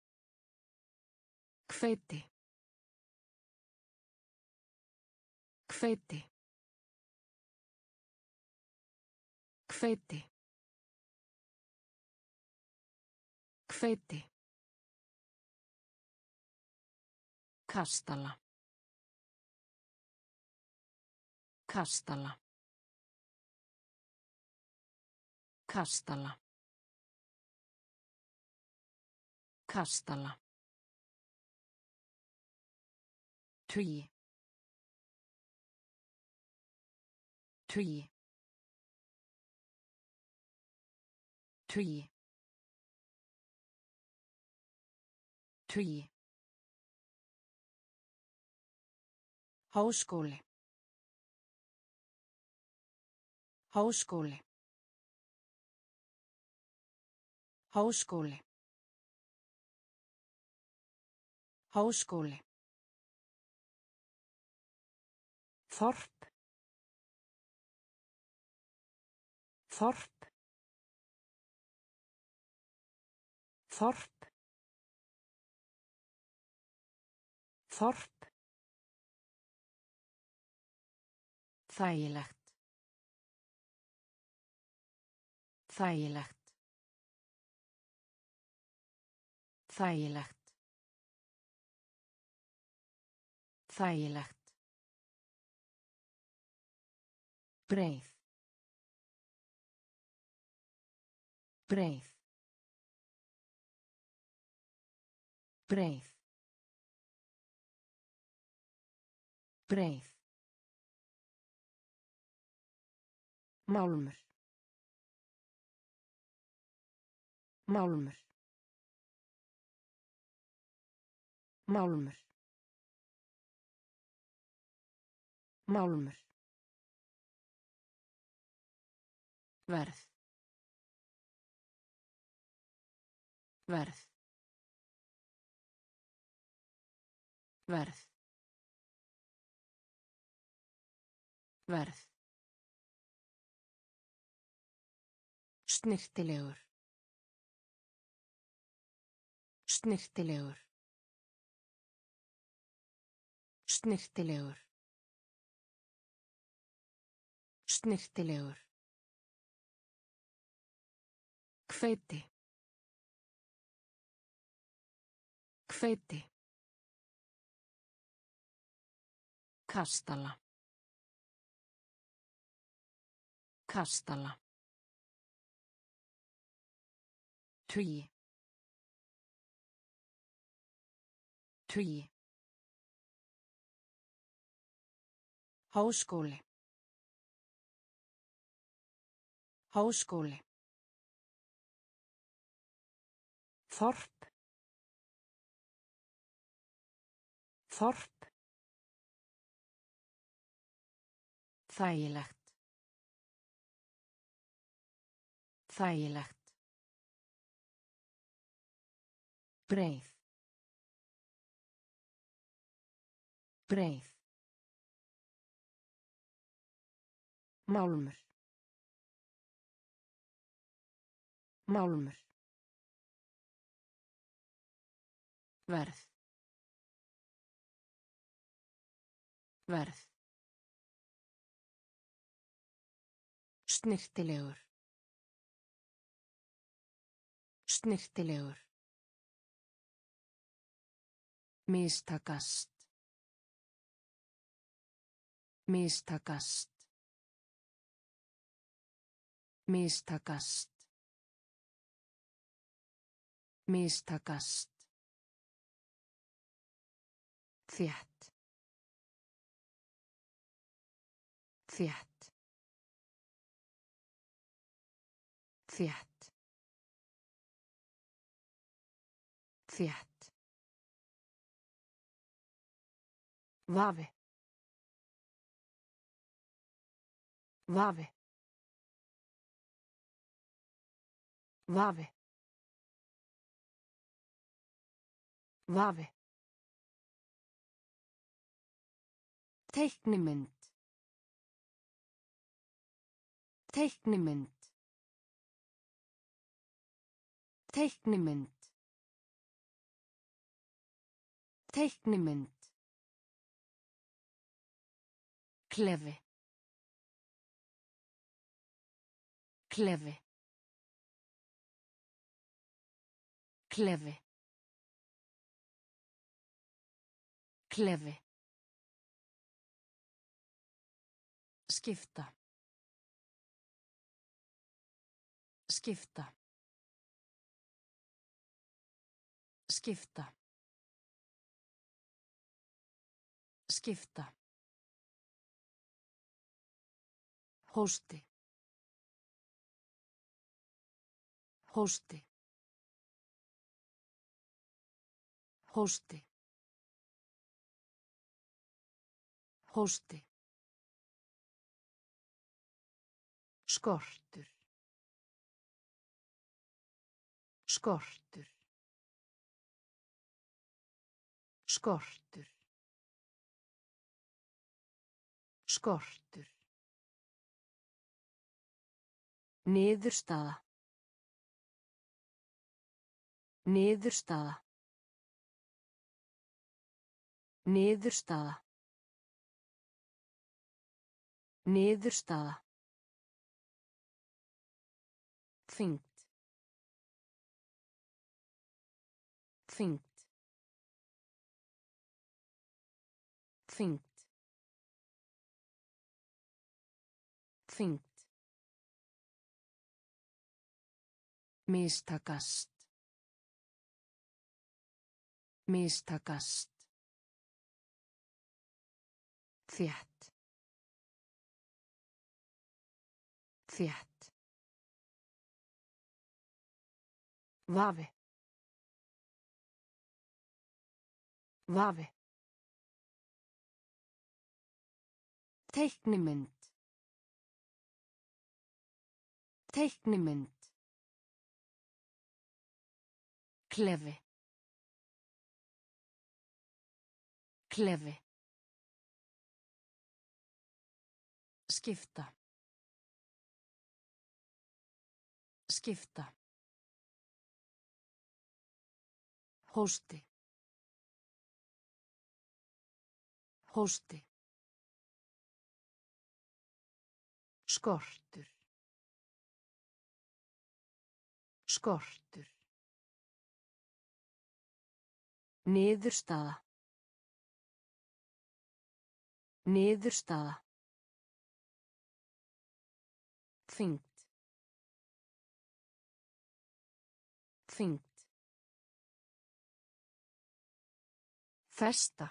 Hveiti. Hveiti. Hveiti. Hveiti. Kastala. Kastala. Kastala. Kastala. Tugi. Tugi. Tugi. Tugi. Háskóli. Háskóli. Háskóli. Háskóli. Þorp. Þorp. Þorp. Þorp. Þægilegt. Þægilegt. Þægilegt. Þægilegt. Breið. Breið. Breið. Breið. Málmur. Málmur. Málmur. Málmur. Verð. Verð. Verð. Verð. Snyrtilegur. Snyrtilegur. Snyrtilegur. Snyrtilegur. Hveiti. Hveiti. Kastala. Kastala. Tugi. Tugi. Háskóli. Háskóli. Þorp. Þorp. Þægilegt. Þægilegt. Breið. Breið. Málmur. Málmur. Verð. Verð. Snyrtilegur. Snyrtilegur. Mistakast. Mistakast. Mistakast. Mistakast. Þétt. Þétt. Þétt. Þétt. Vafi. Vafi. Vafi. Vafi. Teiknimynd. Teiknimynd. Teiknimynd. Teiknimynd. Klefi. Klefi. Klefi. Klefi. Skipta. Skipta. Skipta. Skipta. Hósti. Hósti. Hósti. Hósti. Skortur. Skortur. Skortur. Skortur. Niðurstaða. Niðurstaða. Niðurstaða. Niðurstaða. Þyngd. Þyngd. Þyngd. Þyngd. Mistakast. Mistakast. Þétt. Þétt. Vafi. Vafi. Teiknimynd. Teiknimynd. Klefi. Klefi. Skipta. Skipta. Hósti. Hósti. Skortur. Skortur. Niðurstaða. Niðurstaða. Þyngd. Þyngd. Festa.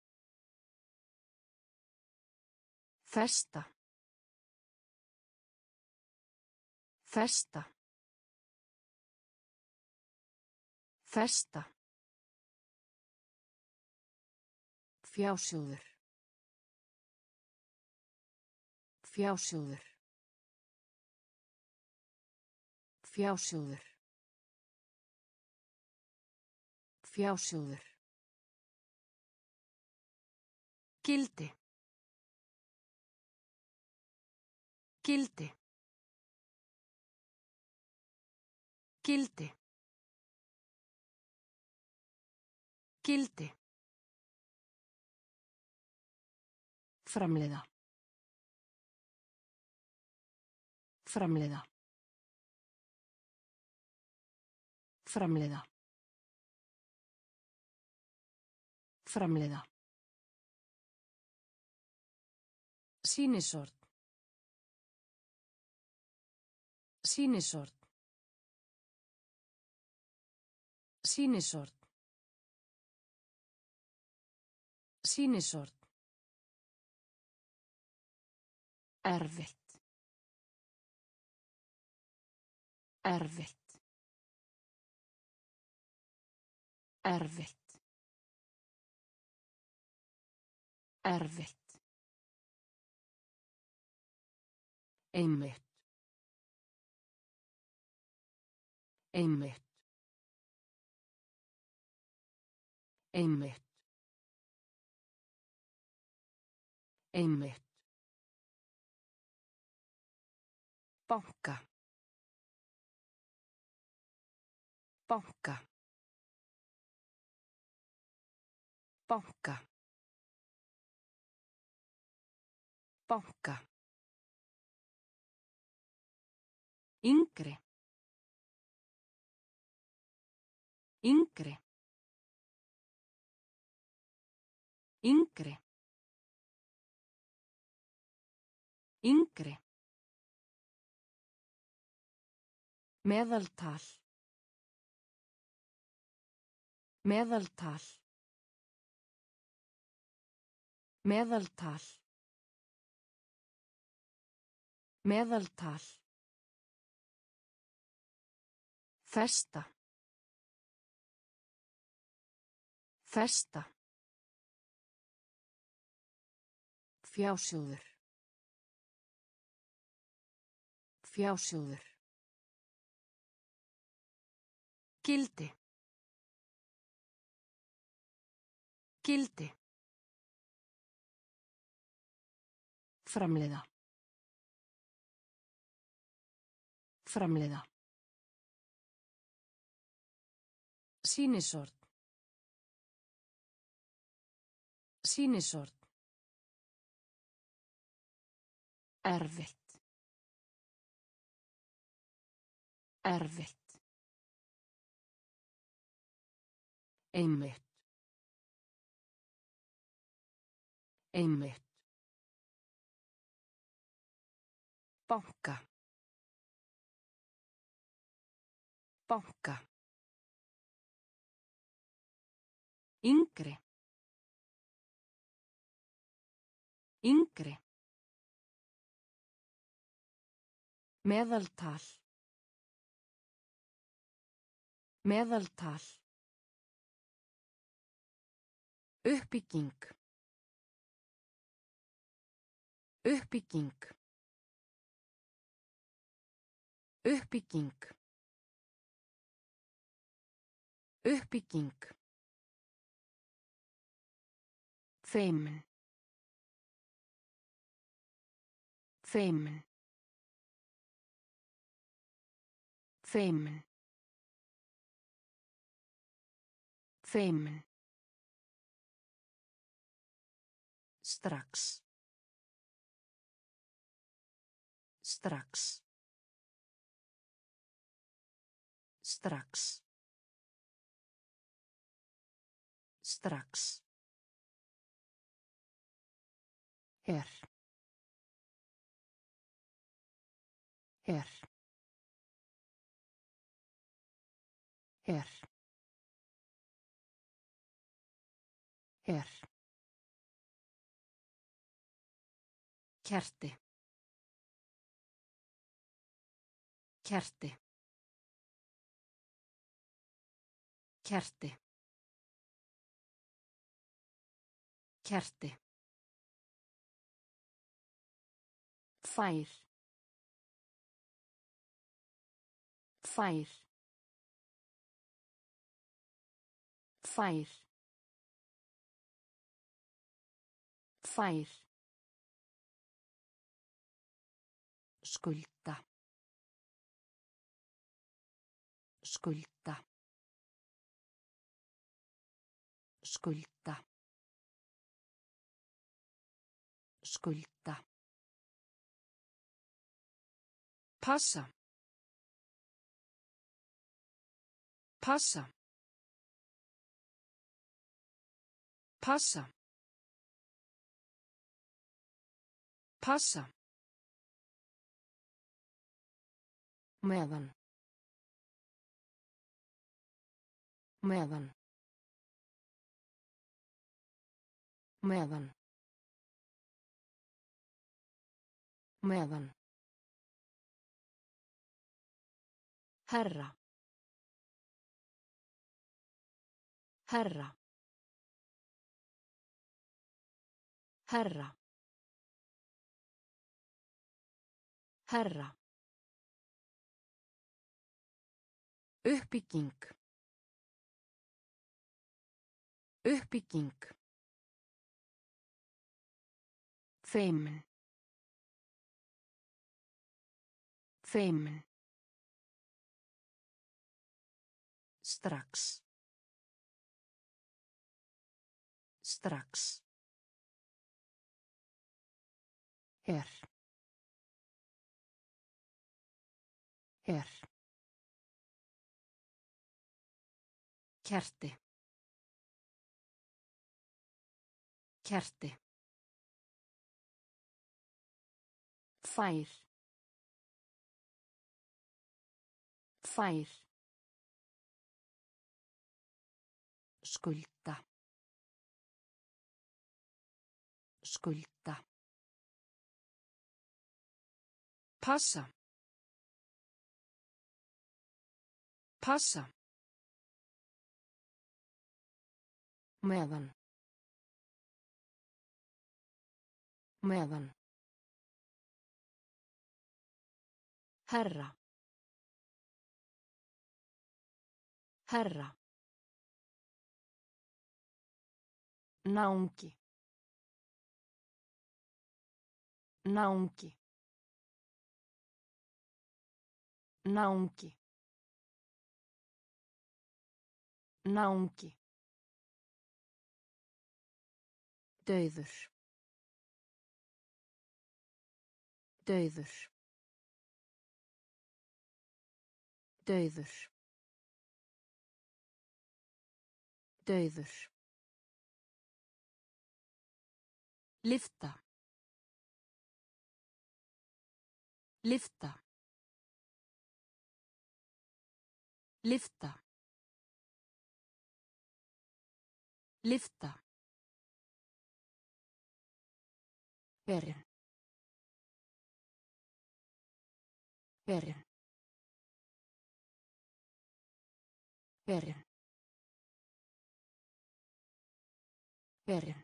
Festa. Festa. Festa. Fjásjóður. Fjásjóður. Fjásjóður. Fjásjóður. Gildi. Gildi. Gildi. Gildi. Framleiða. Framleiða. Framleiða. Framleiða. Sýnisort. Sýnisort. Sýnisort. Sýnisort. Erfitt. Erfitt. Erfitt. Erfitt. Einmitt. Einmitt. Einmitt. Einmitt. Banka. Banka. Banka. Banka. Yngri. Yngri. Yngri. Yngri. Meðaltal. Meðaltal. Meðaltal. Meðaltal. Festa. Festa. Fjásjóður. Fjásjóður. Gildi. Gildi. Framleiða. Framleiða. Sýnisort. Sýnisort. Erfitt. Erfitt. Einmitt. Einmitt. Banka. Banka. Yngri. Yngri. Meðaltal. Meðaltal. Uppbygging. Uppbygging. Uppbygging. Uppbygging. Feimin. Feimin. Feimin. Feimin. Strax. Strax. Strax. Strax. Her. Her. Her. Her. Kerti. Kerti. Kerti. Kerti. Fær. Fær. Fær. Fær. Skulda. Skulda. Skulda. Skulda. Passa. Passa. Passa. Passa. Meðan. Meðan. Meðan. Meðan. Herra. Herra. Herra. Herra. Uppbygging. Uppbygging. Feimin. Feimin. Strax. Strax. Er. Er. Kerti. Kerti. Fær. Fær. Skulda. Skulda. Passa. Passa. Meðan. Meðan. Herra. Herra. Náungi. Náungi. Náungi. Náungi. Dauður. Dauður. Dauður. Dauður. Lyfta. Lyfta. Lyfta. Lyfta. Berin. Berin. Berin. Berin.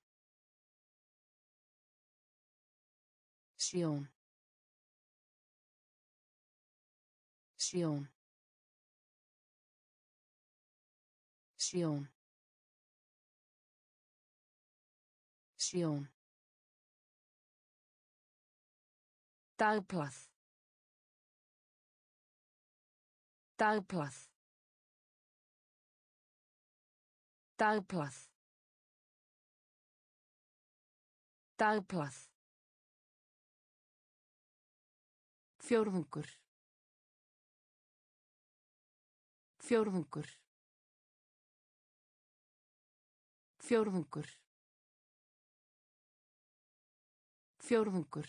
Sjón. Sjón. Sjón. Sjón. Dagblað. Dagblað. Dagblað. Dagblað. Fjórðungur. Fjórðungur. Fjórðungur. Fjórðungur.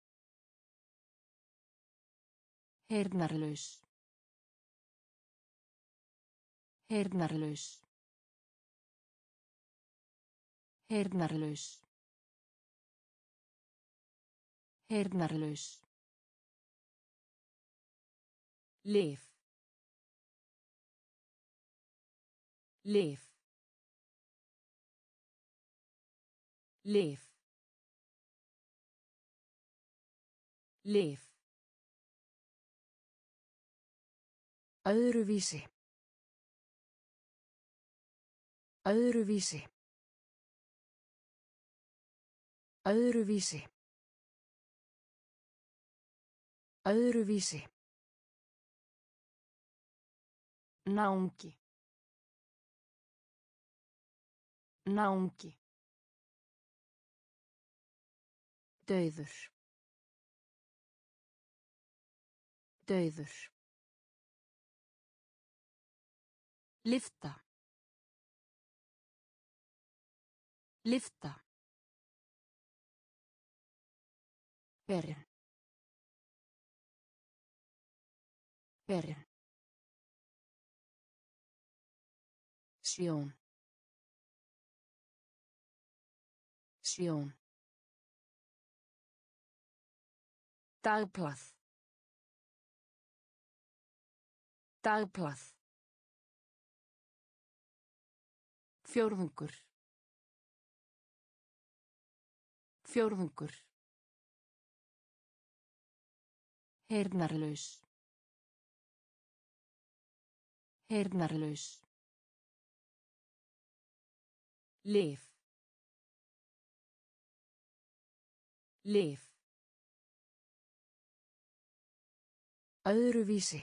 Heyrnarlaus. Heyrnarlaus. Heyrnarlaus. Heyrnarlaus. Lyf. Lyf. Lyf. Lyf. Öðruvísi. Öðruvísi. Öðruvísi. Öðruvísi. Náungi. Náungi. Dauður. Dauður. Lyfta. Lyfta. Berin. Berin. Sjón. Sjón. Dagblað. Dagblað. Fjórðungur. Fjórðungur. Heyrnarlaus. Heyrnarlaus. Lyf. Lyf. Öðruvísi.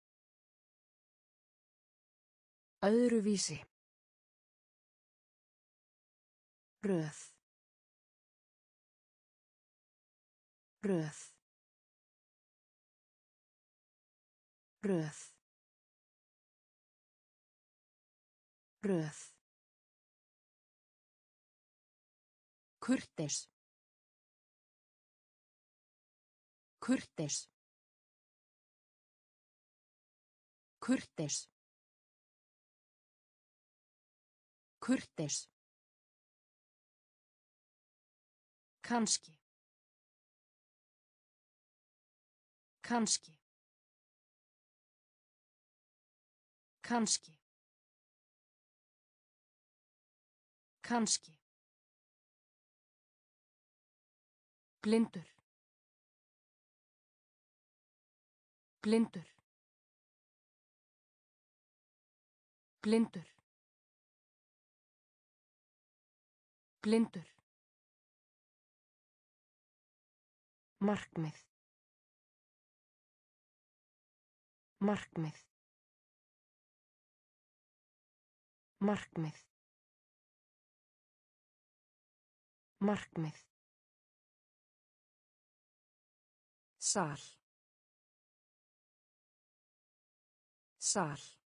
Öðruvísi. Röð. Röð. Röð. Röð. Kurteis. Kurteis. Kurteis. Kurteis. Kanski. Kanski. Kanski. Kanski. Blindur. Blindur. Blindur. Blindur. Markmið. Markmið. Markmið. Markmið. Sal. Sal.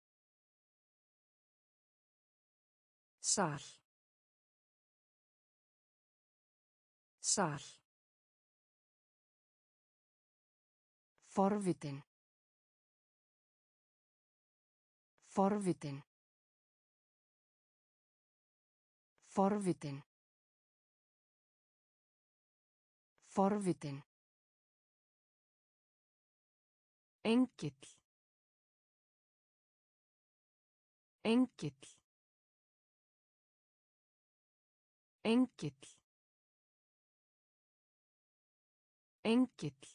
Sal. Sal. Forvitin. Forvitin. Forvitin. Forvitin. Engill. Engill. Engill. Engill.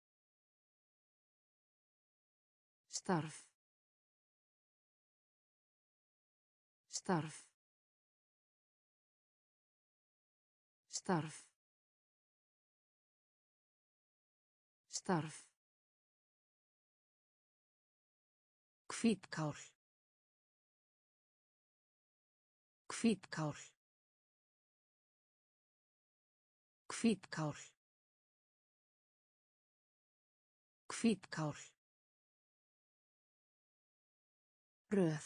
Starf. Starf. Starf. Starf. Hvítkál. Hvítkál. Hvítkál. Hvítkál. Röð.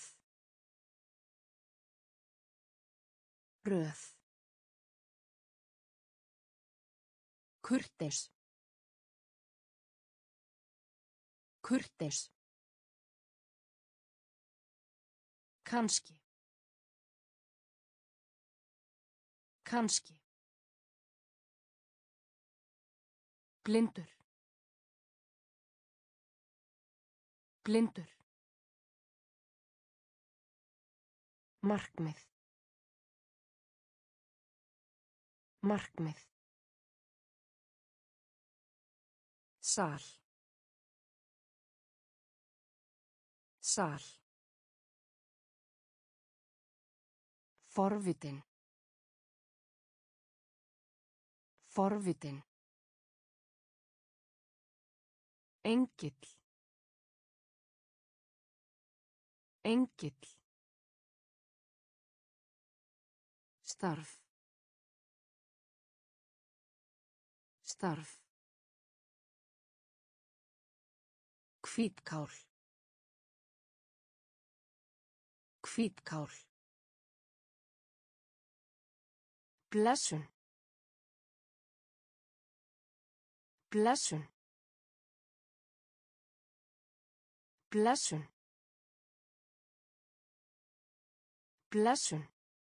Röð. Kurteis. Kurteis. Kanski. Kanski. Blindur. Blindur. Markmið. Markmið. Sal. Sal. Forvitin. Forvitin. Engill. Engill. Starf. Starf. Hvítkál. Hvítkál. Blessun. Blessun. Blessun. Blessun.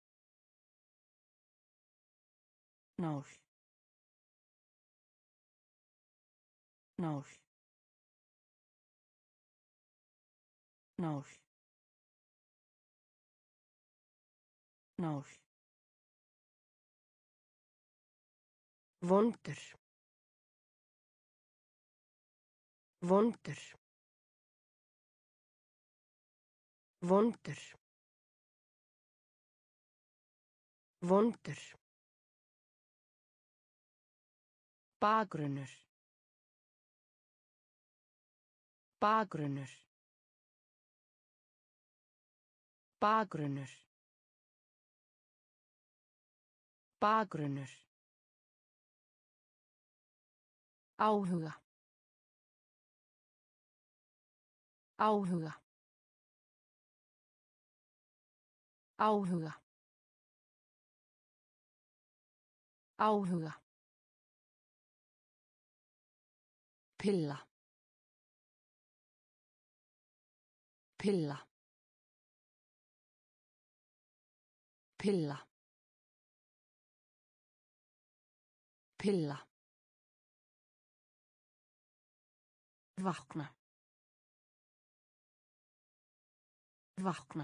Nál. Nál. Nál. Nál. Vondur. Vondur. Vondur. Vondur. Bakgrunnur. Bakgrunnur. Bakgrunnur. Bakgrunnur. Áhuga. Áhuga. Áhuga. Áhuga. Pilla. Pilla. Pilla. Pilla. Vakna. Vakna.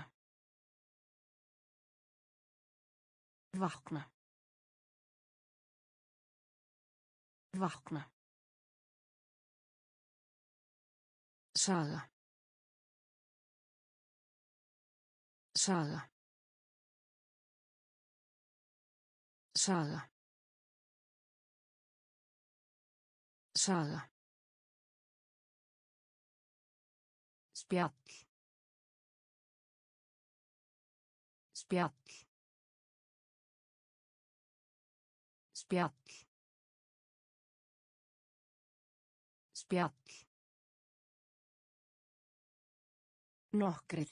Vakna. Vakna. Saga. Saga. Saga. Saga. Spjall. Spjall. Spjall. Spjall. Nokkrir.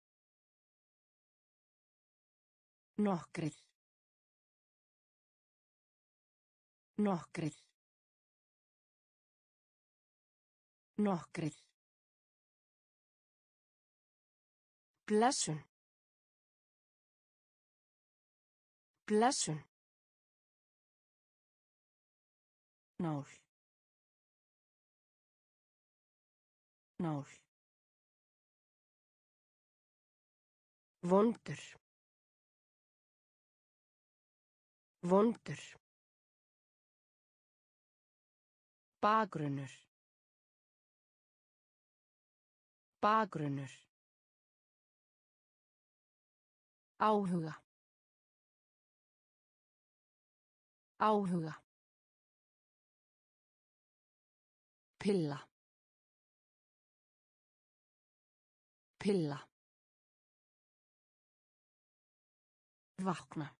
Nokkrir. Nokkrir. Nokkrir. Blessun. Blessun. Nál. Nál. Vondur. Vondur. Bakgrunnur. Bakgrunnur. Áhuga. Áhuga. Pilla. Pilla. Vakna.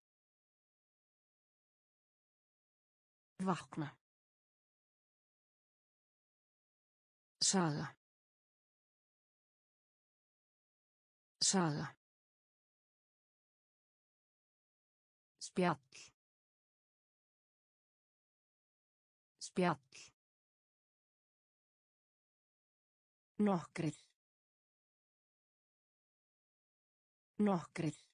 Vakna. Saga. Saga. Spjall. Spjall. Nokkrir. Nokkrir.